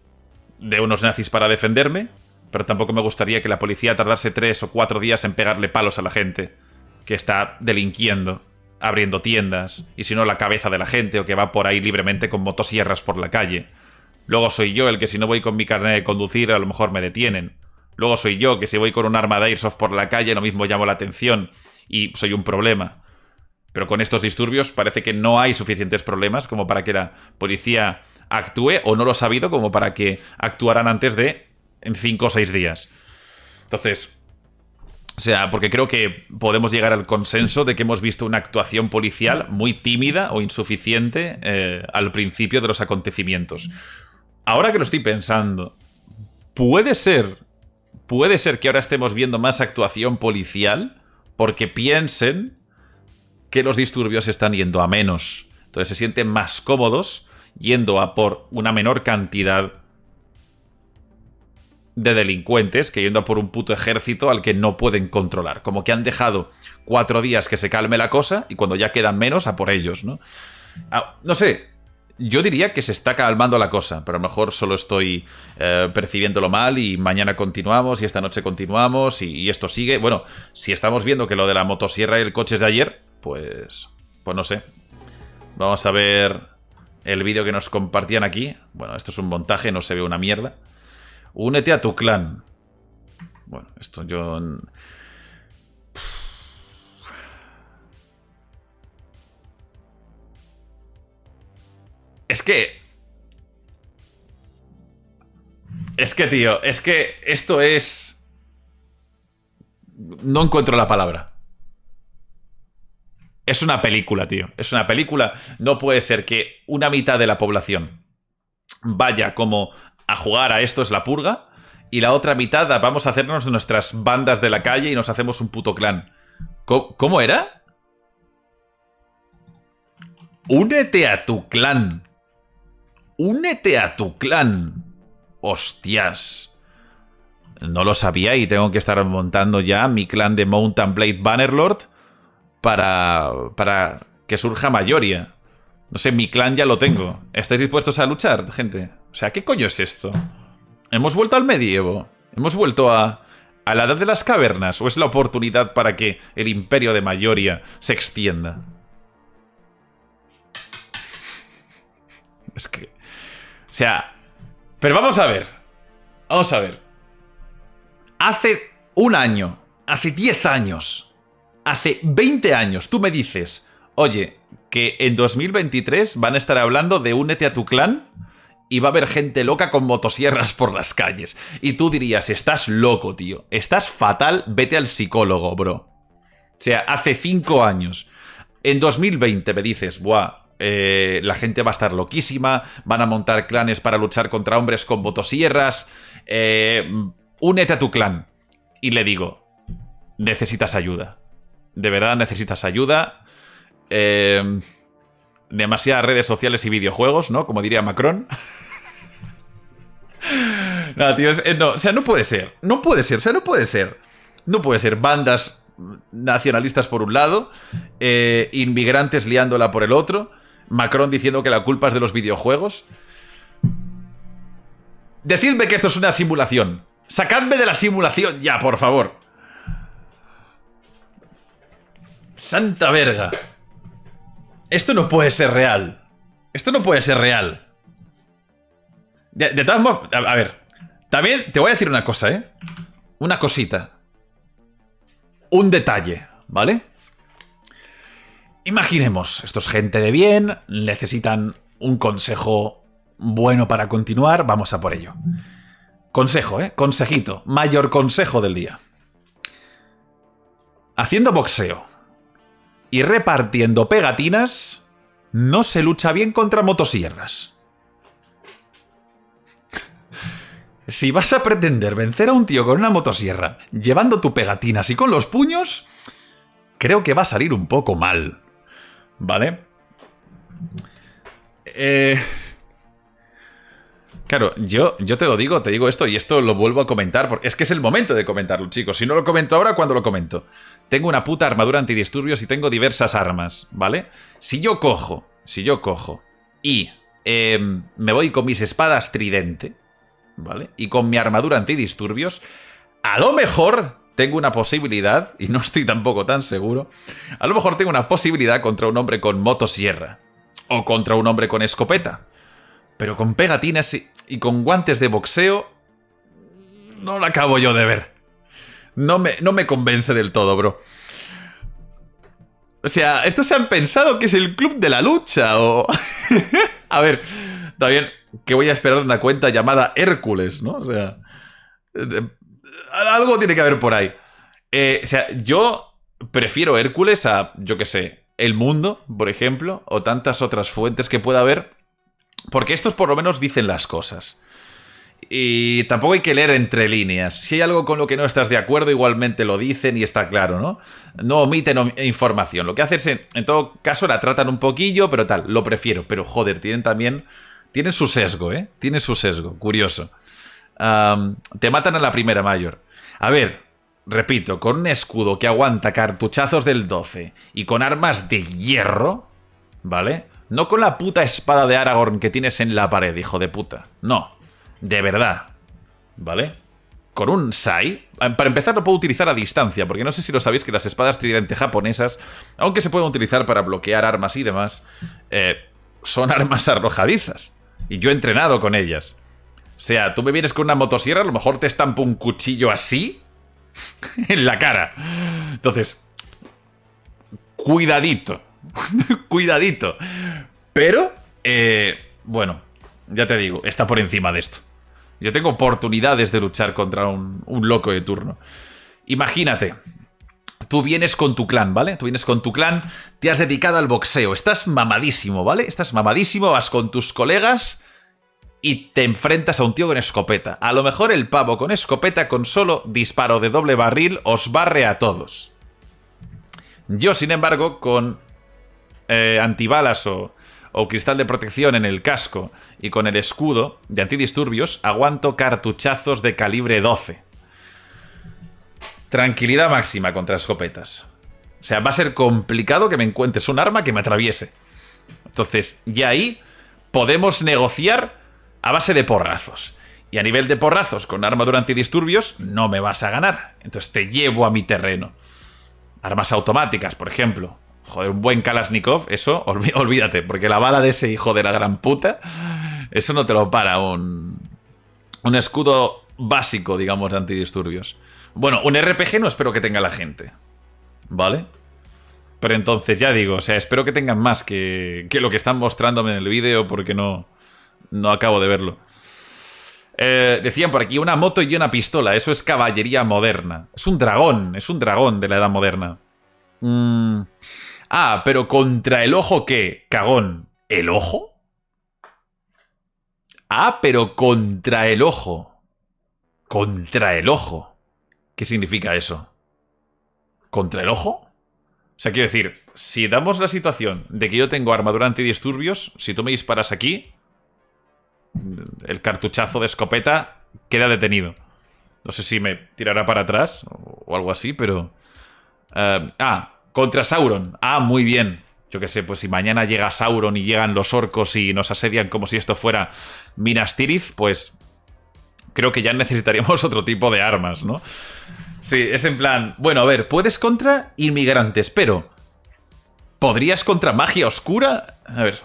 de unos nazis para defenderme, pero tampoco me gustaría que la policía tardase tres o cuatro días en pegarle palos a la gente que está delinquiendo, abriendo tiendas, y si no la cabeza de la gente, o que va por ahí libremente con motosierras por la calle. Luego soy yo el que si no voy con mi carnet de conducir a lo mejor me detienen. Luego soy yo que si voy con un arma de airsoft por la calle lo mismo llamo la atención y soy un problema. Pero con estos disturbios parece que no hay suficientes problemas como para que la policía actúe, o no lo ha sabido como para que actuaran antes de en cinco o seis días. Entonces... O sea, porque creo que podemos llegar al consenso de que hemos visto una actuación policial muy tímida o insuficiente eh, al principio de los acontecimientos. Ahora que lo estoy pensando, puede ser, puede ser que ahora estemos viendo más actuación policial porque piensen que los disturbios están yendo a menos. Entonces se sienten más cómodos yendo a por una menor cantidad de delincuentes que yendo a por un puto ejército al que no pueden controlar. Como que han dejado cuatro días que se calme la cosa y cuando ya quedan menos, a por ellos, ¿no? Ah, no sé, yo diría que se está calmando la cosa, pero a lo mejor solo estoy eh, percibiéndolo mal y mañana continuamos y esta noche continuamos y, y esto sigue. Bueno, si estamos viendo que lo de la motosierra y el coche es de ayer, pues, pues no sé. Vamos a ver el vídeo que nos compartían aquí. Bueno, esto es un montaje, no se ve una mierda. Únete a tu clan. Bueno, esto yo... Es que... Es que, tío, es que esto es... No encuentro la palabra. Es una película, tío. Es una película. No puede ser que una mitad de la población vaya como... a jugar a esto es la purga, y la otra mitad vamos a hacernos nuestras bandas de la calle y nos hacemos un puto clan. ¿Cómo, cómo era? Únete a tu clan. Únete a tu clan. Hostias. No lo sabía y tengo que estar montando ya mi clan de Mountain Blade Bannerlord para, para que surja mayoría. No sé, mi clan ya lo tengo. ¿Estáis dispuestos a luchar, gente? O sea, ¿qué coño es esto? ¿Hemos vuelto al medievo? ¿Hemos vuelto a, ¿A la edad de las cavernas? ¿O es la oportunidad para que el imperio de Mayoria se extienda? Es que... O sea... Pero vamos a ver. Vamos a ver. Hace un año, hace diez años, hace veinte años, tú me dices, oye, que en dos mil veintitrés van a estar hablando de únete a tu clan y va a haber gente loca con motosierras por las calles. Y tú dirías, estás loco, tío. Estás fatal, vete al psicólogo, bro. O sea, hace cinco años. En dos mil veinte me dices, buah, eh, la gente va a estar loquísima, van a montar clanes para luchar contra hombres con motosierras, eh, únete a tu clan. Y le digo, necesitas ayuda. De verdad necesitas ayuda. Eh, demasiadas redes sociales y videojuegos, ¿no? Como diría Macron. No, tío, es, no, o sea, no puede ser. No puede ser, o sea, no puede ser. No puede ser. Bandas nacionalistas por un lado, eh, inmigrantes liándola por el otro, Macron diciendo que la culpa es de los videojuegos. Decidme que esto es una simulación. Sacadme de la simulación ya, por favor. Santa verga. Esto no puede ser real. Esto no puede ser real. De, de todas modos, a, a ver. También te voy a decir una cosa, ¿eh? Una cosita. Un detalle, ¿vale? Imaginemos, esto es gente de bien, necesitan un consejo bueno para continuar, vamos a por ello. Consejo, ¿eh? Consejito, mayor consejo del día. Haciendo boxeo y repartiendo pegatinas, no se lucha bien contra motosierras. Si vas a pretender vencer a un tío con una motosierra llevando tu pegatinas y con los puños, creo que va a salir un poco mal. ¿Vale? Eh... Claro, yo, yo te lo digo, te digo esto y esto lo vuelvo a comentar porque es que es el momento de comentarlo, chicos. Si no lo comento ahora, ¿cuándo lo comento? Tengo una puta armadura antidisturbios y tengo diversas armas, ¿vale? Si yo cojo, si yo cojo y eh, me voy con mis espadas tridente, ¿vale? Y con mi armadura antidisturbios, a lo mejor tengo una posibilidad, y no estoy tampoco tan seguro, a lo mejor tengo una posibilidad contra un hombre con motosierra o contra un hombre con escopeta. Pero con pegatinas y, y con guantes de boxeo no la acabo yo de ver. No me, no me convence del todo, bro. O sea, ¿estos se han pensado que es el club de la lucha? O... A ver, también que voy a esperar una cuenta llamada Hércules, ¿no? O sea, algo tiene que haber por ahí. Eh, o sea, yo prefiero Hércules a, yo qué sé, El Mundo, por ejemplo, o tantas otras fuentes que pueda haber, porque estos por lo menos dicen las cosas. Y tampoco hay que leer entre líneas. Si hay algo con lo que no estás de acuerdo, igualmente lo dicen y está claro, ¿no? No omiten información. Lo que hacen es, en, en todo caso, la tratan un poquillo, pero tal, lo prefiero. Pero, joder, tienen también... Tienen su sesgo, ¿eh? Tienen su sesgo, curioso. Um, te matan a la primera, Mayor. A ver, repito, con un escudo que aguanta cartuchazos del doce y con armas de hierro, ¿vale? No con la puta espada de Aragorn que tienes en la pared, hijo de puta. No. De verdad, ¿vale? Con un Sai, para empezar lo puedo utilizar a distancia, porque no sé si lo sabéis que las espadas tridente japonesas, aunque se pueden utilizar para bloquear armas y demás, eh, son armas arrojadizas. Y yo he entrenado con ellas. O sea, tú me vienes con una motosierra, a lo mejor te estampo un cuchillo así en la cara. Entonces, cuidadito. Cuidadito. Pero, eh, bueno, ya te digo, está por encima de esto. Yo tengo oportunidades de luchar contra un, un loco de turno. Imagínate, tú vienes con tu clan, ¿vale? Tú vienes con tu clan, te has dedicado al boxeo, estás mamadísimo, ¿vale? Estás mamadísimo, vas con tus colegas y te enfrentas a un tío con escopeta. A lo mejor el pavo con escopeta, con solo disparo de doble barril, os barre a todos. Yo, sin embargo, con eh, antibalas o... o cristal de protección en el casco y con el escudo de antidisturbios, aguanto cartuchazos de calibre doce. Tranquilidad máxima contra escopetas. O sea, va a ser complicado que me encuentres un arma que me atraviese. Entonces, ya ahí podemos negociar a base de porrazos. Y a nivel de porrazos, con armadura antidisturbios, no me vas a ganar. Entonces te llevo a mi terreno. Armas automáticas, por ejemplo. Joder, un buen Kalashnikov, eso, olvídate, porque la bala de ese hijo de la gran puta, eso no te lo para un, un escudo básico, digamos, de antidisturbios. Bueno, un R P G no espero que tenga la gente, ¿vale? Pero entonces, ya digo, o sea, espero que tengan más que, que lo que están mostrándome en el vídeo, porque no, no acabo de verlo. Eh, decían por aquí, una moto y una pistola, eso es caballería moderna. Es un dragón, es un dragón de la edad moderna. Mmm... Ah, pero ¿contra el ojo qué? Cagón. ¿El ojo? Ah, pero contra el ojo. Contra el ojo. ¿Qué significa eso? ¿Contra el ojo? O sea, quiero decir, si damos la situación de que yo tengo armadura antidisturbios, si tú me disparas aquí, el cartuchazo de escopeta queda detenido. No sé si me tirará para atrás o algo así, pero... Uh, ah... Contra Sauron. Ah, muy bien. Yo qué sé, pues si mañana llega Sauron y llegan los orcos y nos asedian como si esto fuera Minas Tirith, pues creo que ya necesitaríamos otro tipo de armas, ¿no? Sí, es en plan... Bueno, a ver, puedes contra inmigrantes, pero... ¿podrías contra magia oscura? A ver...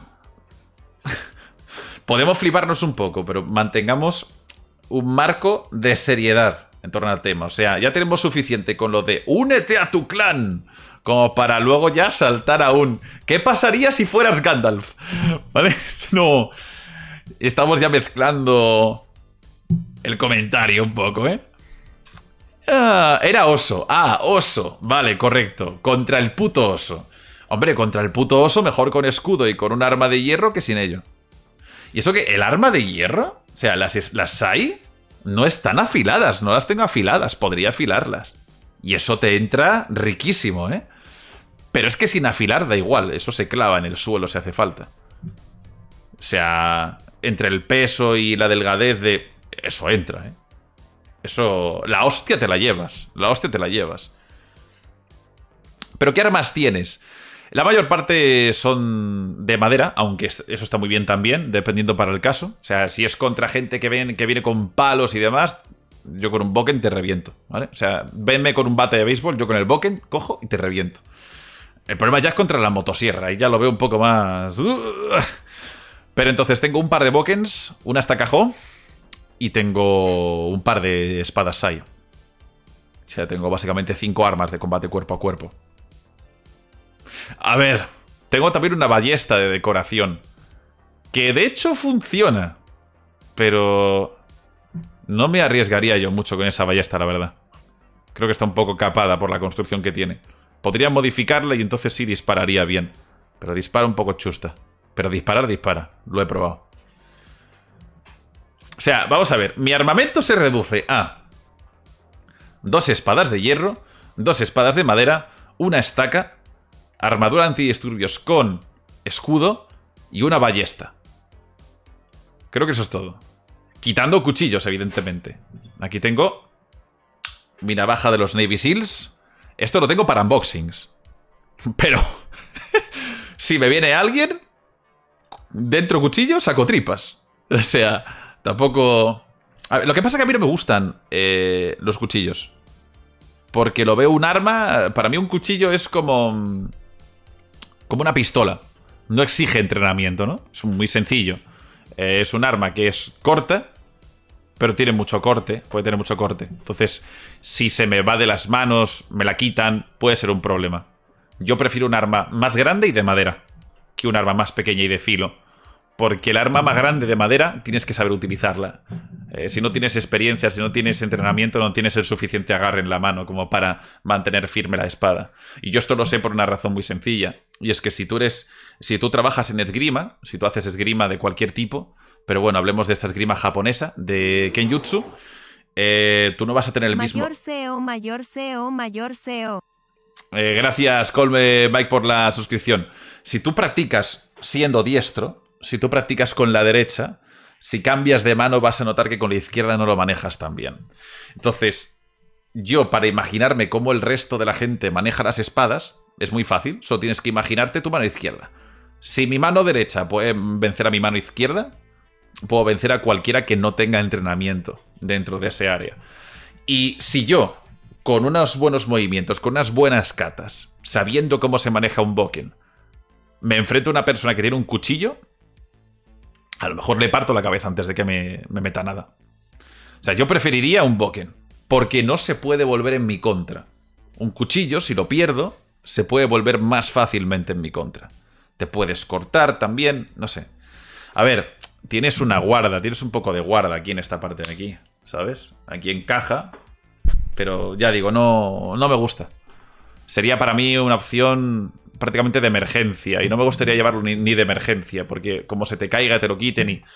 Podemos fliparnos un poco, pero mantengamos un marco de seriedad en torno al tema. O sea, ya tenemos suficiente con lo de ¡únete a tu clan! Como para luego ya saltar a un... ¿qué pasaría si fueras Gandalf? ¿Vale? No... Estamos ya mezclando el comentario un poco, ¿eh? Ah, era oso. Ah, oso. Vale, correcto. Contra el puto oso. Hombre, contra el puto oso mejor con escudo y con un arma de hierro que sin ello. ¿Y eso que el arma de hierro? O sea, las, las hay... no están afiladas. No las tengo afiladas. Podría afilarlas. Y eso te entra riquísimo, ¿eh? Pero es que sin afilar da igual, eso se clava en el suelo si hace falta. O sea, entre el peso y la delgadez de... eso entra, ¿eh? Eso... la hostia te la llevas, la hostia te la llevas. ¿Pero qué armas tienes? La mayor parte son de madera, aunque eso está muy bien también, dependiendo para el caso. O sea, si es contra gente que, ven, que viene con palos y demás, yo con un boken te reviento, ¿vale? O sea, venme con un bate de béisbol, yo con el boken cojo y te reviento. El problema ya es contra la motosierra, y ya lo veo un poco más... Pero entonces tengo un par de bokens, una estacajó, y tengo un par de espadas Sai. O sea, tengo básicamente cinco armas de combate cuerpo a cuerpo. A ver, tengo también una ballesta de decoración, que de hecho funciona, pero no me arriesgaría yo mucho con esa ballesta, la verdad. Creo que está un poco capada por la construcción que tiene. Podría modificarla y entonces sí dispararía bien. Pero dispara un poco chusta. Pero disparar, dispara. Lo he probado. O sea, vamos a ver. Mi armamento se reduce a... dos espadas de hierro, dos espadas de madera, una estaca, armadura antidisturbios con escudo y una ballesta. Creo que eso es todo. Quitando cuchillos, evidentemente. Aquí tengo mi navaja de los Navy Seals. Esto lo tengo para unboxings. Pero si me viene alguien, dentro cuchillo, saco tripas. O sea, tampoco... A ver, lo que pasa es que a mí no me gustan eh, los cuchillos. Porque lo veo un arma... Para mí un cuchillo es como... como una pistola. No exige entrenamiento, ¿no? Es muy sencillo. Eh, es un arma que es corta, pero tiene mucho corte, puede tener mucho corte. Entonces, si se me va de las manos, me la quitan, puede ser un problema. Yo prefiero un arma más grande y de madera que un arma más pequeña y de filo. Porque el arma más grande de madera tienes que saber utilizarla. Eh, si no tienes experiencia, si no tienes entrenamiento, no tienes el suficiente agarre en la mano como para mantener firme la espada. Y yo esto lo sé por una razón muy sencilla. Y es que si tú eres, si tú trabajas en esgrima, si tú haces esgrima de cualquier tipo... Pero bueno, hablemos de esta esgrima japonesa, de Kenjutsu. Eh, tú no vas a tener el mismo... Mayor C E O, mayor C E O, mayor C E O. Eh, gracias, Colme Mike, por la suscripción. Si tú practicas siendo diestro, si tú practicas con la derecha, si cambias de mano vas a notar que con la izquierda no lo manejas tan bien. Entonces, yo para imaginarme cómo el resto de la gente maneja las espadas, es muy fácil. Solo tienes que imaginarte tu mano izquierda. Si mi mano derecha puede vencer a mi mano izquierda... puedo vencer a cualquiera que no tenga entrenamiento dentro de ese área. Y si yo, con unos buenos movimientos, con unas buenas catas, sabiendo cómo se maneja un Boken, me enfrento a una persona que tiene un cuchillo, a lo mejor le parto la cabeza antes de que me, me meta nada. O sea, yo preferiría un Boken, porque no se puede volver en mi contra. Un cuchillo, si lo pierdo, se puede volver más fácilmente en mi contra. Te puedes cortar también, no sé. A ver, tienes una guarda, tienes un poco de guarda aquí en esta parte de aquí, ¿sabes? Aquí encaja, pero ya digo, no, no me gusta. Sería para mí una opción prácticamente de emergencia, y no me gustaría llevarlo ni, ni de emergencia, porque como se te caiga te lo quiten y...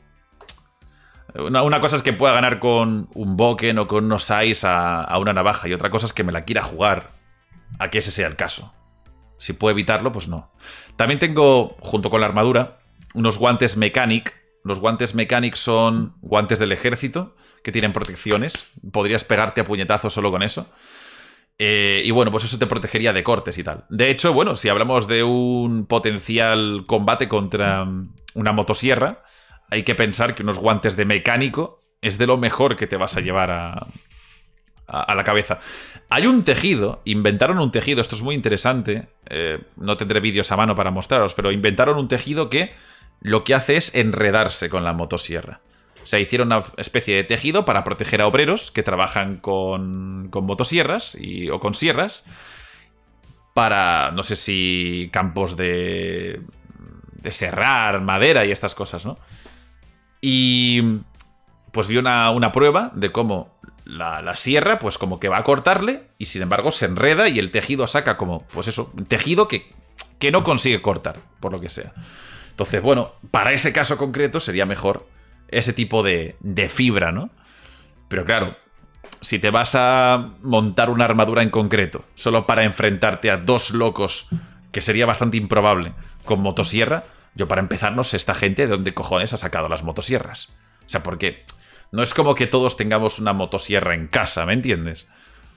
Una, una cosa es que pueda ganar con un Boken o con unos Ice a, a una navaja, y otra cosa es que me la quiera jugar a que ese sea el caso. Si puedo evitarlo, pues no. También tengo, junto con la armadura, unos guantes Mechanic. Los guantes Mechanic son guantes del ejército que tienen protecciones. Podrías pegarte a puñetazos solo con eso. Eh, y bueno, pues eso te protegería de cortes y tal. De hecho, bueno, si hablamos de un potencial combate contra una motosierra, hay que pensar que unos guantes de mecánico es de lo mejor que te vas a llevar a, a, a la cabeza. Hay un tejido, inventaron un tejido, esto es muy interesante, eh, no tendré vídeos a mano para mostraros, pero inventaron un tejido que lo que hace es enredarse con la motosierra. O sea, hicieron una especie de tejido para proteger a obreros que trabajan con, con motosierras y, o con sierras para, no sé si campos de, de serrar, madera y estas cosas, ¿no? Y pues vi una, una prueba de cómo la, la sierra, pues como que va a cortarle y sin embargo se enreda y el tejido saca como, pues eso, un tejido que, que no consigue cortar, por lo que sea. Entonces, bueno, para ese caso concreto sería mejor ese tipo de, de fibra, ¿no? Pero claro, si te vas a montar una armadura en concreto solo para enfrentarte a dos locos, que sería bastante improbable, con motosierra, yo para empezar no sé esta gente de dónde cojones ha sacado las motosierras. O sea, porque no es como que todos tengamos una motosierra en casa, ¿me entiendes?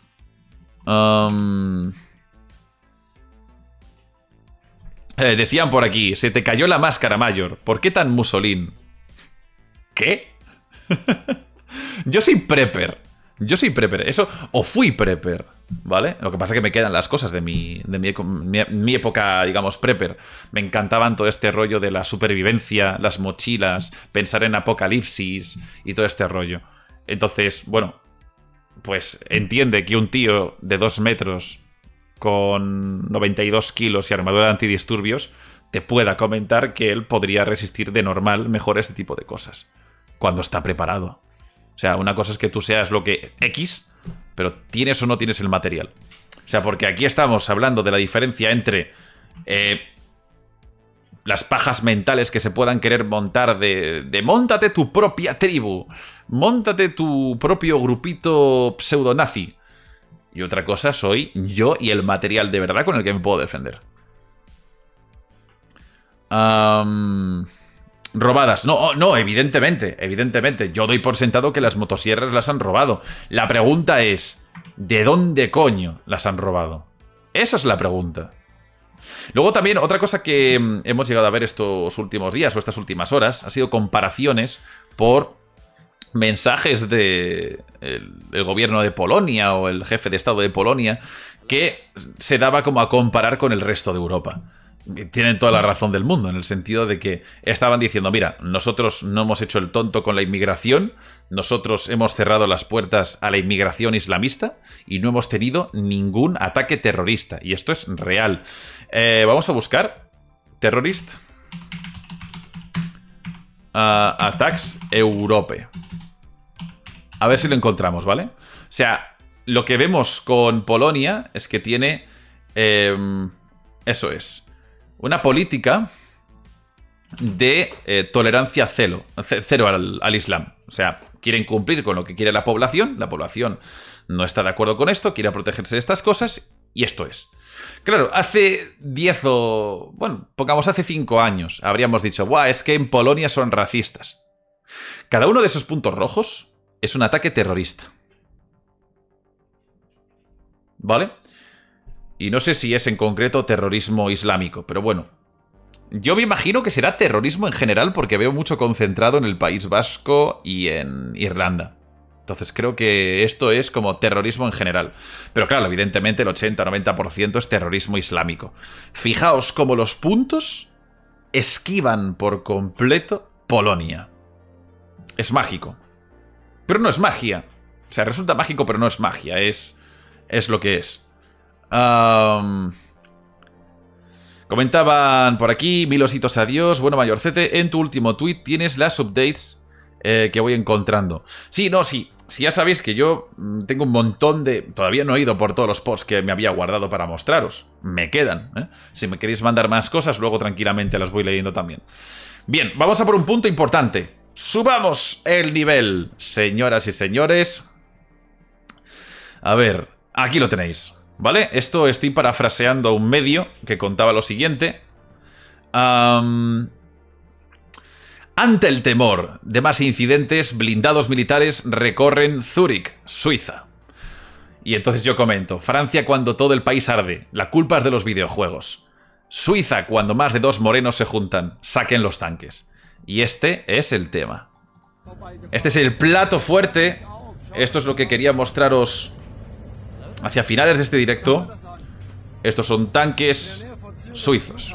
Um... Eh, decían por aquí, se te cayó la máscara, Mayor. ¿Por qué tan musolín? ¿Qué? Yo soy prepper. Yo soy prepper. Eso, o fui prepper, ¿vale? Lo que pasa es que me quedan las cosas de mi, de mi, mi, mi época, digamos, prepper. Me encantaban todo este rollo de la supervivencia, las mochilas, pensar en apocalipsis y todo este rollo. Entonces, bueno, pues entiende que un tío de dos metros con noventa y dos kilos y armadura de antidisturbios te pueda comentar que él podría resistir de normal mejor este tipo de cosas cuando está preparado. O sea, una cosa es que tú seas lo que X, pero tienes o no tienes el material. O sea, porque aquí estamos hablando de la diferencia entre eh, las pajas mentales que se puedan querer montar de, de móntate tu propia tribu, móntate tu propio grupito pseudonazi. Y otra cosa soy yo y el material de verdad con el que me puedo defender. Um, robadas. No, no, evidentemente, evidentemente. Yo doy por sentado que las motosierras las han robado. La pregunta es, ¿de dónde coño las han robado? Esa es la pregunta. Luego también otra cosa que hemos llegado a ver estos últimos días o estas últimas horas ha sido comparaciones por mensajes de el, el gobierno de Polonia o el jefe de Estado de Polonia que se daba como a comparar con el resto de Europa. Tienen toda la razón del mundo en el sentido de que estaban diciendo, mira, nosotros no hemos hecho el tonto con la inmigración, nosotros hemos cerrado las puertas a la inmigración islamista y no hemos tenido ningún ataque terrorista. Y esto es real. Eh, vamos a buscar terrorist uh, attacks Europe. A ver si lo encontramos, ¿vale? O sea, lo que vemos con Polonia es que tiene... Eh, eso es. Una política de eh, tolerancia cero, cero al, al Islam. O sea, quieren cumplir con lo que quiere la población. La población no está de acuerdo con esto, quiere protegerse de estas cosas y esto es. Claro, hace diez o... Bueno, pongamos hace cinco años habríamos dicho, ¡buah! Es que en Polonia son racistas. Cada uno de esos puntos rojos es un ataque terrorista. ¿Vale? Y no sé si es en concreto terrorismo islámico, pero bueno. Yo me imagino que será terrorismo en general porque veo mucho concentrado en el País Vasco y en Irlanda. Entonces creo que esto es como terrorismo en general. Pero claro, evidentemente el ochenta a noventa por ciento es terrorismo islámico. Fijaos cómo los puntos esquivan por completo Polonia. Es mágico. Pero no es magia. O sea, resulta mágico, pero no es magia. Es, es lo que es. Um... Comentaban por aquí, mil ositos adiós. Bueno, Mayorcete, en tu último tweet tienes las updates eh, que voy encontrando. Sí, no, sí. Sí, ya sabéis que yo tengo un montón de... Todavía no he ido por todos los posts que me había guardado para mostraros. Me quedan, ¿eh? Si me queréis mandar más cosas, luego tranquilamente las voy leyendo también. Bien, vamos a por un punto importante. Subamos el nivel, señoras y señores. A ver, aquí lo tenéis. ¿Vale? Esto estoy parafraseando un medio que contaba lo siguiente. Um, ante el temor de más incidentes, blindados militares recorren Zúrich, Suiza. Y entonces yo comento, Francia cuando todo el país arde, la culpa es de los videojuegos. Suiza cuando más de dos morenos se juntan, saquen los tanques. Y este es el tema. Este es el plato fuerte. Esto es lo que quería mostraros hacia finales de este directo. Estos son tanques suizos.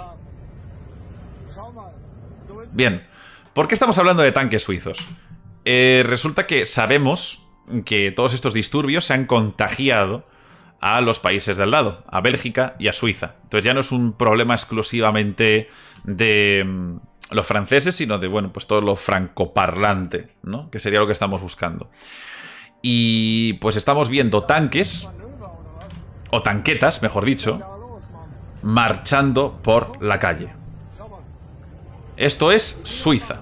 Bien, ¿por qué estamos hablando de tanques suizos? Eh, resulta que sabemos que todos estos disturbios se han contagiado a los países del lado, a Bélgica y a Suiza. Entonces ya no es un problema exclusivamente de mm, los franceses, sino de, bueno, pues todo lo francoparlante, ¿no? Que sería lo que estamos buscando. Y pues estamos viendo tanques, o tanquetas, mejor dicho, marchando por la calle. Esto es Suiza.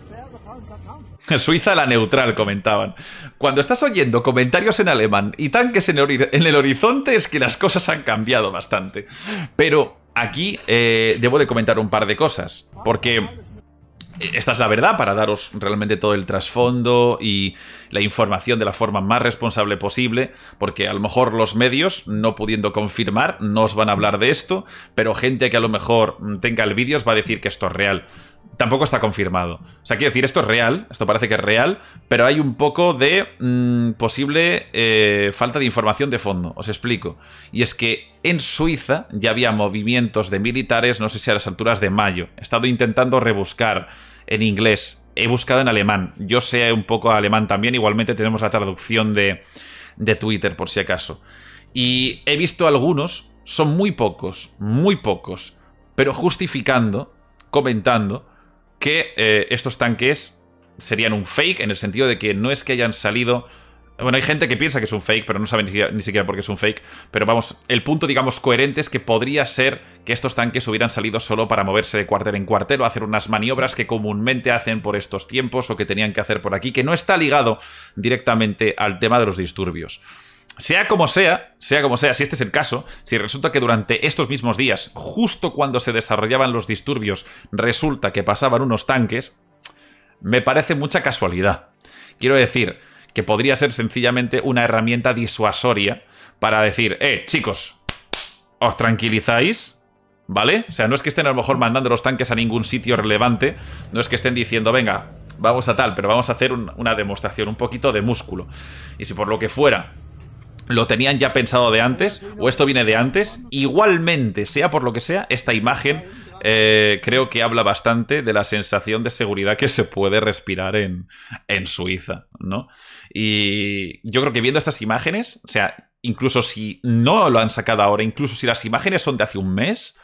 Suiza la neutral, comentaban. Cuando estás oyendo comentarios en alemán y tanques en, en el horizonte es que las cosas han cambiado bastante. Pero aquí eh, debo de comentar un par de cosas, porque esta es la verdad para daros realmente todo el trasfondo y la información de la forma más responsable posible, porque a lo mejor los medios, no pudiendo confirmar, no os van a hablar de esto, pero gente que a lo mejor tenga el vídeo os va a decir que esto es real. Tampoco está confirmado. O sea, quiero decir, esto es real, esto parece que es real, pero hay un poco de mmm, posible eh, falta de información de fondo. Os explico. Y es que en Suiza ya había movimientos de militares, no sé si a las alturas de mayo. He estado intentando rebuscar en inglés, he buscado en alemán. Yo sé un poco alemán también, igualmente tenemos la traducción de, de Twitter, por si acaso. Y he visto algunos, son muy pocos, muy pocos, pero justificando, comentando que eh, estos tanques serían un fake, en el sentido de que no es que hayan salido... Bueno, hay gente que piensa que es un fake, pero no sabe ni siquiera, ni siquiera por qué es un fake. Pero vamos, el punto, digamos, coherente es que podría ser que estos tanques hubieran salido solo para moverse de cuartel en cuartel o hacer unas maniobras que comúnmente hacen por estos tiempos o que tenían que hacer por aquí, que no está ligado directamente al tema de los disturbios. Sea como sea, sea como sea, si este es el caso, si resulta que durante estos mismos días, justo cuando se desarrollaban los disturbios, resulta que pasaban unos tanques, me parece mucha casualidad. Quiero decir que podría ser sencillamente una herramienta disuasoria para decir, eh, chicos, os tranquilizáis, ¿vale? O sea, no es que estén a lo mejor mandando los tanques a ningún sitio relevante, no es que estén diciendo, venga, vamos a tal, pero vamos a hacer un, una demostración, un poquito de músculo. Y si por lo que fuera lo tenían ya pensado de antes, o esto viene de antes, igualmente, sea por lo que sea, esta imagen eh, creo que habla bastante de la sensación de seguridad que se puede respirar en, en Suiza, ¿no? Y yo creo que viendo estas imágenes, o sea, incluso si no lo han sacado ahora, incluso si las imágenes son de hace un mes,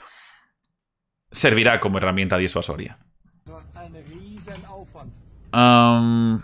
servirá como herramienta disuasoria. Um...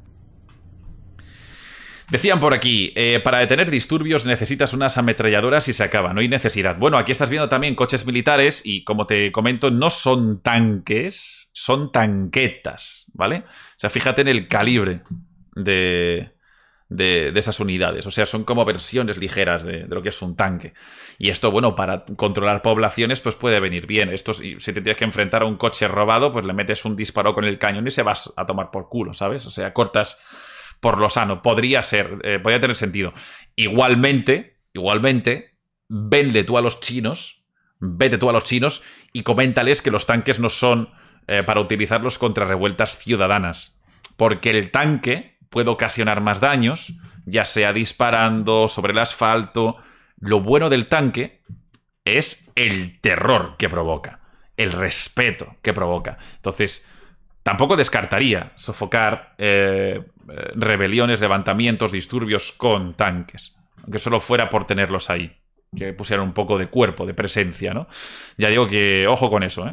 Decían por aquí, eh, para detener disturbios necesitas unas ametralladoras y se acaba, no hay necesidad. Bueno, aquí estás viendo también coches militares y, como te comento, no son tanques, son tanquetas, ¿vale? O sea, fíjate en el calibre de, de, de esas unidades. O sea, son como versiones ligeras de, de lo que es un tanque. Y esto, bueno, para controlar poblaciones, pues puede venir bien. Esto, si te tienes que enfrentar a un coche robado, pues le metes un disparo con el cañón y se vas a tomar por culo, ¿sabes? O sea, cortas por lo sano. Podría ser, eh, podría tener sentido. Igualmente, igualmente, venle tú a los chinos vete tú a los chinos y coméntales que los tanques no son eh, para utilizarlos contra revueltas ciudadanas. Porque el tanque puede ocasionar más daños, ya sea disparando sobre el asfalto. Lo bueno del tanque es el terror que provoca, el respeto que provoca. Entonces, tampoco descartaría sofocar eh, rebeliones, levantamientos, disturbios con tanques. Aunque solo fuera por tenerlos ahí. Que pusieran un poco de cuerpo, de presencia, ¿no? Ya digo que ojo con eso, ¿eh?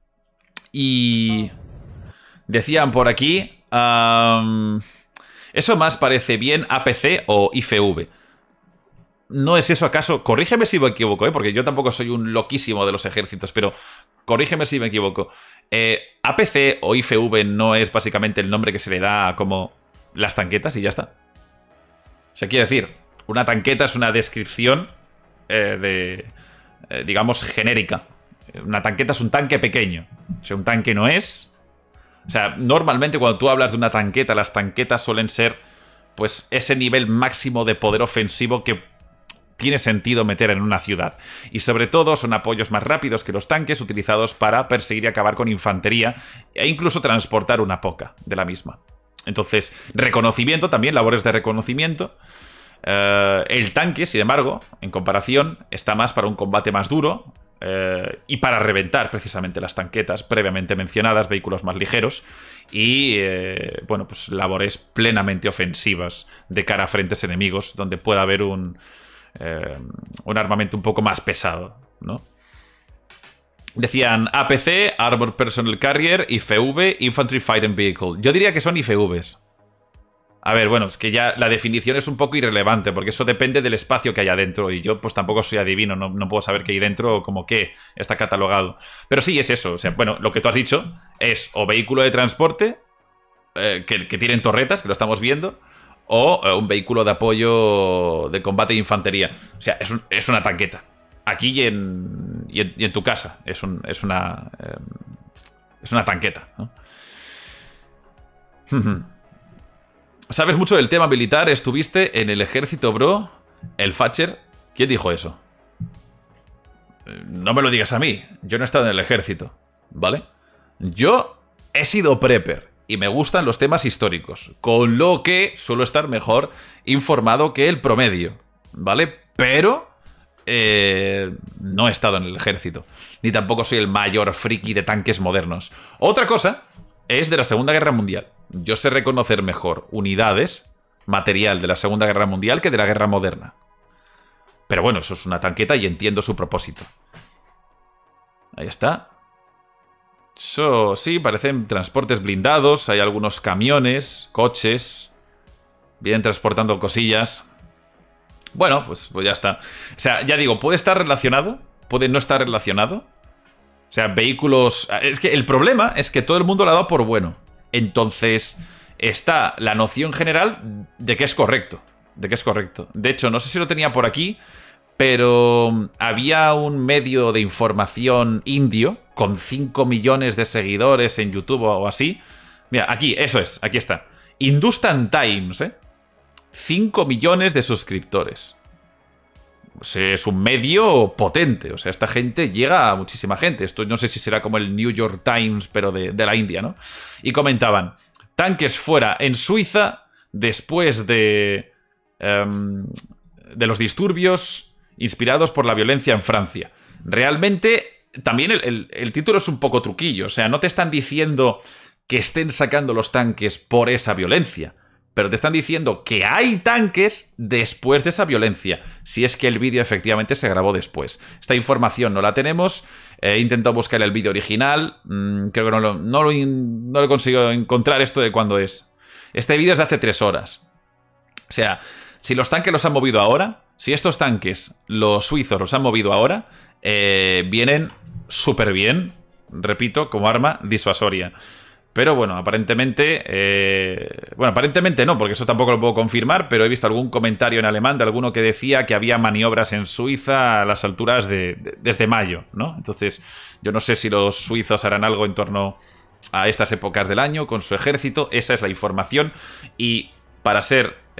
Y decían por aquí... Um, ¿eso más parece bien A P C o I F V? ¿No es eso acaso? Corrígeme si me equivoco, ¿eh? Porque yo tampoco soy un loquísimo de los ejércitos, pero corrígeme si me equivoco. Eh, ¿A P C o I F V no es básicamente el nombre que se le da a como las tanquetas y ya está? O sea, quiere decir, una tanqueta es una descripción eh, de, eh, digamos, genérica. Una tanqueta es un tanque pequeño. O sea, un tanque no es... O sea, normalmente cuando tú hablas de una tanqueta, las tanquetas suelen ser, pues, ese nivel máximo de poder ofensivo que tiene sentido meter en una ciudad. Y sobre todo son apoyos más rápidos que los tanques, utilizados para perseguir y acabar con infantería e incluso transportar una poca de la misma. Entonces, reconocimiento también, labores de reconocimiento. Uh, el tanque, sin embargo, en comparación, está más para un combate más duro. Eh, y para reventar precisamente las tanquetas previamente mencionadas, vehículos más ligeros y, eh, bueno, pues labores plenamente ofensivas de cara a frentes enemigos donde pueda haber un, eh, un armamento un poco más pesado, ¿no? Decían A P C, Armored Personnel Carrier, I F V, Infantry Fighting Vehicle. Yo diría que son I F Vs. A ver, bueno, es que ya la definición es un poco irrelevante, porque eso depende del espacio que haya dentro, y yo pues tampoco soy adivino, no, no puedo saber qué hay dentro o como qué está catalogado. Pero sí, es eso, o sea, bueno, lo que tú has dicho es o vehículo de transporte, eh, que, que tienen torretas, que lo estamos viendo, o eh, un vehículo de apoyo de combate de infantería. O sea, es, un, es una tanqueta. Aquí y en, y en, y en tu casa es, un, es una... Eh, es una tanqueta, ¿no? ¿Sabes mucho del tema militar? ¿Estuviste en el ejército, bro? ¿El Thatcher? ¿Quién dijo eso? No me lo digas a mí. Yo no he estado en el ejército, ¿vale? Yo he sido prepper y me gustan los temas históricos, con lo que suelo estar mejor informado que el promedio, ¿vale? Pero eh, no he estado en el ejército. Ni tampoco soy el mayor friki de tanques modernos. Otra cosa es de la Segunda Guerra Mundial. Yo sé reconocer mejor unidades, material de la Segunda Guerra Mundial que de la Guerra Moderna. Pero bueno, eso es una tanqueta y entiendo su propósito. Ahí está. Eso sí, parecen transportes blindados. Hay algunos camiones, coches. Vienen transportando cosillas. Bueno, pues, pues ya está. O sea, ya digo, puede estar relacionado, puede no estar relacionado. O sea, vehículos... Es que el problema es que todo el mundo lo ha dado por bueno. Entonces, está la noción general de que es correcto. De que es correcto. De hecho, no sé si lo tenía por aquí, pero había un medio de información indio con cinco millones de seguidores en YouTube o así. Mira, aquí, eso es, aquí está. Hindustan Times, ¿eh? cinco millones de suscriptores. O sea, es un medio potente. O sea, esta gente llega a muchísima gente. Esto no sé si será como el New York Times, pero de, de la India, ¿no? Y comentaban, tanques fuera en Suiza después de, um, de los disturbios inspirados por la violencia en Francia. Realmente, también el, el, el título es un poco truquillo. O sea, no te están diciendo que estén sacando los tanques por esa violencia, pero te están diciendo que hay tanques después de esa violencia, si es que el vídeo efectivamente se grabó después. Esta información no la tenemos. He intentado buscar el vídeo original. Mm, creo que no lo, no, lo, no lo he conseguido encontrar esto de cuándo es. Este vídeo es de hace tres horas. O sea, si los tanques los han movido ahora, si estos tanques, los suizos, los han movido ahora, eh, vienen súper bien, repito, como arma disuasoria. Pero bueno, aparentemente... Eh, bueno, aparentemente no, porque eso tampoco lo puedo confirmar, pero he visto algún comentario en alemán de alguno que decía que había maniobras en Suiza a las alturas de, de desde mayo, ¿no? Entonces, yo no sé si los suizos harán algo en torno a estas épocas del año con su ejército. Esa es la información. Y para ser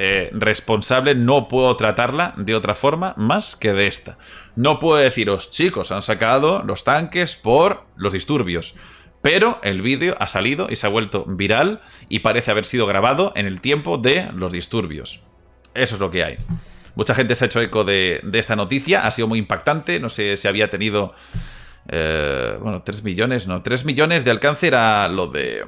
eh, responsable, no puedo tratarla de otra forma más que de esta. No puedo deciros, chicos, han sacado los tanques por los disturbios. Pero el vídeo ha salido y se ha vuelto viral y parece haber sido grabado en el tiempo de los disturbios. Eso es lo que hay. Mucha gente se ha hecho eco de, de esta noticia. Ha sido muy impactante. No sé si había tenido... Eh, bueno, tres millones, no. tres millones de alcance era lo de...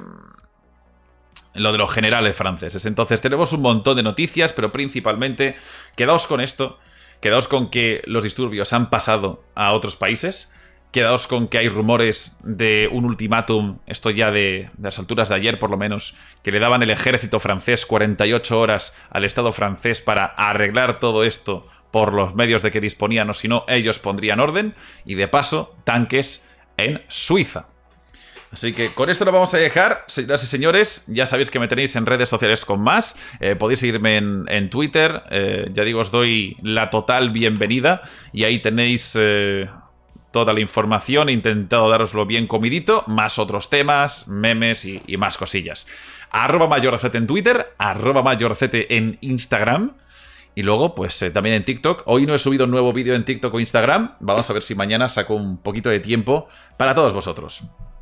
Lo de los generales franceses. Entonces tenemos un montón de noticias, pero principalmente... Quedaos con esto. Quedaos con que los disturbios han pasado a otros países. Quedaos con que hay rumores de un ultimátum, esto ya de, de las alturas de ayer por lo menos, que le daban el ejército francés cuarenta y ocho horas al Estado francés para arreglar todo esto por los medios de que disponían, o si no, ellos pondrían orden. Y de paso, tanques en Suiza. Así que con esto lo vamos a dejar, señoras y señores. Ya sabéis que me tenéis en redes sociales con más. Eh, podéis seguirme en, en Twitter. Eh, ya digo, os doy la total bienvenida. Y ahí tenéis... Eh, toda la información, he intentado daroslo bien comidito, más otros temas, memes y, y más cosillas. Arroba mayorcete en Twitter, arroba mayorcete en Instagram. Y luego, pues eh, también en TikTok. Hoy no he subido un nuevo vídeo en TikTok o Instagram. Vamos a ver si mañana saco un poquito de tiempo para todos vosotros.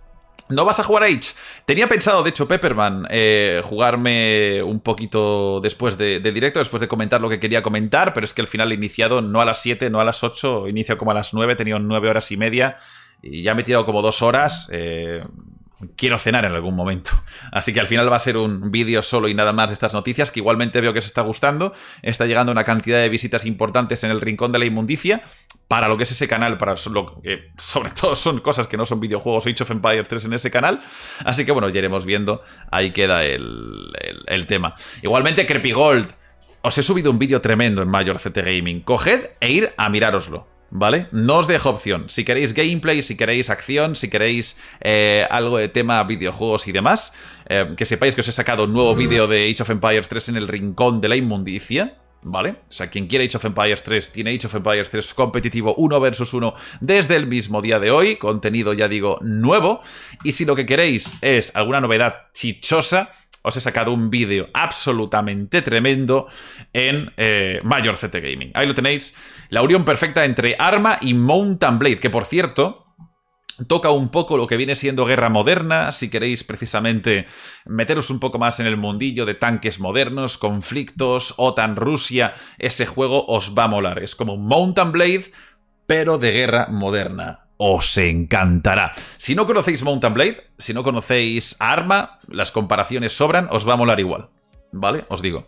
¿No vas a jugar a Age? Tenía pensado, de hecho, Pepperman, eh, jugarme un poquito después de, de directo, después de comentar lo que quería comentar, pero es que al final he iniciado no a las siete, no a las ocho, inicio como a las nueve, he tenido nueve horas y media y ya me he tirado como dos horas. Eh, quiero cenar en algún momento. Así que al final va a ser un vídeo solo y nada más de estas noticias, que igualmente veo que os está gustando. Está llegando una cantidad de visitas importantes en el Rincón de la Inmundicia. Para lo que es ese canal, para lo que sobre todo son cosas que no son videojuegos, Age of Empires tres en ese canal. Así que bueno, ya iremos viendo. Ahí queda el, el, el tema. Igualmente, Crepigold, os he subido un vídeo tremendo en MayorCT Gaming. Coged e ir a mirároslo, ¿vale? No os dejo opción. Si queréis gameplay, si queréis acción, si queréis eh, algo de tema videojuegos y demás, eh, que sepáis que os he sacado un nuevo vídeo de Age of Empires tres en el Rincón de la Inmundicia, ¿vale? O sea, quien quiera Age of Empires tres, tiene Age of Empires tres competitivo uno versus uno desde el mismo día de hoy. Contenido, ya digo, nuevo. Y si lo que queréis es alguna novedad chichosa, os he sacado un vídeo absolutamente tremendo en eh, MayorCT Gaming. Ahí lo tenéis. La unión perfecta entre arma y Mountain Blade, que por cierto... toca un poco lo que viene siendo guerra moderna, si queréis precisamente meteros un poco más en el mundillo de tanques modernos, conflictos, OTAN-Rusia, ese juego os va a molar. Es como Mountain Blade, pero de guerra moderna. Os encantará. Si no conocéis Mountain Blade, si no conocéis Arma, las comparaciones sobran, os va a molar igual, ¿vale? Os digo.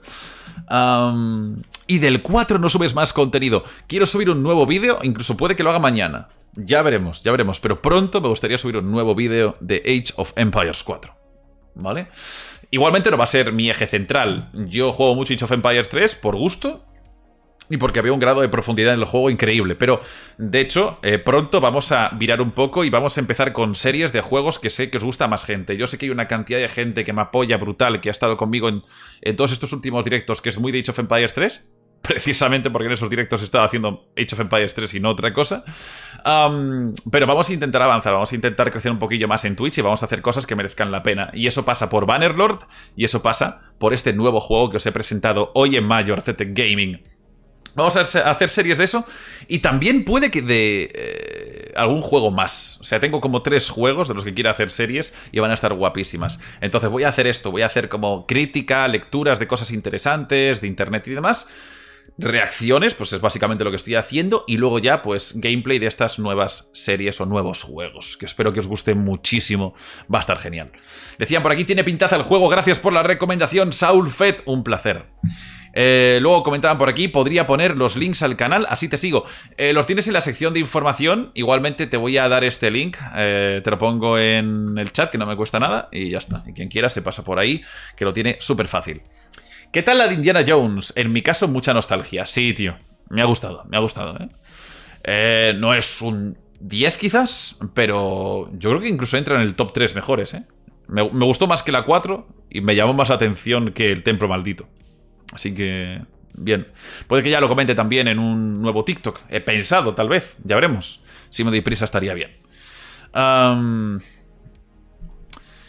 Um, y del cuatro no subes más contenido. Quiero subir un nuevo vídeo, incluso puede que lo haga mañana. Ya veremos, ya veremos. Pero pronto me gustaría subir un nuevo vídeo de Age of Empires cuatro. ¿Vale? Igualmente no va a ser mi eje central. Yo juego mucho Age of Empires tres por gusto y porque había un grado de profundidad en el juego increíble. Pero, de hecho, eh, pronto vamos a virar un poco y vamos a empezar con series de juegos que sé que os gusta a más gente. Yo sé que hay una cantidad de gente que me apoya brutal, que ha estado conmigo en, en todos estos últimos directos, que es muy de Age of Empires tres. Precisamente porque en esos directos estaba haciendo Age of Empires tres y no otra cosa. Um, pero vamos a intentar avanzar, vamos a intentar crecer un poquillo más en Twitch y vamos a hacer cosas que merezcan la pena. Y eso pasa por Bannerlord y eso pasa por este nuevo juego que os he presentado hoy en MayorCT Gaming. Vamos a hacer series de eso y también puede que de eh, algún juego más. O sea, tengo como tres juegos de los que quiero hacer series y van a estar guapísimas. Entonces voy a hacer esto, voy a hacer como crítica, lecturas de cosas interesantes, de internet y demás. Reacciones, pues es básicamente lo que estoy haciendo. Y luego ya, pues, gameplay de estas nuevas series o nuevos juegos, que espero que os guste muchísimo. Va a estar genial. Decían por aquí, tiene pintaza el juego. Gracias por la recomendación, Saul Fett. Un placer. Eh, luego comentaban por aquí, podría poner los links al canal, así te sigo. Eh, los tienes en la sección de información. Igualmente te voy a dar este link, eh, te lo pongo en el chat, que no me cuesta nada. Y ya está, y quien quiera se pasa por ahí, que lo tiene súper fácil. ¿Qué tal la de Indiana Jones? En mi caso, mucha nostalgia. Sí, tío, me ha gustado, me ha gustado, ¿eh? Eh, no es un diez quizás, pero yo creo que incluso entra en el top tres mejores, ¿eh? Me, me gustó más que la cuatro y me llamó más la atención que el Templo Maldito. Así que, bien. Puede que ya lo comente también en un nuevo TikTok. He pensado, tal vez. Ya veremos. Si me doy prisa estaría bien. Um,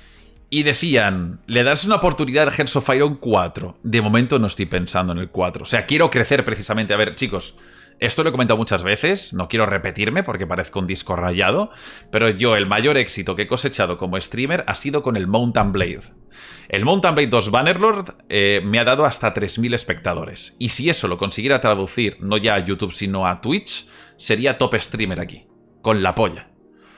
Y decían, ¿le das una oportunidad al Hearts of Iron cuatro? De momento no estoy pensando en el cuatro. O sea, quiero crecer precisamente. A ver, chicos, esto lo he comentado muchas veces, no quiero repetirme porque parezco un disco rayado, pero yo el mayor éxito que he cosechado como streamer ha sido con el Mount and Blade. El Mount and Blade dos Bannerlord eh, me ha dado hasta tres mil espectadores. Y si eso lo consiguiera traducir no ya a YouTube sino a Twitch, sería top streamer aquí, con la polla.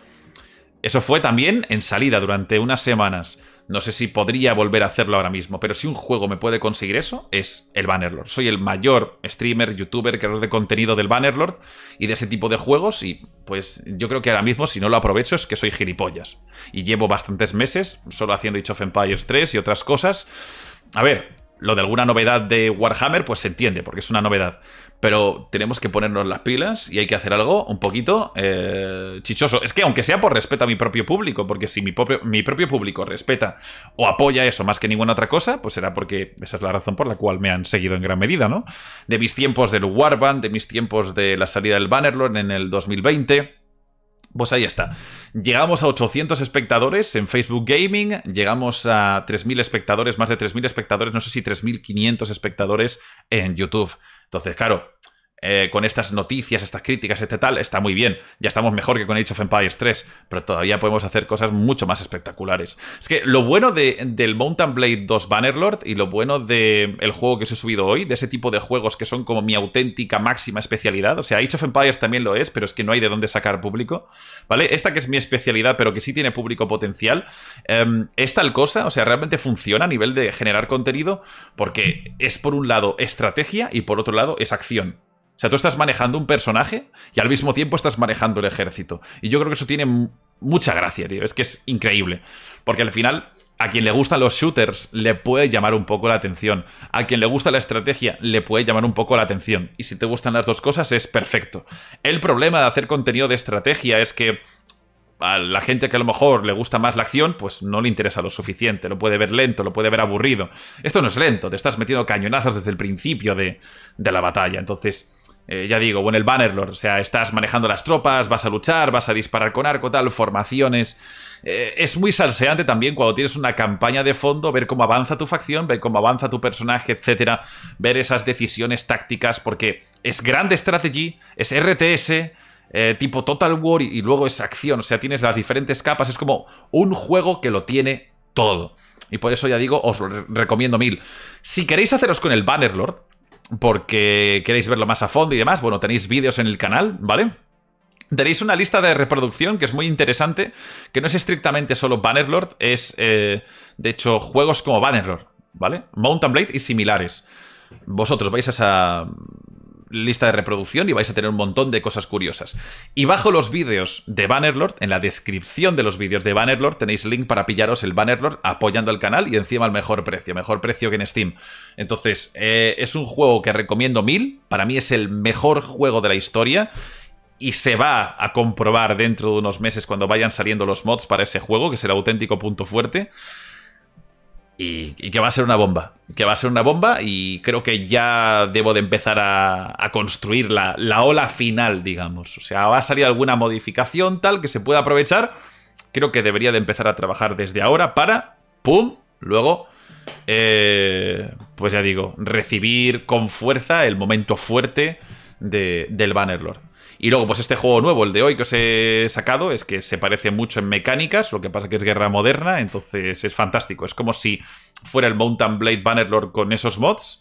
Eso fue también en salida durante unas semanas. No sé si podría volver a hacerlo ahora mismo, pero si un juego me puede conseguir eso, es el Bannerlord. Soy el mayor streamer, youtuber, creador de contenido del Bannerlord y de ese tipo de juegos, y pues yo creo que ahora mismo si no lo aprovecho es que soy gilipollas. Y llevo bastantes meses solo haciendo Age of Empires tres y otras cosas. A ver, lo de alguna novedad de Warhammer pues se entiende, porque es una novedad. Pero tenemos que ponernos las pilas y hay que hacer algo un poquito eh, chichoso. Es que aunque sea por respeto a mi propio público, porque si mi propio, mi propio público respeta o apoya eso más que ninguna otra cosa, pues será porque esa es la razón por la cual me han seguido en gran medida, ¿no? De mis tiempos del Warband, de mis tiempos de la salida del Bannerlord en el dos mil veinte... Pues ahí está. Llegamos a ochocientos espectadores en Facebook Gaming, llegamos a tres mil espectadores, más de tres mil espectadores, no sé si tres mil quinientos espectadores en YouTube. Entonces, claro, eh, con estas noticias, estas críticas, este tal, está muy bien. Ya estamos mejor que con Age of Empires tres, pero todavía podemos hacer cosas mucho más espectaculares. Es que lo bueno de, del Mount and Blade dos Bannerlord y lo bueno del juego que os he subido hoy, de ese tipo de juegos que son como mi auténtica máxima especialidad, o sea, Age of Empires también lo es, pero es que no hay de dónde sacar público, ¿vale? Esta que es mi especialidad, pero que sí tiene público potencial, eh, es tal cosa, o sea, realmente funciona a nivel de generar contenido, porque es por un lado estrategia y por otro lado es acción. O sea, tú estás manejando un personaje y al mismo tiempo estás manejando el ejército. Y yo creo que eso tiene mucha gracia, tío. Es que es increíble. Porque al final, a quien le gustan los shooters, le puede llamar un poco la atención. A quien le gusta la estrategia, le puede llamar un poco la atención. Y si te gustan las dos cosas, es perfecto. El problema de hacer contenido de estrategia es que a la gente que a lo mejor le gusta más la acción, pues no le interesa lo suficiente. Lo puede ver lento, lo puede ver aburrido. Esto no es lento, te estás metiendo cañonazos desde el principio de, de la batalla. Entonces... Eh, ya digo, o en el Bannerlord, o sea, estás manejando las tropas, vas a luchar, vas a disparar con arco, tal, formaciones. Eh, es muy salseante también cuando tienes una campaña de fondo, ver cómo avanza tu facción, ver cómo avanza tu personaje, etcétera. Ver esas decisiones tácticas, porque es grande strategy, es R T S, eh, tipo Total War y, y luego es acción, o sea, tienes las diferentes capas, es como un juego que lo tiene todo. Y por eso ya digo, os lo re recomiendo mil. Si queréis haceros con el Bannerlord, porque queréis verlo más a fondo y demás, bueno, tenéis vídeos en el canal, ¿vale? Tenéis una lista de reproducción que es muy interesante, que no es estrictamente solo Bannerlord, es, eh, de hecho, juegos como Bannerlord, ¿vale? Mount and Blade y similares. Vosotros vais a esa lista de reproducción y vais a tener un montón de cosas curiosas. Y bajo los vídeos de Bannerlord, en la descripción de los vídeos de Bannerlord, tenéis link para pillaros el Bannerlord apoyando el canal y encima al mejor precio, mejor precio que en Steam. Entonces, eh, es un juego que recomiendo mil, para mí es el mejor juego de la historia y se va a comprobar dentro de unos meses cuando vayan saliendo los mods para ese juego, que es el auténtico punto fuerte. Y, y que va a ser una bomba, que va a ser una bomba y creo que ya debo de empezar a, a construir la, la ola final, digamos. O sea, va a salir alguna modificación tal que se pueda aprovechar. Creo que debería de empezar a trabajar desde ahora para, ¡pum!, luego, eh, pues ya digo, recibir con fuerza el momento fuerte de, del Bannerlord. Y luego, pues este juego nuevo, el de hoy que os he sacado, es que se parece mucho en mecánicas, lo que pasa que es guerra moderna, entonces es fantástico. Es como si fuera el Mount and Blade Bannerlord con esos mods,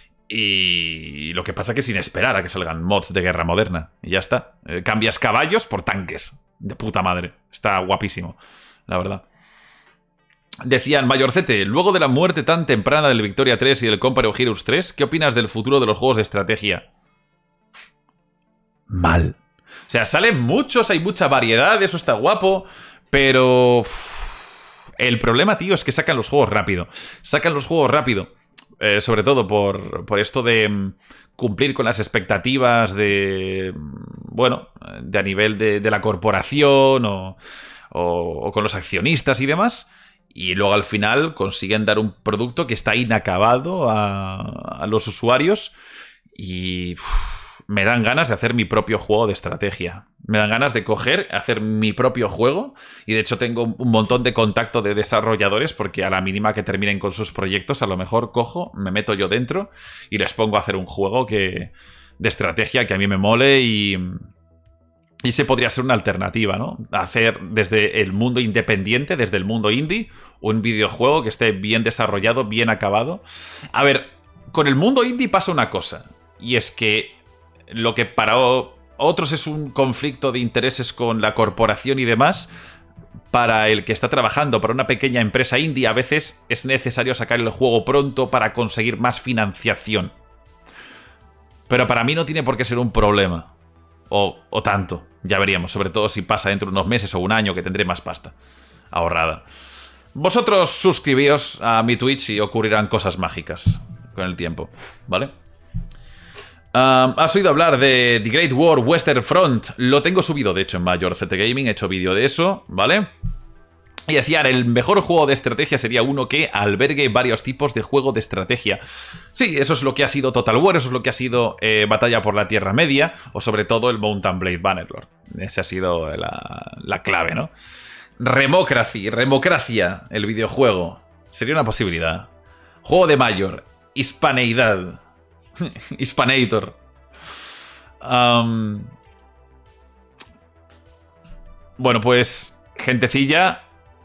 y lo que pasa que sin esperar a que salgan mods de guerra moderna. Y ya está. Eh, cambias caballos por tanques. De puta madre. Está guapísimo, la verdad. Decían, Mayorcete, luego de la muerte tan temprana del Victoria tres y del Company of Heroes tres, ¿qué opinas del futuro de los juegos de estrategia? Mal. O sea, salen muchos, hay mucha variedad, eso está guapo, pero uff, el problema, tío, es que sacan los juegos rápido. Sacan los juegos rápido, eh, sobre todo por, por esto de um, cumplir con las expectativas de, bueno, de a nivel de, de la corporación o, o, o con los accionistas y demás. Y luego al final consiguen dar un producto que está inacabado a, a los usuarios y... Uff, me dan ganas de hacer mi propio juego de estrategia. Me dan ganas de coger, hacer mi propio juego. Y de hecho tengo un montón de contacto de desarrolladores porque a la mínima que terminen con sus proyectos, a lo mejor cojo, me meto yo dentro y les pongo a hacer un juego que, de estrategia que a mí me mole y... Y ese podría ser una alternativa, ¿no? Hacer desde el mundo independiente, desde el mundo indie, un videojuego que esté bien desarrollado, bien acabado. A ver, con el mundo indie pasa una cosa. Y es que lo que para... otros es un conflicto de intereses con la corporación y demás, para el que está trabajando para una pequeña empresa indie a veces es necesario sacar el juego pronto para conseguir más financiación. Pero para mí no tiene por qué ser un problema. O, o tanto, ya veríamos, sobre todo si pasa dentro de unos meses o un año que tendré más pasta ahorrada. Vosotros suscribíos a mi Twitch y ocurrirán cosas mágicas con el tiempo, ¿vale? Um, ¿Has oído hablar de The Great War Western Front? Lo tengo subido, de hecho, en Major Z T Gaming. He hecho vídeo de eso, ¿vale? Y decían, el mejor juego de estrategia sería uno que albergue varios tipos de juego de estrategia. Sí, eso es lo que ha sido Total War, eso es lo que ha sido eh, Batalla por la Tierra Media, o sobre todo el Mount and Blade Bannerlord. Esa ha sido la, la clave, ¿no? Remocracy, Remocracia, el videojuego. Sería una posibilidad. Juego de Major, Hispaneidad. Hispanator. Um, bueno, pues, gentecilla.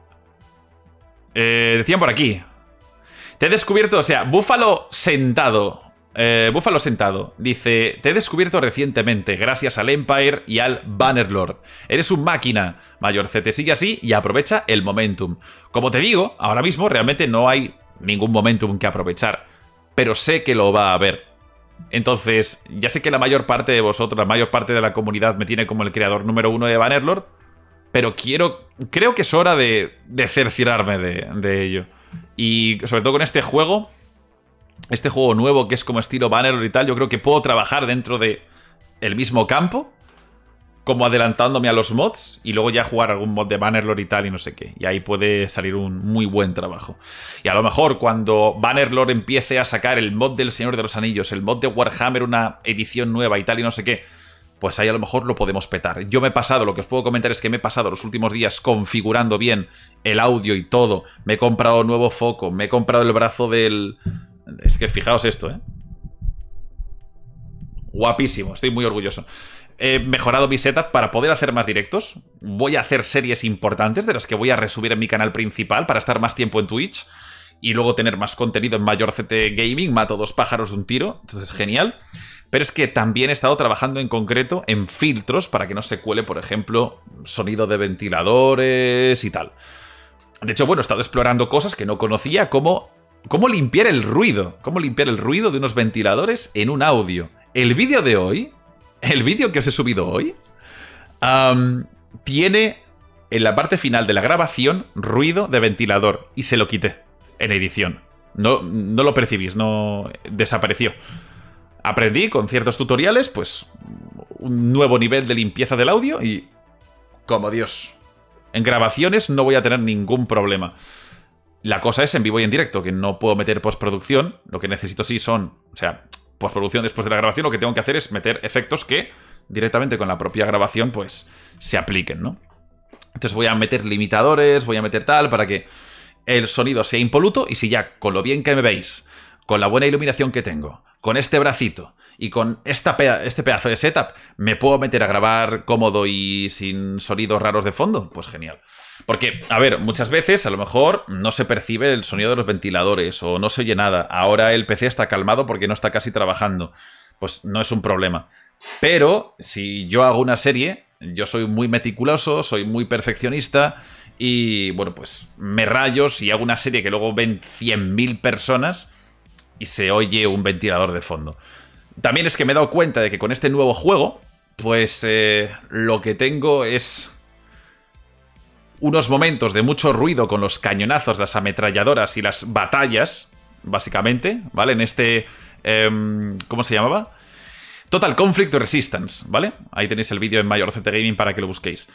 Eh, decían por aquí. Te he descubierto, o sea, Búfalo Sentado. Eh, Búfalo Sentado. Dice, te he descubierto recientemente, gracias al Empire y al Bannerlord. Eres un máquina, Mayor C. Te sigue así y aprovecha el momentum. Como te digo, ahora mismo realmente no hay ningún momentum que aprovechar. Pero sé que lo va a haber. Entonces, ya sé que la mayor parte de vosotros, la mayor parte de la comunidad me tiene como el creador número uno de Bannerlord, pero quiero, creo que es hora de, de cerciorarme de, de ello. Y sobre todo con este juego, este juego nuevo que es como estilo Bannerlord y tal, yo creo que puedo trabajar dentro de el mismo campo, como adelantándome a los mods, y luego ya jugar algún mod de Bannerlord y tal y no sé qué. Y ahí puede salir un muy buen trabajo. Y a lo mejor cuando Bannerlord empiece a sacar el mod del Señor de los Anillos, el mod de Warhammer, una edición nueva y tal y no sé qué, pues ahí a lo mejor lo podemos petar. Yo me he pasado, lo que os puedo comentar es que me he pasado los últimos días configurando bien el audio y todo. Me he comprado nuevo foco, me he comprado el brazo del... Es que fijaos esto, ¿eh? Guapísimo, estoy muy orgulloso. He mejorado mi setup para poder hacer más directos. Voy a hacer series importantes de las que voy a resubir en mi canal principal para estar más tiempo en Twitch y luego tener más contenido en Major Z T Gaming. Mato dos pájaros de un tiro, entonces genial. Pero es que también he estado trabajando en concreto en filtros para que no se cuele, por ejemplo, sonido de ventiladores y tal. De hecho, bueno, he estado explorando cosas que no conocía, como cómo limpiar el ruido. Cómo limpiar el ruido de unos ventiladores en un audio. El vídeo de hoy... El vídeo que os he subido hoy um, tiene en la parte final de la grabación ruido de ventilador y se lo quité en edición. No, no lo percibís, no desapareció. Aprendí con ciertos tutoriales, pues, un nuevo nivel de limpieza del audio y, como Dios, en grabaciones no voy a tener ningún problema. La cosa es en vivo y en directo, que no puedo meter postproducción. Lo que necesito sí son, o sea... postproducción después de la grabación, lo que tengo que hacer es meter efectos que directamente con la propia grabación pues se apliquen, ¿no? Entonces voy a meter limitadores, voy a meter tal para que el sonido sea impoluto y si ya con lo bien que me veis, con la buena iluminación que tengo, con este bracito y con esta pea este pedazo de setup me puedo meter a grabar cómodo y sin sonidos raros de fondo, pues genial. Porque, a ver, muchas veces a lo mejor no se percibe el sonido de los ventiladores o no se oye nada. Ahora el P C está calmado porque no está casi trabajando. Pues no es un problema. Pero si yo hago una serie, yo soy muy meticuloso, soy muy perfeccionista y, bueno, pues me rayo si hago una serie que luego ven cien mil personas y se oye un ventilador de fondo. También es que me he dado cuenta de que con este nuevo juego, pues eh, lo que tengo es... unos momentos de mucho ruido con los cañonazos, las ametralladoras y las batallas, básicamente, ¿vale? En este... Eh, ¿cómo se llamaba? Total Conflict Resistance, ¿vale? Ahí tenéis el vídeo en Major Z T Gaming para que lo busquéis.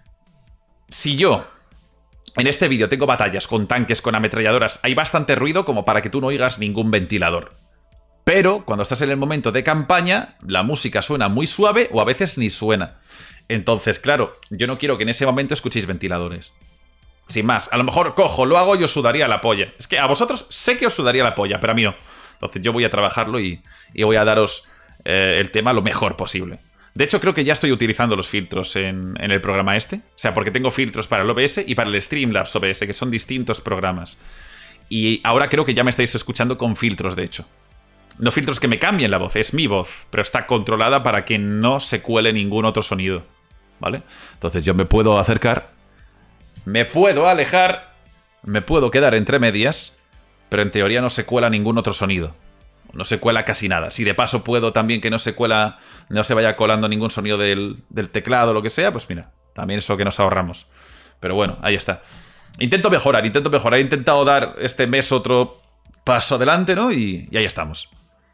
Si yo en este vídeo tengo batallas con tanques, con ametralladoras, hay bastante ruido como para que tú no oigas ningún ventilador. Pero cuando estás en el momento de campaña, la música suena muy suave o a veces ni suena. Entonces, claro, yo no quiero que en ese momento escuchéis ventiladores. Sin más, a lo mejor cojo, lo hago y os sudaría la polla. Es que a vosotros sé que os sudaría la polla, pero a mí no. Entonces yo voy a trabajarlo y, y voy a daros eh, el tema lo mejor posible. De hecho, creo que ya estoy utilizando los filtros en, en el programa este. O sea, porque tengo filtros para el O B S y para el Streamlabs O B S, que son distintos programas. Y ahora creo que ya me estáis escuchando con filtros, de hecho. No filtros que me cambien la voz, es mi voz, pero está controlada para que no se cuele ningún otro sonido, ¿vale? Entonces yo me puedo acercar, me puedo alejar, me puedo quedar entre medias, pero en teoría no se cuela ningún otro sonido. No se cuela casi nada. Si de paso puedo también que no se cuela, no se vaya colando ningún sonido del, del teclado o lo que sea, pues mira, también eso que nos ahorramos. Pero bueno, ahí está. Intento mejorar, intento mejorar. He intentado dar este mes otro paso adelante, ¿no? Y, y ahí estamos.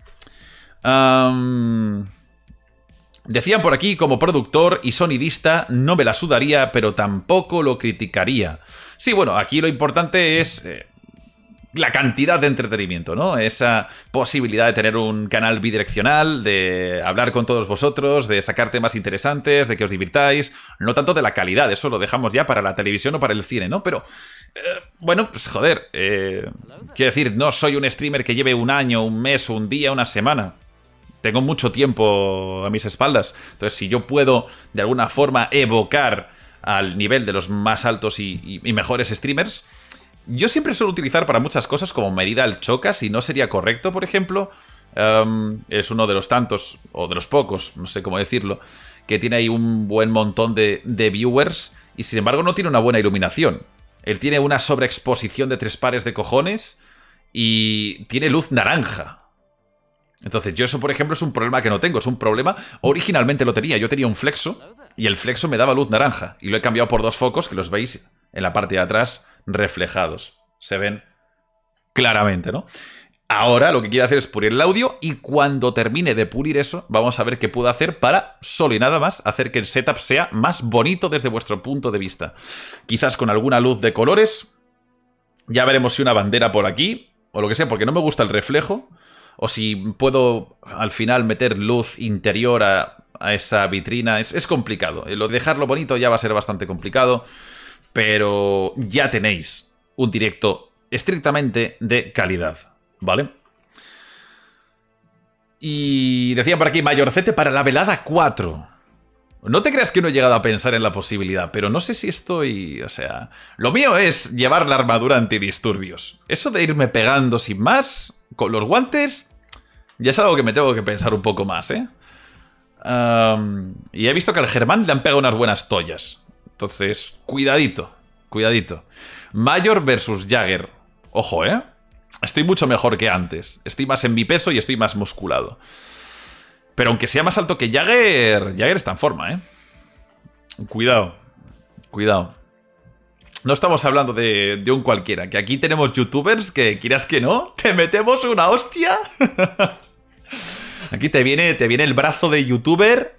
Um, decían por aquí, como productor y sonidista, no me la sudaría, pero tampoco lo criticaría. Sí, bueno, aquí lo importante es eh, la cantidad de entretenimiento, ¿no? Esa posibilidad de tener un canal bidireccional, de hablar con todos vosotros, de sacar temas interesantes, de que os divirtáis. No tanto de la calidad, eso lo dejamos ya para la televisión o para el cine, ¿no? Pero, eh, bueno, pues joder, eh, quiero decir, no soy un streamer que lleve un año, un mes, un día, una semana. Tengo mucho tiempo a mis espaldas. Entonces, si yo puedo, de alguna forma, evocar al nivel de los más altos y, y, y mejores streamers, yo siempre suelo utilizar para muchas cosas como medida el chocas, y no sería correcto, por ejemplo. Um, es uno de los tantos, o de los pocos, no sé cómo decirlo, que tiene ahí un buen montón de, de viewers y sin embargo no tiene una buena iluminación. Él tiene una sobreexposición de tres pares de cojones y tiene luz naranja. Entonces yo eso, por ejemplo, es un problema que no tengo. Es un problema, originalmente lo tenía. Yo tenía un flexo y el flexo me daba luz naranja. Y lo he cambiado por dos focos que los veis en la parte de atrás reflejados. Se ven claramente, ¿no? Ahora lo que quiero hacer es pulir el audio y cuando termine de pulir eso, vamos a ver qué puedo hacer para, solo y nada más, hacer que el setup sea más bonito desde vuestro punto de vista. Quizás con alguna luz de colores. Ya veremos si una bandera por aquí o lo que sea, porque no me gusta el reflejo. O si puedo al final meter luz interior a, a esa vitrina. Es, es complicado. Lo de dejarlo bonito ya va a ser bastante complicado. Pero ya tenéis un directo estrictamente de calidad, ¿vale? Y decían por aquí, Mayorcete para la velada cuatro. No te creas que no he llegado a pensar en la posibilidad, pero no sé si estoy... O sea, lo mío es llevar la armadura antidisturbios. Eso de irme pegando sin más, con los guantes, ya es algo que me tengo que pensar un poco más, ¿eh? Um, y he visto que al Germán le han pegado unas buenas tollas. Entonces, cuidadito, cuidadito. Mayor versus Jagger. Ojo, ¿eh? Estoy mucho mejor que antes. Estoy más en mi peso y estoy más musculado. Pero aunque sea más alto que Jagger, Jagger está en forma, ¿eh? Cuidado, cuidado. No estamos hablando de, de un cualquiera, que aquí tenemos youtubers que, quieras que no, te metemos una hostia. Aquí te viene, te viene el brazo de youtuber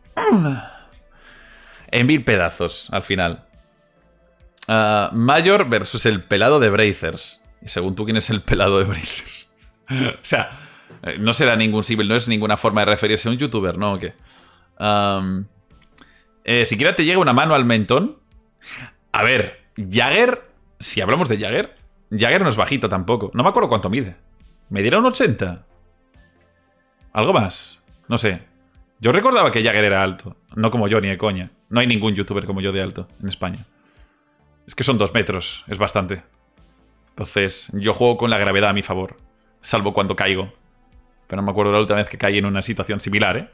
en mil pedazos, al final. Uh, Mayor versus el pelado de Brazers. Y según tú, ¿quién es el pelado de Brazers? O sea... No será ningún símil, no es ninguna forma de referirse a un youtuber, ¿no? ¿O qué? Um, eh, siquiera te llega una mano al mentón. A ver, Jagger, si hablamos de Jagger, Jagger no es bajito tampoco. No me acuerdo cuánto mide. ¿Me dirá un ochenta? ¿Algo más? No sé. Yo recordaba que Jagger era alto. No como yo, ni de coña. No hay ningún youtuber como yo de alto en España. Es que son dos metros, es bastante. Entonces, yo juego con la gravedad a mi favor. Salvo cuando caigo. Pero no me acuerdo la última vez que caí en una situación similar, ¿eh?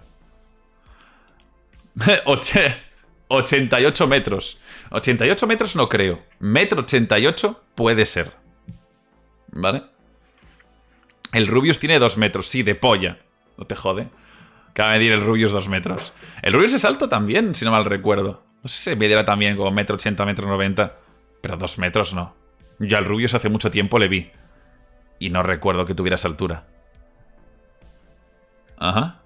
ochenta y ocho metros. ochenta y ocho metros no creo. Metro ochenta y ocho puede ser. ¿Vale? El Rubius tiene dos metros. Sí, de polla. No te jode. Acaba de medir el Rubius dos metros. El Rubius es alto también, si no mal recuerdo. No sé si medirá también como metro ochenta, metro noventa. Pero dos metros no. Yo al Rubius hace mucho tiempo le vi. Y no recuerdo que tuviera esa altura. Ajá.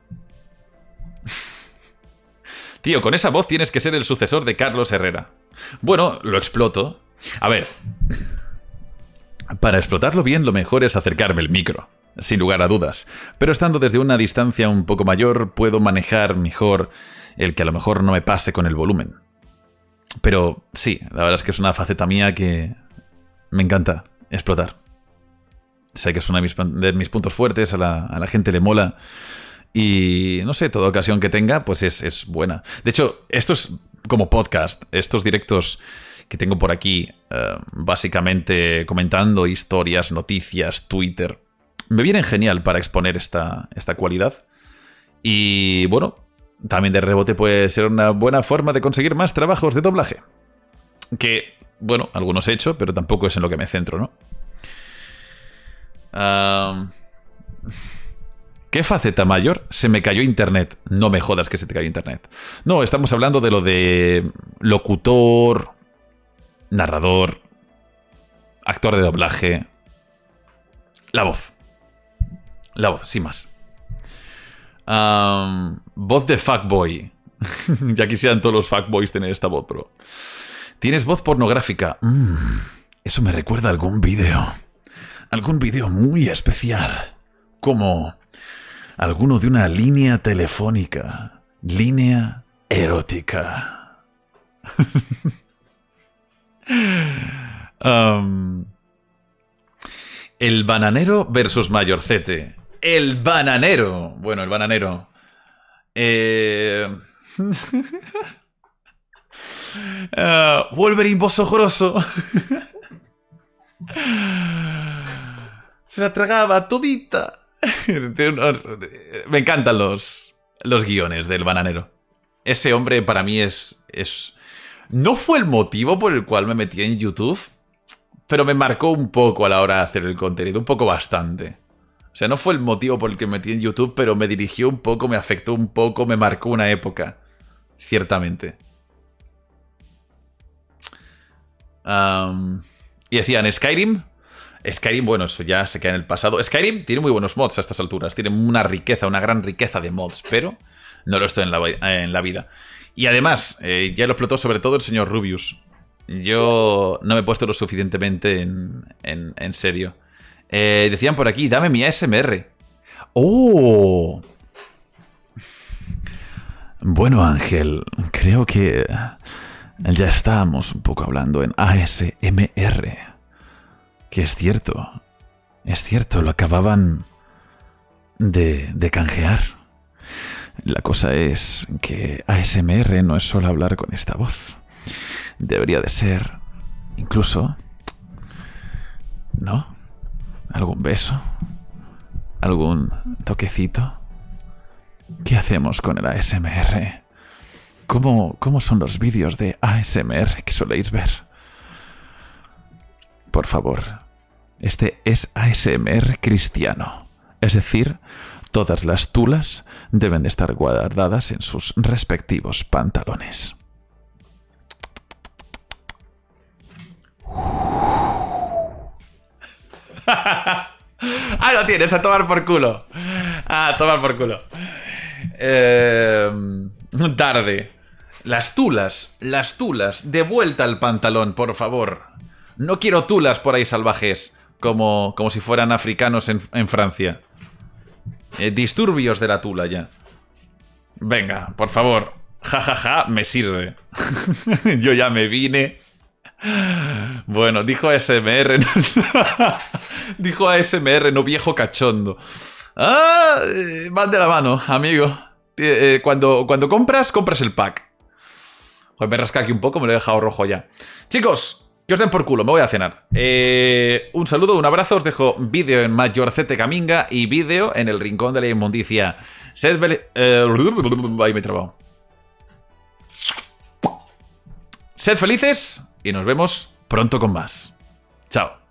Tío, con esa voz tienes que ser el sucesor de Carlos Herrera. Bueno, lo exploto. A ver. Para explotarlo bien, lo mejor es acercarme el micro. sin lugar a dudas. Pero estando desde una distancia un poco mayor, puedo manejar mejor el que a lo mejor no me pase con el volumen. Pero sí, la verdad es que es una faceta mía que me encanta explotar. Sé que es uno de mis, de mis puntos fuertes, a la, a la gente le mola. Y no sé, toda ocasión que tenga, pues es, es buena. De hecho, esto es como podcast, estos directos que tengo por aquí, uh, básicamente comentando historias, noticias, Twitter, me vienen genial para exponer esta, esta cualidad. Y bueno, también de rebote puede ser una buena forma de conseguir más trabajos de doblaje. Que, bueno, algunos he hecho, pero tampoco es en lo que me centro, ¿no? Uh, ¿Qué faceta mayor? Se me cayó internet. No me jodas que se te cayó internet. No, estamos hablando de lo de locutor, narrador, actor de doblaje. La voz. La voz, sin más. Um, voz de fuckboy. Ya quisieran todos los fuckboys tener esta voz, bro. ¿Tienes voz pornográfica? Mm, eso me recuerda a algún vídeo. Algún vídeo muy especial. Como alguno de una línea telefónica. Línea erótica. um, el bananero versus Mayorcete. El bananero. Bueno, el bananero. Eh... uh, Wolverine bosogroso. Se la tragaba todita. Me encantan los, los guiones del bananero. Ese hombre para mí es, es... No fue el motivo por el cual me metí en YouTube, pero me marcó un poco a la hora de hacer el contenido. Un poco bastante. O sea, no fue el motivo por el que me metí en YouTube, pero me dirigió un poco, me afectó un poco, me marcó una época. Ciertamente. Um, y decían, ¿Skyrim? Skyrim, bueno, eso ya se queda en el pasado. Skyrim tiene muy buenos mods a estas alturas. Tiene una riqueza, una gran riqueza de mods, pero no lo estoy en la, en la vida. Y además, eh, ya lo explotó sobre todo el señor Rubius. Yo no me he puesto lo suficientemente en, en, en serio. Eh, decían por aquí, dame mi A S M R. ¡Oh! Bueno, Ángel, creo que ya estábamos un poco hablando en A S M R. Que es cierto. Es cierto, lo acababan de, de canjear. La cosa es que A S M R no es solo hablar con esta voz. Debería de ser, incluso, ¿no? ¿Algún beso? ¿Algún toquecito? ¿Qué hacemos con el A S M R? ¿Cómo, cómo son los vídeos de A S M R que soléis ver? Por favor, este es A S M R cristiano. Es decir, todas las tulas deben de estar guardadas en sus respectivos pantalones. Ah, lo tienes, a tomar por culo. A tomar por culo. Eh, tarde. Las tulas, las tulas, de vuelta al pantalón, por favor. No quiero tulas por ahí salvajes, como, como si fueran africanos en, en Francia. Eh, disturbios de la tula ya. Venga, por favor. Ja, ja, ja, me sirve. Yo ya me vine. Bueno, dijo A S M R. Dijo A S M R, no viejo cachondo. Ah, eh, van de la mano, amigo. Eh, eh, cuando, cuando compras, compras el pack. Joder, me rasca aquí un poco, me lo he dejado rojo ya. Chicos, que os den por culo, me voy a cenar. Eh, un saludo, un abrazo, os dejo vídeo en Mayorcete Caminga y vídeo en el Rincón de la Inmundicia. Sed eh, ahí me he trabado. Sed felices y nos vemos pronto con más. Chao.